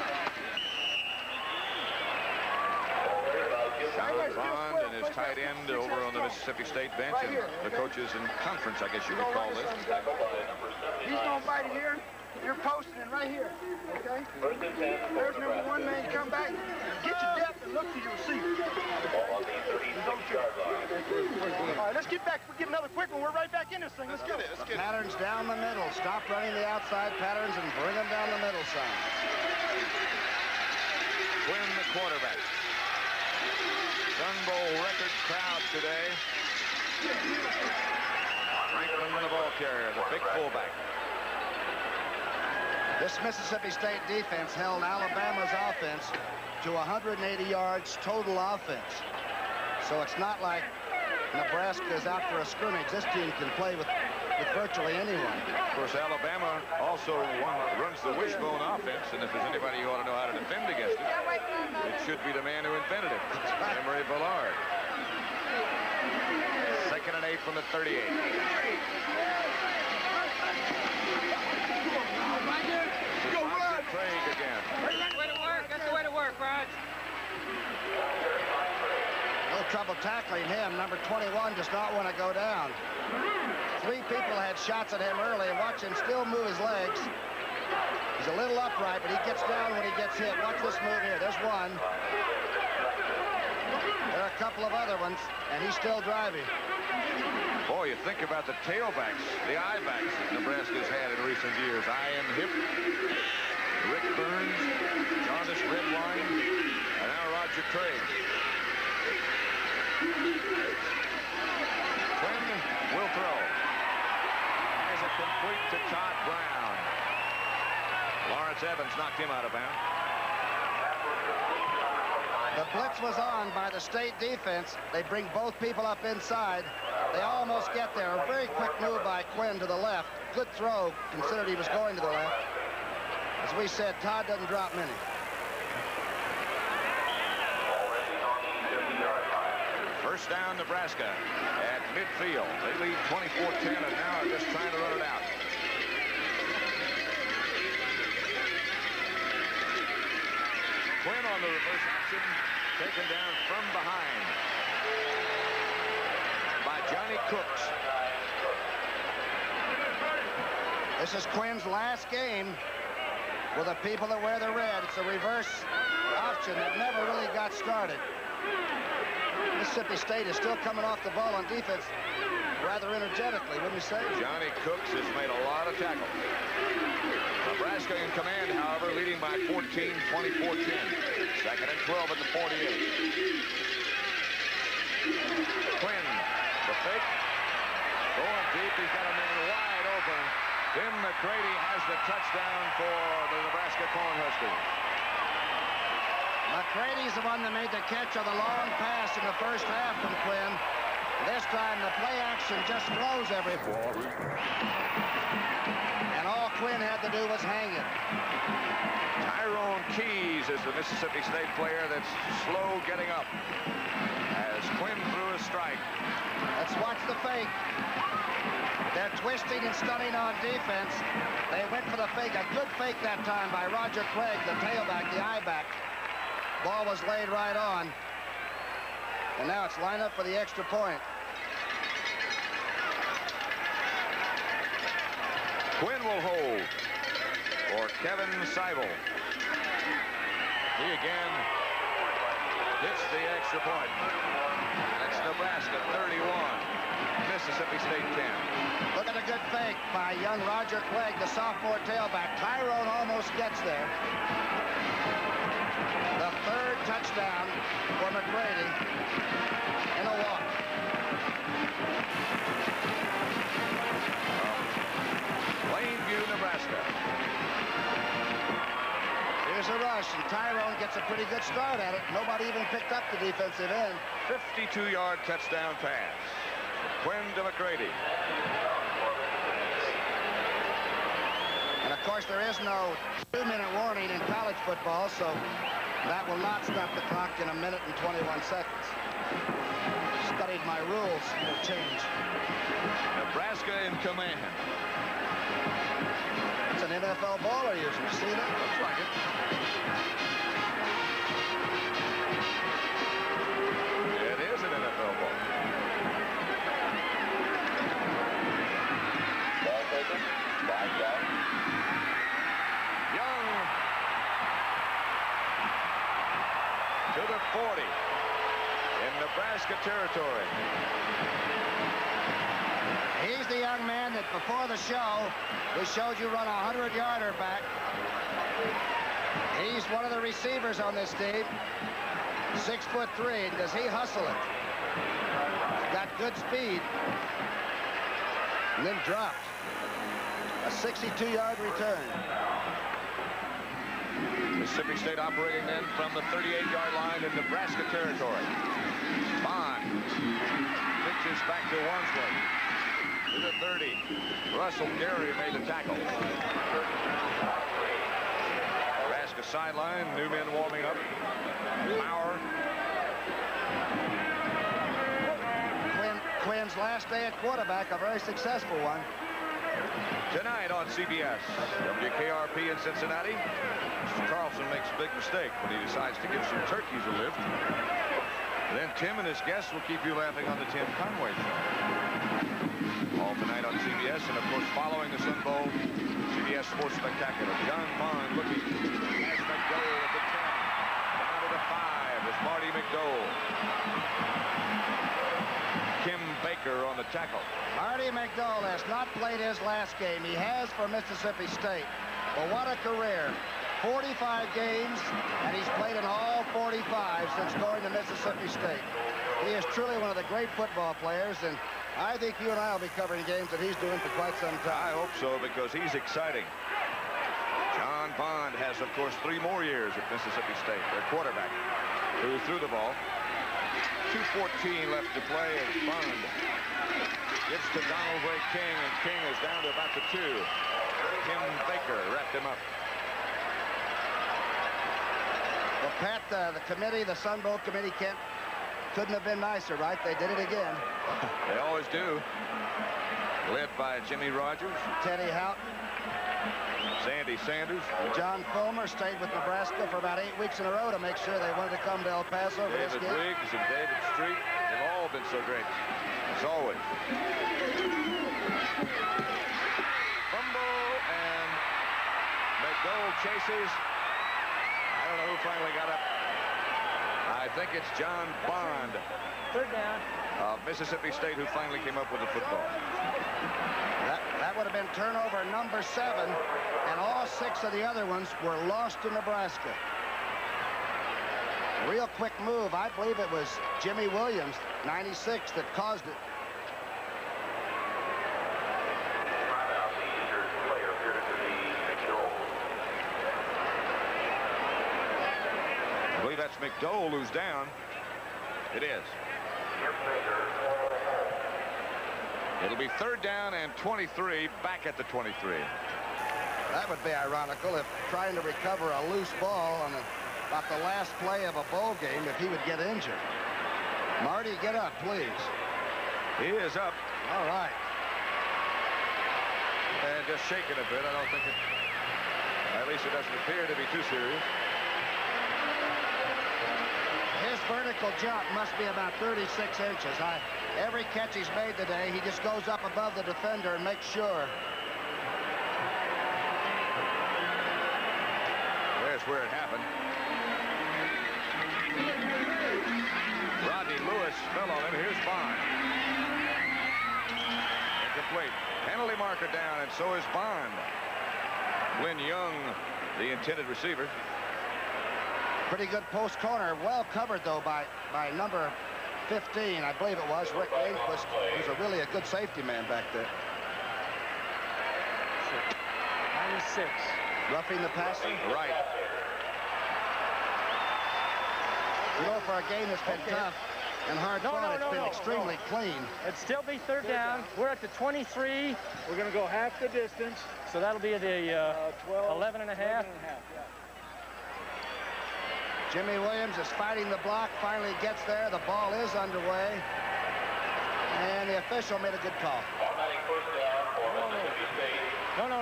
Sean Bond and his tight end over on the Mississippi State bench, and the coaches in conference, I guess you could call this. He's going to bite it here. You're posting it right here, okay? There's number 1 man. Come back, get your depth, and look to your receiver. All right, let's get back. We'll get another quick one. We're right back in this thing. Let's get it. Let's get Patterns down the middle. Stop running the outside patterns and bring them down the middle side. Quinn, the quarterback. Sun Bowl record crowd today. Franklin, the ball carrier, the big fullback. This Mississippi State defense held Alabama's offense to 180 yards total offense. So it's not like Nebraska is out for a scrimmage. This team can play with virtually anyone. Of course, Alabama also runs the wishbone offense, and if there's anybody who ought to know how to defend against it, it should be the man who invented it, Emery Villard. 2nd and 8 from the 38. Craig again. That's the way to work. That's the way to work, Raj. No trouble tackling him. Number 21 does not want to go down. 3 people had shots at him early, and watch him still move his legs. He's a little upright, but he gets down when he gets hit. Watch this move here. There's one. There are a couple of other ones, and he's still driving. Boy, you think about the tailbacks, the I-backs that Nebraska's had in recent years. Ian Hip, Rick Burns, Jarvis Redwine, and now Roger Craig. Quinn will throw. Is it complete to Todd Brown? Lawrence Evans knocked him out of bounds. The blitz was on by the state defense. They bring both people up inside. They almost get there. A very quick move by Quinn to the left. Good throw, considered he was going to the left. As we said, Todd doesn't drop many. First down, Nebraska at midfield. They lead 24-10 and now are just trying to run it out. Quinn on the reverse option, taken down from behind by Johnny Cooks. This is Quinn's last game with the people that wear the red. It's a reverse option that never really got started. Mississippi State is still coming off the ball on defense rather energetically, wouldn't you say? Johnny Cooks has made a lot of tackles. Nebraska in command, however, leading by 14, 24-10. 2nd and 12 at the 48. Quinn, the fake. Going deep, he's got a man wide open. Tim McCready has the touchdown for the Nebraska Cornhuskers. McCready's the one that made the catch on the long pass in the first half from Quinn. This time the play action just flows everywhere. And all Quinn had to do was hang it. Tyrone Keys is the Mississippi State player that's slow getting up as Quinn threw a strike. Let's watch the fake. They're twisting and stunning on defense. They went for the fake. A good fake that time by Roger Craig, the tailback, the I-back. Ball was laid right on. And now it's line up for the extra point. Quinn will hold for Kevin Seibel. He again hits the extra point. That's Nebraska 31, Mississippi State 10. Look at a good fake by young Roger Craig, the sophomore tailback. Tyrone almost gets there. The 3rd touchdown for McCready in a walk. Plainview, Nebraska. Here's a rush, and Tyrone gets a pretty good start at it. Nobody even picked up the defensive end. 52-yard touchdown pass. Quinn to McCready. And of course, course, there is no 2-minute warning in college football, so that will not stop the clock in 1 minute and 21 seconds. Studied my rules for change. Nebraska in command. It's an NFL ball they're using. See that? Looks like it. It is an NFL ball. Ball taken. Young to the 40 in Nebraska territory. He's the young man that before the show we showed you run a 100-yarder back. He's one of the receivers on this team. 6'3", and does he hustle it? Got good speed. And then dropped. A 62-yard return. Mississippi State operating then from the 38-yard line in Nebraska territory. Bond pitches back to Wormsley. To the 30. Russell Gary made the tackle. Nebraska sideline. New men warming up. Maurer. Quinn's last day at quarterback, a very successful one. Tonight on CBS, WKRP in Cincinnati. Mr. Carlson makes a big mistake when he decides to give some turkeys a lift. Then Tim and his guests will keep you laughing on the Tim Conway Show. All tonight on CBS, and of course following the Sun Bowl, CBS Sports Spectacular. John Bond looking as McDowell at the 10. Down to the 5 is Marty McDowell. Kim Baker on the tackle. Marty McDowell has not played his last game. He has for Mississippi State. Well, what a career. 45 games, and he's played in all 45 since going to Mississippi State. He is truly one of the great football players, and I think you and I will be covering games that he's doing for quite some time. I hope so, because he's exciting. John Bond has, of course, 3 more years at Mississippi State. Their quarterback who threw the ball. 2:14 left to play as Bond gets to Donald Ray King, and King is down to about the 2. Kim Baker wrapped him up. Well, Pat, the committee, the Sun Bowl committee, couldn't have been nicer, right? They did it again. They always do. Led by Jimmy Rogers, Teddy Houghton, Sandy Sanders. John Fulmer stayed with Nebraska for about 8 weeks in a row to make sure they wanted to come to El Paso for this David game. Riggs and David Street. They've all been so great, as always. Fumble, and McDowell chases. I don't know who finally got up. I think it's John Bond. Third down. Of Mississippi State, who finally came up with the football. That would have been turnover number 7, and all 6 of the other ones were lost to Nebraska. A real quick move. I believe it was Jimmy Williams, 96, that caused it. I believe that's McDowell who's down. It is. It'll be 3rd down and 23, back at the 23. That would be ironical if trying to recover a loose ball on about the last play of a bowl game, if he would get injured. Marty, get up, please. He is up. All right. And just shaking a bit. I don't think it, at least it doesn't appear to be too serious. His vertical jump must be about 36 inches. Every catch he's made today, he just goes up above the defender and makes sure. There's where it happened. Rodney Lewis fell on him. Here's Bond. Incomplete. Penalty marker down, and so is Bond. Glenn Young, the intended receiver. Pretty good post corner. Well covered, though, by number 15, I believe it was, Rick Lindquist, who's really a good safety man back there. 96. Roughing the passer? Right. You know, for a game that's been tough, and hard fought. It's been extremely clean. It'd still be third down. We're at the 23. We're going to go half the distance. So that'll be the 11 and a half. Jimmy Williams is fighting the block, finally gets there. The ball is underway. And the official made a good call. No.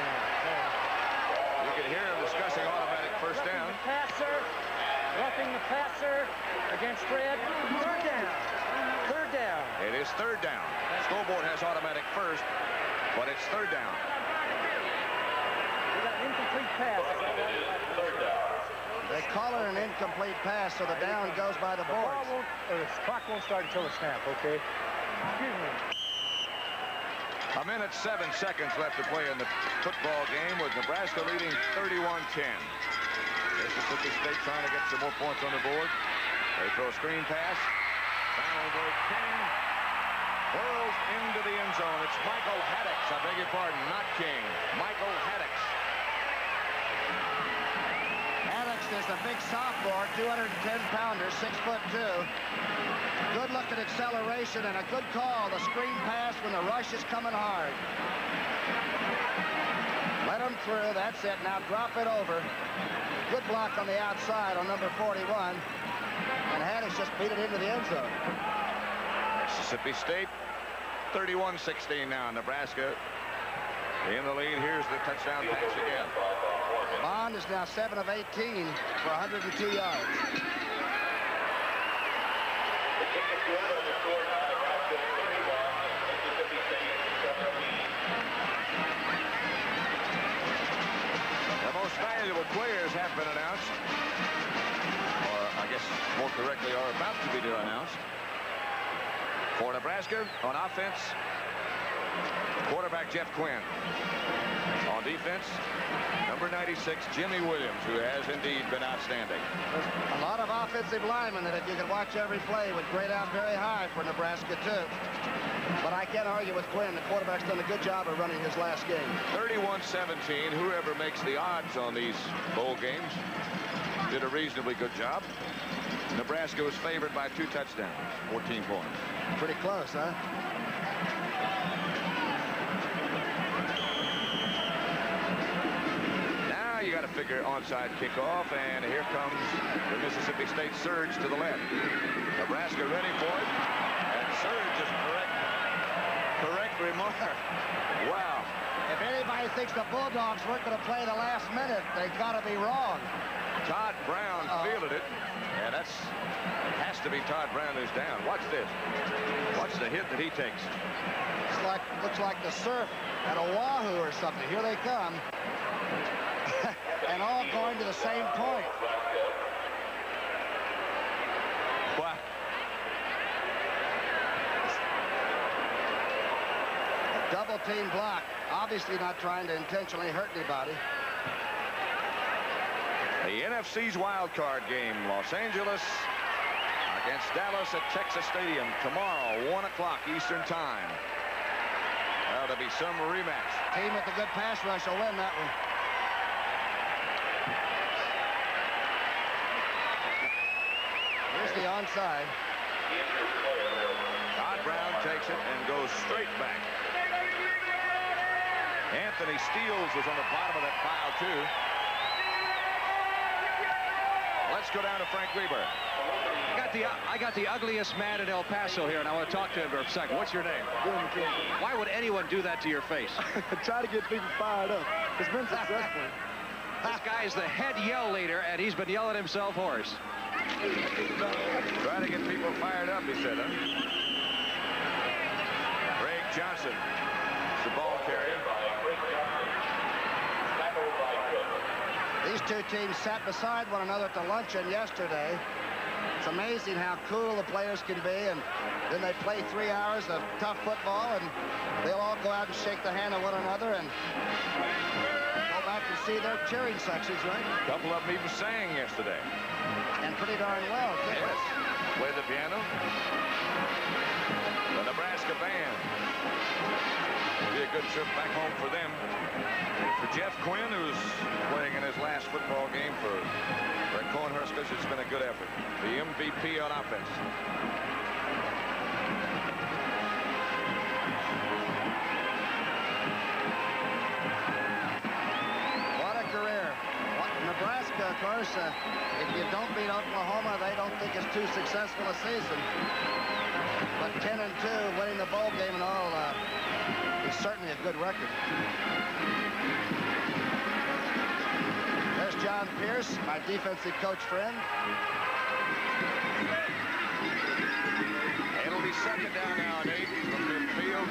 You can hear him discussing automatic first down. Roughing the passer against Fred. Third down. Third down. It is third down. Scoreboard has automatic first, but it's third down. We got an incomplete pass. They call it an incomplete pass, so the down goes by the boards. The clock won't start until the snap, okay? Excuse me. A minute 7 seconds left to play in the football game with Nebraska leading 31-10. Mississippi State trying to get some more points on the board. They throw a screen pass. Down King. Whirls into the end zone. It's Michael Haddix. I beg your pardon, not King. Michael Haddix. Haddix is a big sophomore, 210-pounder, 6'2". Good look at acceleration and a good call. The screen pass when the rush is coming hard. Let him through. That's it. Now drop it over. Good block on the outside on number 41. And Haddix just beat it into the end zone. Mississippi State 31-16 now. Nebraska in the lead. Here's the touchdown pass again. Bond is now 7 of 18 for 102 yards. The most valuable players have been announced, or I guess more correctly are about to be announced. For Nebraska, on offense, quarterback Jeff Quinn. On defense, number 96, Jimmy Williams, who has indeed been outstanding. A lot of offensive linemen that if you could watch every play would grade out very high for Nebraska, too. But I can't argue with Quinn. The quarterback's done a good job of running his last game. 31-17. Whoever makes the odds on these bowl games did a reasonably good job. Nebraska was favored by 2 touchdowns, 14 points. Pretty close, huh? Now you got to figure onside kickoff, and here comes the Mississippi State surge to the left. Nebraska ready for it, and surge is correct remark. Wow. If anybody thinks the Bulldogs weren't going to play the last minute, they got to be wrong. Todd Brown fielded it, and it has to be Todd Brown who's down. Watch this. Watch the hit that he takes. Looks like the surf at Oahu or something. Here they come. And all going to the same point. Wow. A double team block. Obviously not trying to intentionally hurt anybody. The NFC's wild card game, Los Angeles against Dallas at Texas Stadium tomorrow, 1 o'clock Eastern Time. Well, there'll be some rematch. Team with a good pass rush will win that one. Here's the onside. Todd Brown takes it and goes straight back. Anthony Steele was on the bottom of that pile, too. Let's go down to Frank Weber. I got the ugliest man in El Paso here, and I want to talk to him for a second. What's your name? Why would anyone do that to your face? Try to get people fired up. It's been successful. This guy is the head yell leader, and he's been yelling himself hoarse. Try to get people fired up, he said, huh? Greg Johnson is the ball carrier. These two teams sat beside one another at the luncheon yesterday. It's amazing how cool the players can be, and then they play 3 hours of tough football, and they'll all go out and shake the hand of one another and go back and see their cheering sections, right? A couple of them even sang yesterday. And pretty darn well, too. Yes. Play the piano. The Nebraska band. It'll be a a good trip back home for them. And for Jeff Quinn, who's playing in his last football game for Cornhuskers, it's been a good effort. The MVP on offense. What a career. Nebraska, of course, if you don't beat Oklahoma, they don't think it's too successful a season. But 10-2, winning the bowl game and all, is certainly a good record. There's John Pierce, my defensive coach friend. It'll be second down now and 8 from midfield.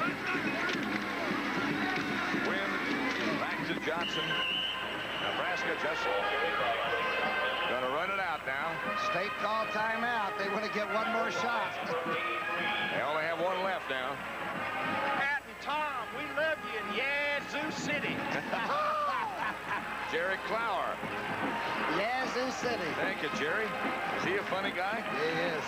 Quinn back to Johnson. Nebraska just going to run it out now. State call timeout. They want to get one more shot. They only have one left now. Pat and Tom, we love you in Yazoo City. Jerry Clower. Yazoo City. Thank you, Jerry. Is he a funny guy? He is.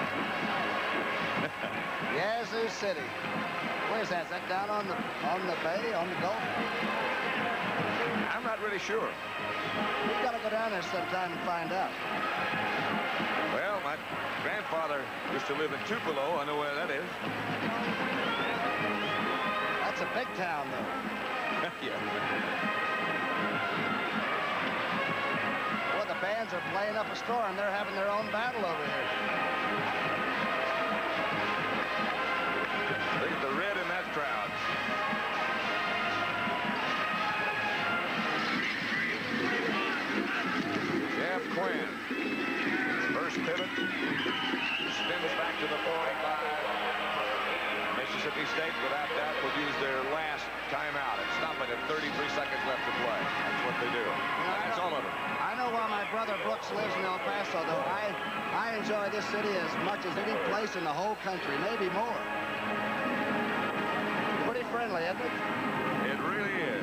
Yazoo City. Where's that? Is that down on the bay, on the Gulf? I'm not really sure. We've got to go down there sometime and find out. Well, my grandfather used to live in Tupelo. I know where that is. That's a big town, though. Yeah. Well, the bands are playing up a storm. They're having their own battle over here. Look at the red in that crowd. Jeff Quinn. First pivot. Spins back to the 45. Mississippi State, without that, would use their last timeout and stop it at 33 seconds left to play. That's what they do. That's all of it. I know why my brother Brooks lives in El Paso, though. I enjoy this city as much as any place in the whole country, maybe more. Pretty friendly, isn't it? It really is.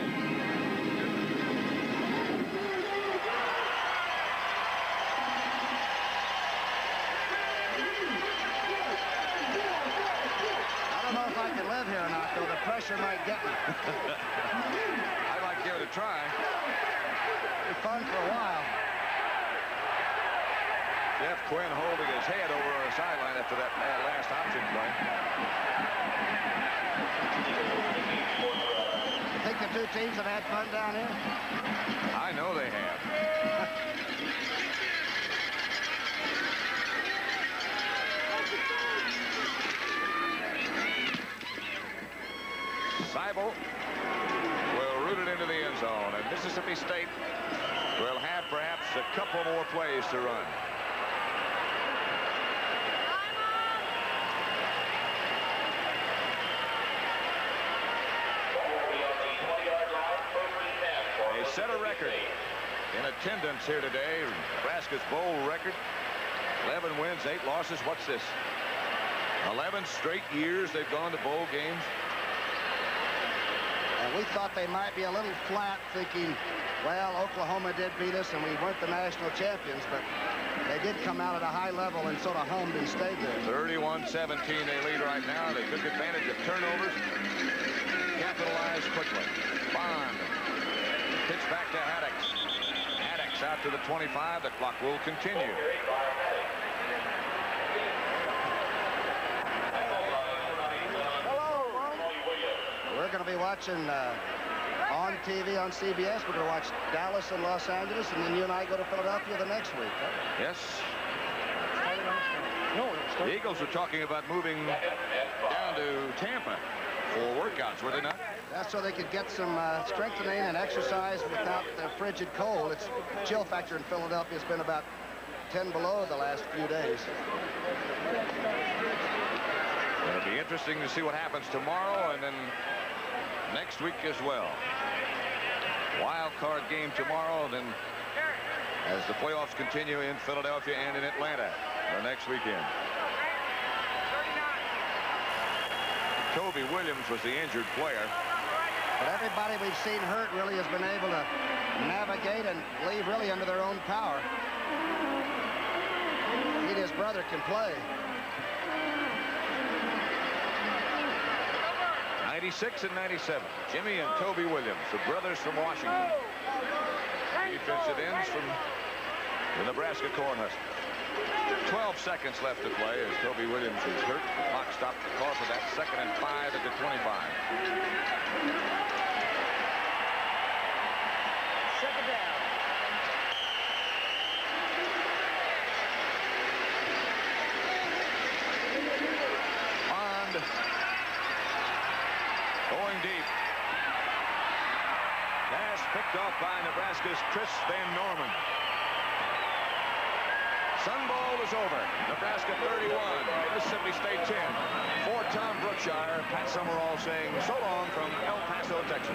I don't know if I can live here or not, though. The pressure might get me. I'd like to give it a try. It'll be fun for a while. Jeff Quinn holding his head over on the sideline after that last option play. You think the two teams have had fun down here? I know they have. Seibel will root it into the end zone, and Mississippi State will have perhaps a couple more plays to run. They set a record in attendance here today. Nebraska's bowl record. 11 wins, 8 losses. What's this? 11 straight years they've gone to bowl games. And we thought they might be a little flat, thinking, well, Oklahoma did beat us and we weren't the national champions, but they did come out at a high level and sort of hummed and stayed there. 31-17 they lead right now. They took advantage of turnovers, capitalized quickly. Bond, pitch back to Haddix. Haddix out to the 25. The clock will continue. We're going to be watching on TV on CBS. We're going to watch Dallas and Los Angeles, and then you and I go to Philadelphia the next week. Huh? Yes. The Eagles were talking about moving down to Tampa for workouts, were they not? That's so they could get some strengthening and exercise without the frigid cold. Its chill factor in Philadelphia has been about 10 below the last few days. It'll be interesting to see what happens tomorrow and then next week as well. Wild card game tomorrow, then as the playoffs continue in Philadelphia and in Atlanta the next weekend. Toby Williams was the injured player. But everybody we've seen hurt really has been able to navigate and leave really under their own power. He and his brother can play. 96 and 97. Jimmy and Toby Williams, the brothers from Washington. Defensive ends from the Nebraska Cornhuskers. 12 seconds left to play as Toby Williams is hurt. The clock stopped because of that. 2nd and 5 at the 25. Second down. Bond going deep. Pass picked off by Nebraska's Chris Van Norman. Sun Bowl is over. Nebraska 31, Mississippi State 10. For Tom Brookshire, Pat Summerall saying so long from El Paso, Texas.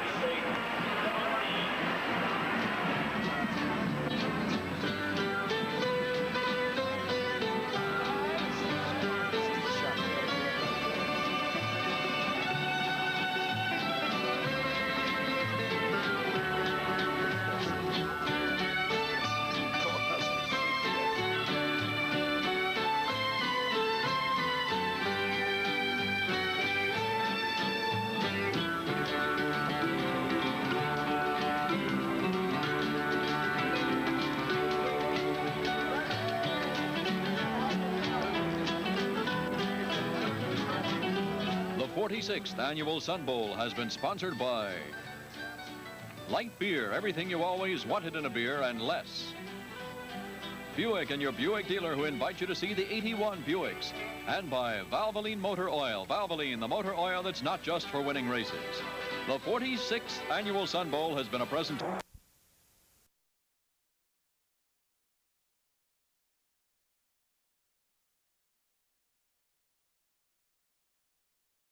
The 46th Annual Sun Bowl has been sponsored by Light Beer, everything you always wanted in a beer and less. Buick and your Buick dealer who invite you to see the 81 Buicks. And by Valvoline Motor Oil. Valvoline, the motor oil that's not just for winning races. The 46th Annual Sun Bowl has been a present.